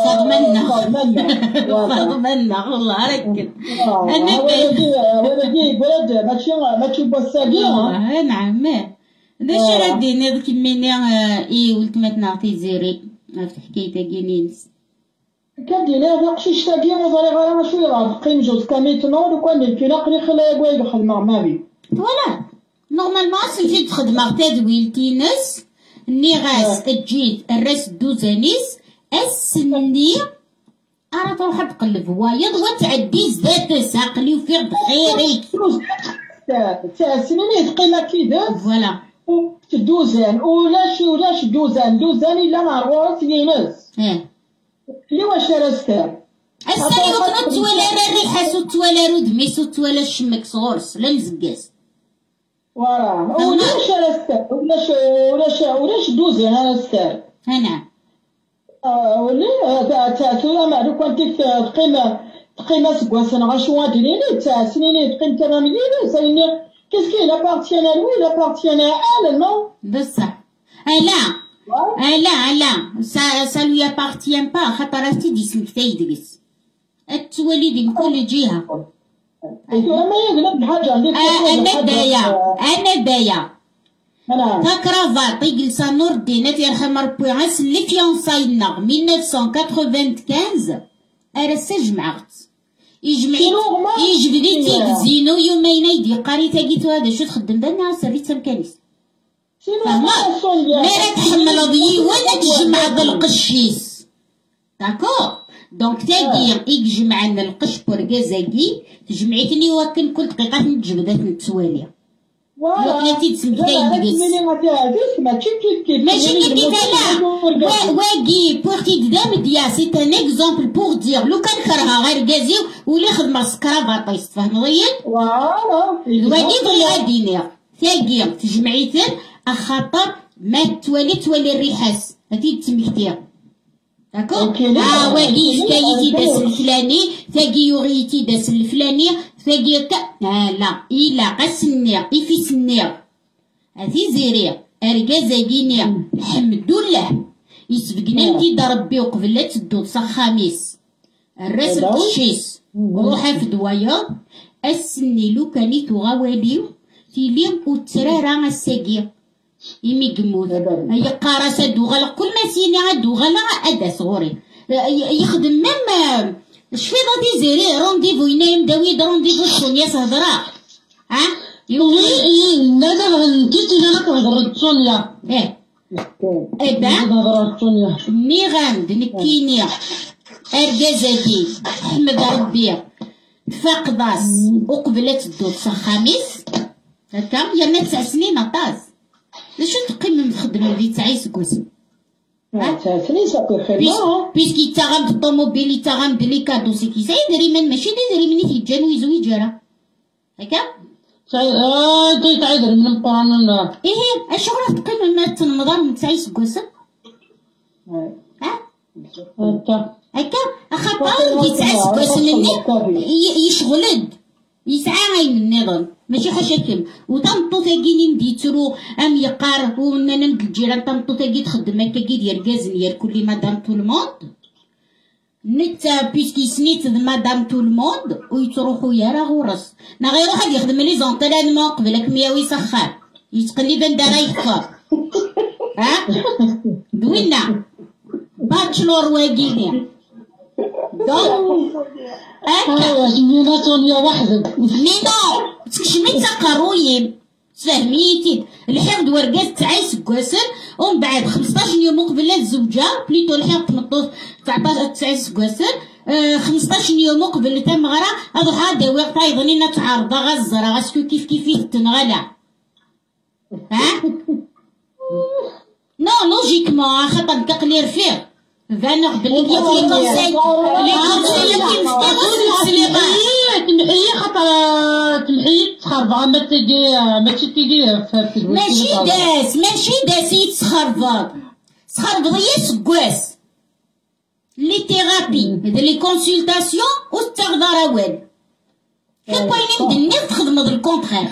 فضمنا والله ركز انا ولدي بلد ما تشوف الساقيه نعم داش ردينا ذاك ميني اي ولت ما تنعطي زيري في حكايتها كينينس كدينا ذاك شي شتاقيه وزاري غير شويه راه قيم جوج كاميتنور وكان الكينا قري خلايا كواي دخل ما بي فوالا نورمالمون سيجي تخدم تدويل تينس النغاس تجيد الراس دوزانيس السني راه تروح تقلب وايض وتعدي زاد ساقلي وفيغ بخيري تاع سنين ثقيله كيدا فوالا دوزان ولاش دوزان الا مع الراس ينس اللي واش راستار السني وكنت تولا الريحه سو تولا رود ميسو تولا الشمك صغورس لا مزقاس فوالا ولاش راستار ولاش دوزان راستار هنا ولا تاع معلوم كنت تقيمه سكواسن غاشوا ديالي تاع سنين تقيم كراميين سايني كيس كي لا بارتيان ا لوي لا بارتيان ا elle non بصح لا ça lui appartient pas خاطر راستي دي سمك تيدرس التوالي من كل جهه ما يغلب الحاجه عندي انا بايا كرافات يجلس نور الدين يرحم ربي عاس لي فيونساينا 1995 ارسا جمعت يجبدي تيكزينو يومين يدي قاري تاقيتو هذا شو تخدم بنا سريت مكانيس فما ما تحمل ضيي ولا تجمع ذا القشيس داكور دونك تاقي يجمع لنا القش بوركازاكي تجمعتني وكن كل دقيقه نتجبدات نتسواليها وقناتي تسمكتاي ديس ماشي كيف لا واقي بورتي دام ديا سي ان اكزومبل بور دير لو كان كرها غير كازي ولا خدمه سكرافاطا يستفهم ضيق واقي بغي دينير تلاقي في جمعيتين اخاطر ما توالي الريحاس هادي تسمكتيها داكو واقي سكايتي داس الفلاني ثاقي يوريتي داس الفلاني ثاقي لا إلا قسنير إفي سنير هذي زيرير أركازاكينير الحمد لله يسبقنا مديد ربي وقبل تدو خميس الراس القشيس وروحها في دوايا السني لو كاني تغاواليو تيليم وترارا الساقي يمي قموت هي قارسة دوغالا كل ما سيني دوغالا أدا صغوري يخدم مام شفي غادي زيري رونديفو ينايم داويد رونديفو سونيا سهضرا يقول لا كنت انا كنهضر سونيا با مي غامد نكينيا اركازاكي حمد ربي فاقداس وقبلت الدوط خميس هكا يا 9 سنين عطاس شو تقيم الخدمه اللي تعيس كوسم بيسكي تاغام الطوموبيل تاغام لي كادو سي كي سايدري من ماشي ديري مني تيجانو يزوي جارا هكا تعيدر من القران ايه الشغل تقيم ما تنظر من تعيس كوسم هكا اخاطر يتعس كوسم يشغلد يسعى عين النظام ماشي حاشاكم وتنطو ثاقيني مديترو ام يقار ونانا الجيران تنطو ثاقي تخدم هكا كي ديال كازنير كل مادام تو الموند نتا بيسكي سنيت مادام تو الموند ويتروحو يا راه غورس نا غير واحد يخدم لي زونطرينمون قبلك ميا ويسخر يتقلب دارا يخفر دوينا باتشلور واقيني مينا سونيا وحدك مينا تكشميت قرويم فهميتي الحمد ورقات تعيس كواسر ومن بعد 15 يوم قبل الزوجة بليتو الحين 18 تعيس كواسر 15 يوم قبل تمغرا هادو حادا وقت ايضا تعارض غزرة غاسكو كيف تنغلا نو لوجيكمون خاطر كقلي رفيق فانا بلي لي كونساي تمحي خاطر تمحي تخربغ ماشي تيجي ماشي داس يتخربغ هي سكواس لي تيرابي لي كونسلطاسيون وتغدر وال كاين ندير تخدم الكونترير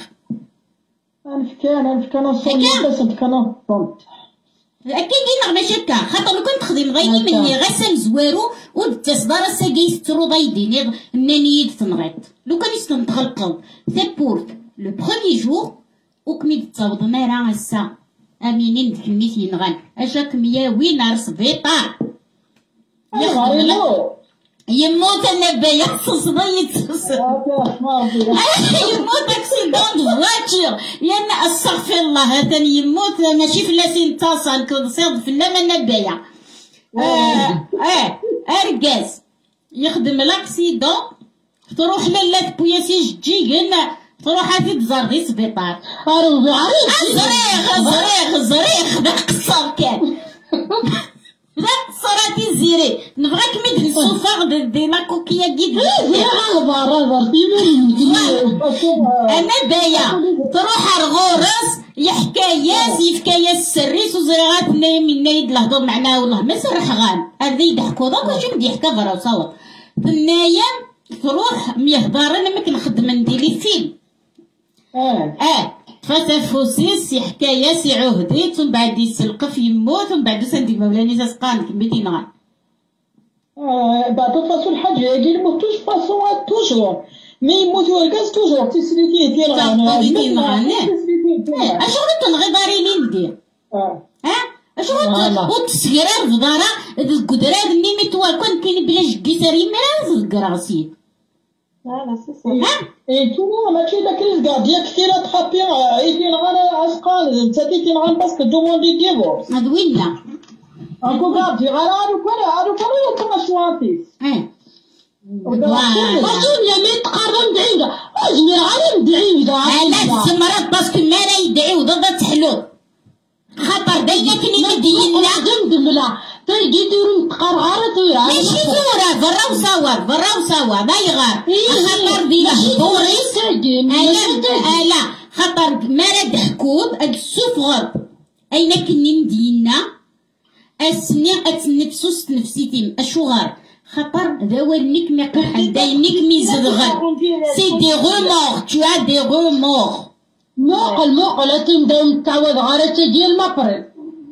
انا صوني أكيد ماشي هكا خاطر لو كنت تخدم غيني مني غسل زوارو والتصدار الساقي سترو ضايديني منانيد تنغيط لو كان يستنتغلقو ثابورت لو بروميي جور وكميد تصاوض مارا هسا امينين دكميت ينغان اجاك ميا وين عرس بيطار يموت النبي يحصص ضيت يموت اكسيدون فواتير يانا استغفر الله هذا يموت ماشي في لاسين تصل كنصيد في اللام النبية اركاز يخدم الاكسيدون تروح للات بوياسي جيجن تروح هذي تزرغي سبيطار زريخ ذا قصار كان لا صراتي زيري نبغاك ميد السوفاغ دي لا كوكيا كيد انا بايا تروح الغورس يحكاياس يفكاياس سريس وزريغات من نايد الهضور معنا والله ما سرح غان هذا يضحكوا دوك واش بدي يحكى فرا وصوت ثنايا تروح ميهضر انا ما كنخدم نديري فيلم فتفوسيس حكاية سي عهديت ومن بعد يسلقف يموت ومن بعد سندي مولاني تسقان كميتي نغان بعد فاصون حاجة يجي يموت توش فاصون توجور مي يموت ورقاس توجور تسليتيه ديال غانا اشغل تنغي داري لي ندير اشغل وتسكرار في دارا القدرات ني متوا كون كاين بلا جكيساري مرا الكراسي تو ماشي داك الكاع ديال كثير تخابي عيدين غانا عسقان تاتي تنغان باسكو دوموندي ديفورس هاد وين لا انكو غادي غارو كان شوانتيس وصول يا مي تقارن بعيدة واجمي غالي ندعي دا على الزمرة باسكو ما لا يدعيو ضد تحلو خاطر دايما كني ندينا دملا تيجي يديروا قرقرة ماشي زورة برا وصوا ما يغار خاطر دينا بوريس لا خاطر ما لا دحكوب السوف غرب أين كني ندينا أسني أتنفسوس نفسيتي أشوغار خاطر ذاولنيك مي قرحل داينيك مي زدغل سي دي غومور تو as دي غومور موقل أتم تعود غارة ديال المقرن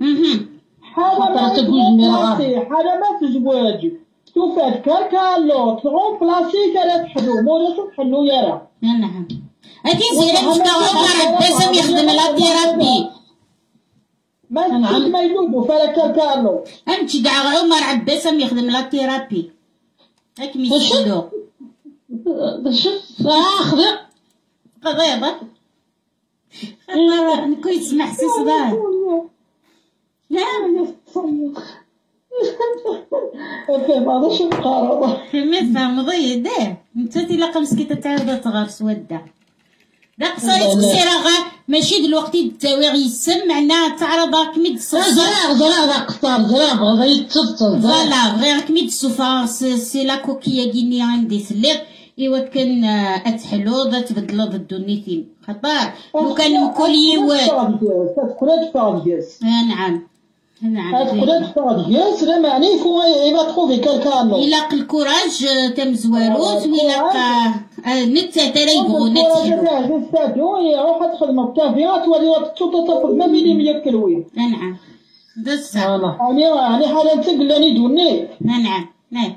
حرمات الزواج توفات كالكالو تغون بلاسيك لا تحلو مولا تحلو يرى نعم هادي زيرة مشتا عمر عباسم يخدم لا تيرابي ما يلوبو فلا كالكالو امشي كاع عمر عباسم يخدم لا تيرابي هاك ميسلو خذ قضيبة نكون يسمع سي صداع نعم هذا شو مقاربة فهم ضيع ده نتا تلاقى مسكيتة تعاود تغار سودا دا قصايت كسيرة ماشي دلوقتي التاويغ يسم معناها تعرض كميد الصفار زرع قطار زرع غادي يتصل فوالا غير كميد الصفار سي لا كوكيا كيني عندي سليق إوا كان أتحلو ذا تبدلو ضد النيتين خطار لو كان مكولي واد تدخلات فاغيس نعم تدخلات فاغيس لا معني فو إيوا تخوفي كالكانو إلا الكوراج تم زواروت وإلا نتا ترى يبغو نتحلو نستادو يروح تخدم بكافيات تولي تطفل ما بيني 100 كيلوين نعم دسا يعني حالا تقلاني دوني نعم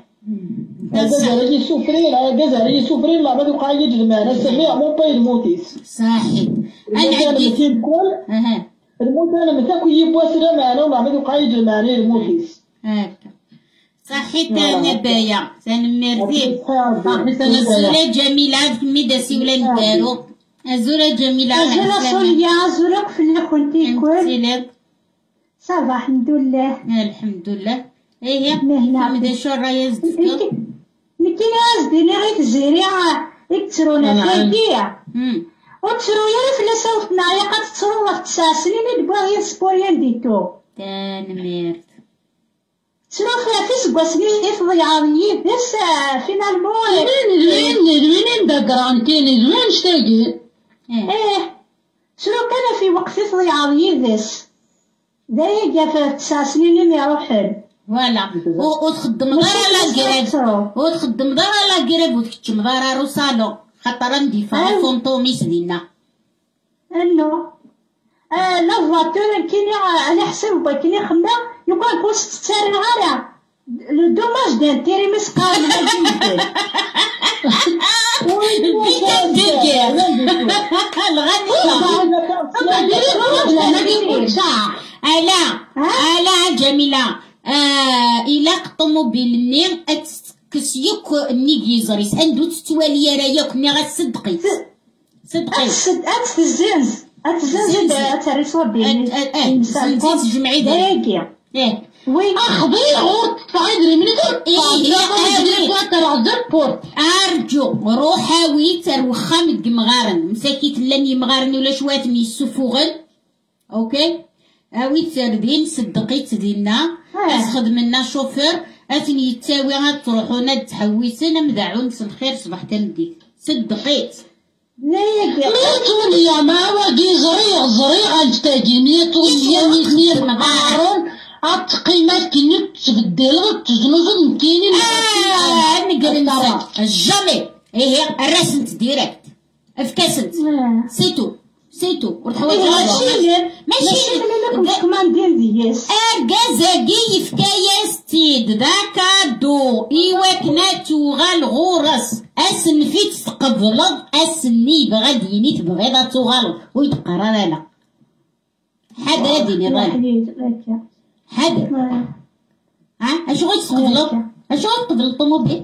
الجزائري يسوفرين لا بدو قايد الماء نسميه مو باي الموتيس صحيح انا عندي الموت انا متاكو يبوا سلام انا ولا بدو قايد الماء الموتيس هكا صحيح انا بايا سنمرتي زولا جميلة ميداسي ولا ندارو زولا جميلة زولا صوليا زولا كفلنا كنتي كل صباح الحمد لله ايه محمد شو الرئيس نكين ازديني غير الزريعة يكترونا تلاقيا وتسرو يا فلا صوتنا يا قد تسرو وقت 9 سنين دبا غير سبوريان ديتو تنميرت تسرو فيها في سبع سنين يفضل عاملين بس فينالمون وين داكرانتيني وين شتاقي ايه تسرو كان في وقت يفضل عاملين بس دايا في 9 سنين يروحن فوالا وتخدم دار على كريب وتخدم دار على كريب وتكتم دار روسالو خاطر ندي فونطوميس ديالنا انو لا فواتور كيني على حسب كيني خدمه يقول كوست تساري غالا لو دوماج ديال تيري مسقار لا جميلة إلا الطوموبيل ني كسيوك نيجيزريس عندو تتوالي رايك ني غتصدقي أتزنز أتريسور ديالي زنزيت جمعي داكي وي أخبي غور تعيدري من أرجو روح هاوي تروخا مغارن مساكيت لاني مغارن ولا شوات ميسوفوغن أوكي هاوي تردين صدقيت ديالنا خدمنا شوفير أتني يتاوي غتروحونا تحويسنا مدعون الخير صباح تنديك صدقيت ميتون يا ما واقي زريع التاجيني طوليا ميتنير مغارن القيمات كي تبدل تزنوزن كيني نقدر جامي هي الرسمت ديريكت افكاسنت سيتو ماشي كمان ديال دياس ارجازاكي يفكاياس تيد ذاك دو ايواك توغال غورس اسن فيت تقبلض اسني بغاديني تبغيضا توغال ويتقرر انا حدا ديني غالي حدا اش غادي تقبلض اش غادي تقبل الطوموبيل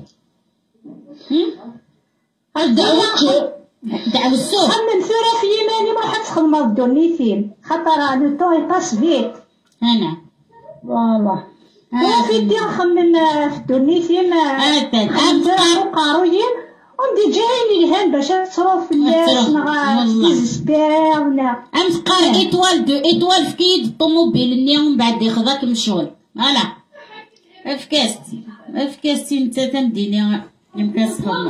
دعوة السوق خمم ثورة في يماني ما حد تخدم الدوني فين خطر لو طو يطاس فيت انا والله انا في دي نخمم في الدوني فين قاروين وندي جايني الهان باش تصرف الناس ديزيسبير ولا تقرا ايطوال في كيد الطوموبيل ني ومن بعد ياخذك من الشغل فوالا افكاستي انت تمديني يمكن تخدم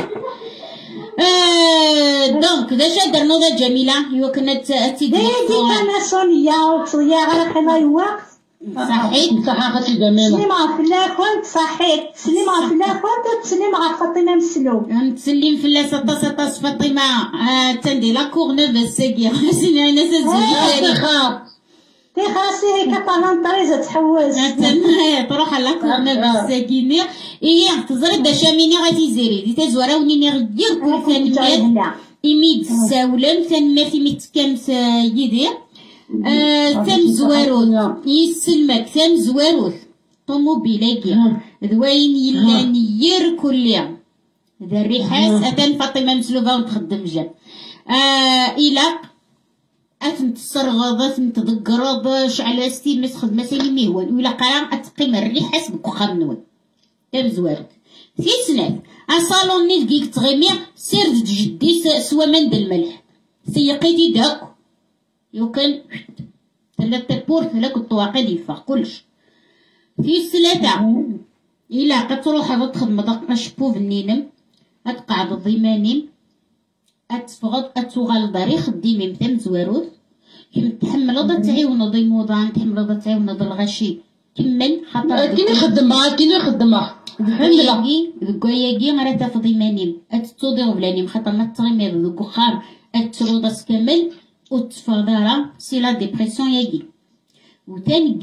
دونك داش درنا ذا جميله هو كانت تيدي انا سونيا وصيا غير حنا الوقت صحيت صحاحة جميلة سليمة فلا كنت صحيت سليمة فلا كنت تسليمة فاطمة مسلو نتسلم فلا سطا فاطمة تندي لا كورنوف الساقية سيني انا سازوجي تي خاصي كطالونطريزة تحوز تروح على كورنوف الساقيني إيه تزرد دا شاميني غادي زيري دي تزورا ونيني غير كل ثانمات إميد ساولم ثانمات إميد تكامس يدير ثم زواروت يسلمك ثم زواروت طوموبيلاكي ذوين يلان ير كليا ذا الريحاس أتان فاطمة مسلوبة ونتخدم جاب إلا أتنتصرغض أتنتذكرض شعل ستي مس خدمة سيني ميهوان ولا قرا أتقيم الريحاس بكوخام نون ثم زواروت في سنات أصالون نلقيك تغيمي سير جدي سوا من الملح سيقيتي داك يمكن ثلاثة بور ثلاثة الطواقي يفاق كلش في الثلاثة إلا قتروح تخدم دقة شبوف النينم أتقعد الضيمانيم أتفغض أتوغال داري خديمي مثل زواروث تحمل ضد تعيون ضي موضان تحمل ضد تعيون ضد الغشي كمل خاطر كيني خدمها ذكوياكي غير تفضي مانيم أتتوضي غبلانيم خاطر ما تغيمي ذكو خام أتروضس كمل وتفضارا سي لا ديبرسيون ياكي وثاني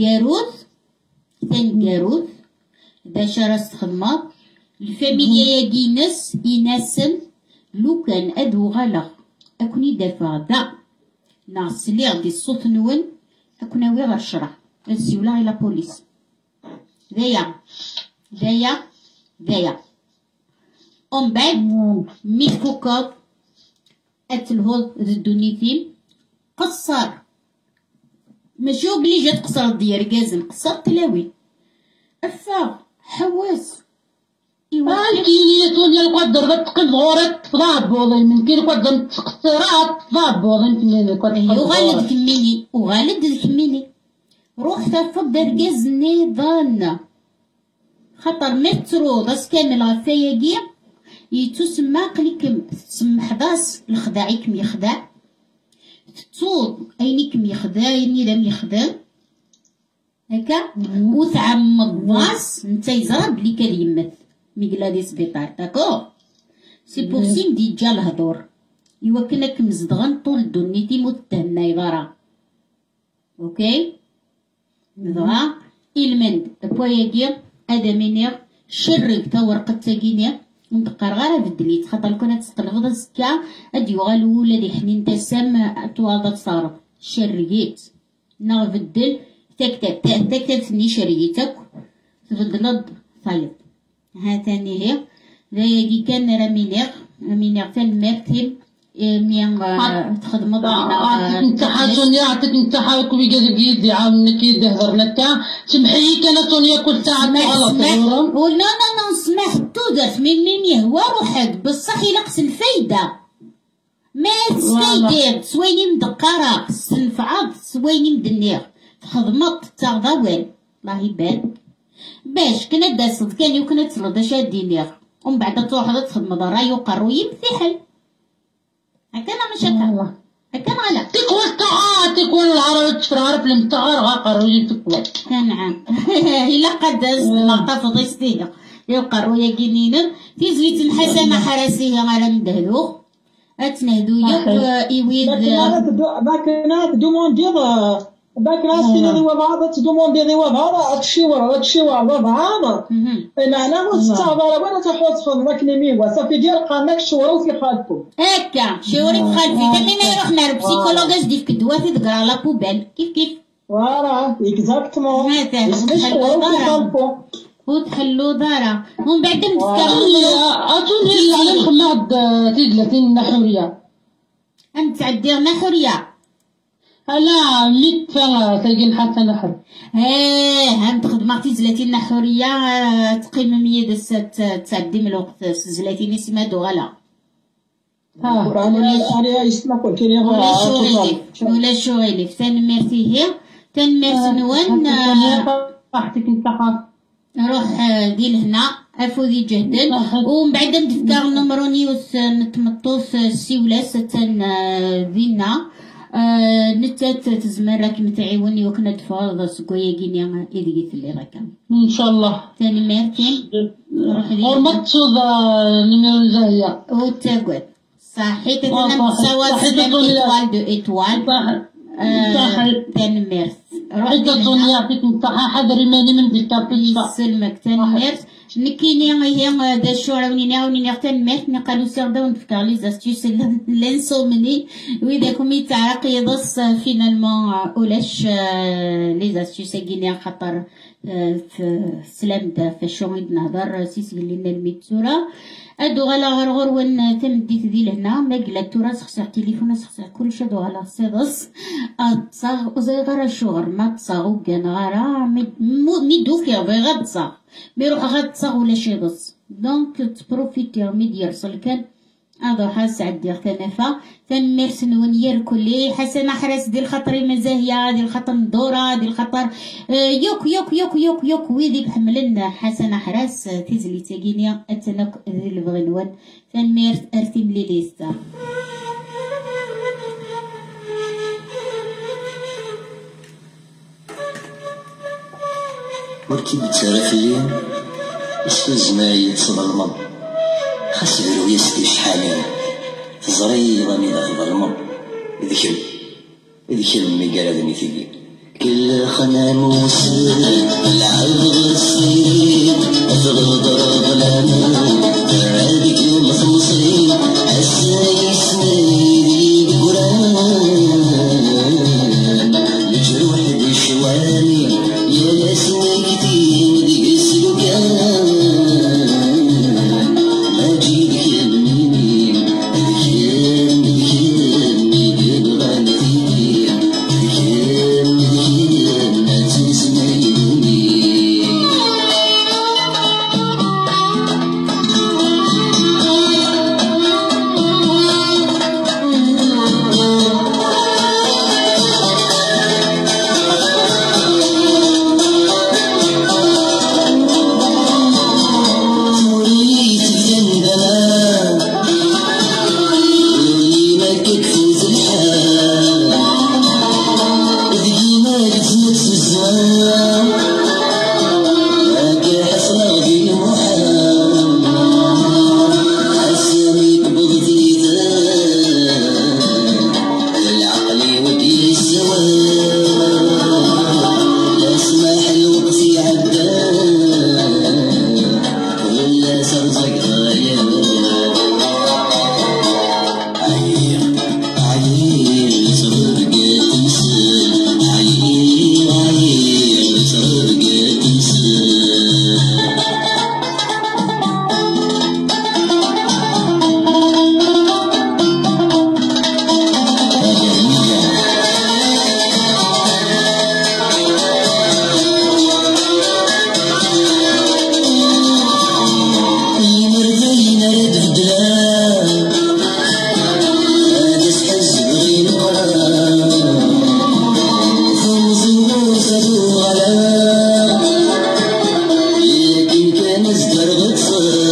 كاروث دا شراس تخدمات الفاميليا ياكي ناس يناسن لو كان ادو غلا اكوني دافع دا ناس اللي غدي الصوت نون اكوناوي غير شرح نسيولا الى بوليس دايا ومن بعد ميفوكاب اتلهوض الدونيتين قصر ماشي بلي جات قصر الديار كازن قصر تلاوي افا حواس كيني سونيا القدر تقل غورت فضاب بوضين من كين قدر تقصرات فضاب بوضين كميني وغالد كميني روح تفضل ركازني ضانا خطر مترو داس كامل غفاياكي يتسمى قليكم تسمى حداس الخداعيكم يخدع تتصود اينيكم يخدع يني دام يخدم هكا وتعمض باص نتا يزرى بلي كان يمث ميقلا دي سبيطار داكو سي بوسيم دي جا الهضور ايوا كنا كمزدغن طول دونيتي متهمنا يضرا اوكي ضرا المند بوياكي ادمينير شرك تا ورقه تاكينير ونتقر غير بدليت خاطر كنا تستلفظ السكا ادي غالو ولا دي حنين تسام توالد صارف شريت نغفدل تكتب ثني شريتك تفضل طيب ها ثاني هي ذاكي كان رامينير ثان مارتين ميان تخدم ضعنا انت حاجوني عطيك انت حاولك ويقال يدي عاونك يدهرنا تاع سمحي كانت سونيا كل ساعه غلط ولا انا نسمح تودرت من يهوى روحك بصح يلقس الفايده ما تستيدير سويني مدقره سنفعض سويني مدنير خدمت تاع ضوال الله يبان باش كنا داسد كان يمكن تسرد شادينير ومن بعد تروح تخدم ضراي وقرو يمثحل هكذا مش هكا هكا غلا تكون تكون العرب تفرار المتغر غاقرو يتكوى نعم إلا قد لقطة فضيستيه يقرو يجنين في زويت الحسنة حراسية على مدهلو أتنهدو يويد باكنات دوموندير باكنات سيدي وضع دوموندير وضع تشيور وضع معناه مستعبر وانا تحوص في المكنمي وصافي ديال قامك شورو في خالته هكا شوري في خالتي تمين يروح نار بسيكولوجيش ديف كدواتي تقرا لا بوبال كيف فوالا اكزاكتومون وتحلو دارا ومن بعد نتكلم أتوني على الخماد تدلتين نحورية أنت تعدي نحورية لا ميت فيها تلقين حتى نحر هم تخدم تزلاتين نحورية تقيم 100 تعدي من الوقت زلاتين اسمها دوغالا أنا يسمع قلت لي ولا شغيلي تنمرتي هي تنمرت نوان راحتك انت روح ديال هنا افوذي جهدا ومن بعد نتفكر نمرونيوس نتمطوس السيولاس تن دينا نتات تزمر راكي متعاوني وكنا تفاض سكويا كينيا إذا اللي راك ان شاء الله ثاني ميرتين ورمت صودا نمير زاهية وتاقود صحيت تنم سوا سلام إتوال دو إتوال ثاني ميرت روحي تطوني يعطيك نتاعها حذري ماني من ديكابيل يسلمك ثاني ميرت نكيني هي دا الشورى ونينا ثاني ميرت نقالو سيغدا ونفكر لي زاستيوس لانسومني وإذا كومي تعرق يضص فينالمون اولاش لي زاستيوس كينيا خاطر سلام دا فالشومي نهضر سيسي لنا الميتسورة ادو غالا غرغر وين تمديت ذي لهنا ما قلا التراث خسر تليفون خسر كل شي دو غالا صيدص اتصاغ وزي غرا الشغل ما تصاغو كان غرا ميدوك يا بغا تصاغ ميروح غا تصاغ ولا شي بص دونك تبروفيتي ميد يرسل كان هذا حاس عدي تنفا تنمرس نونير كلي حسنا حرس ديال خطري مزاهيه ديال خطر الدوره ديال خطر يوك يوك يوك يوك يوك ويدي حملنا حسنا حراس تيزلي تاكينيا اتنك ذي البغنوان تنمرس ارتم لي ليستا وركي بتعرفي اش الزمايل تظلمن خاص يديرو يسكي شحالين تزريضا إذا تظلمن ذكر مي قال هذا مثيلي كل خناموس العرض الصيد أفرض ظلامه تعادك المخمصين حساي سنيدي بقران الجروح دي الشواني يا ناس نكتين دي السلوكان Let's go.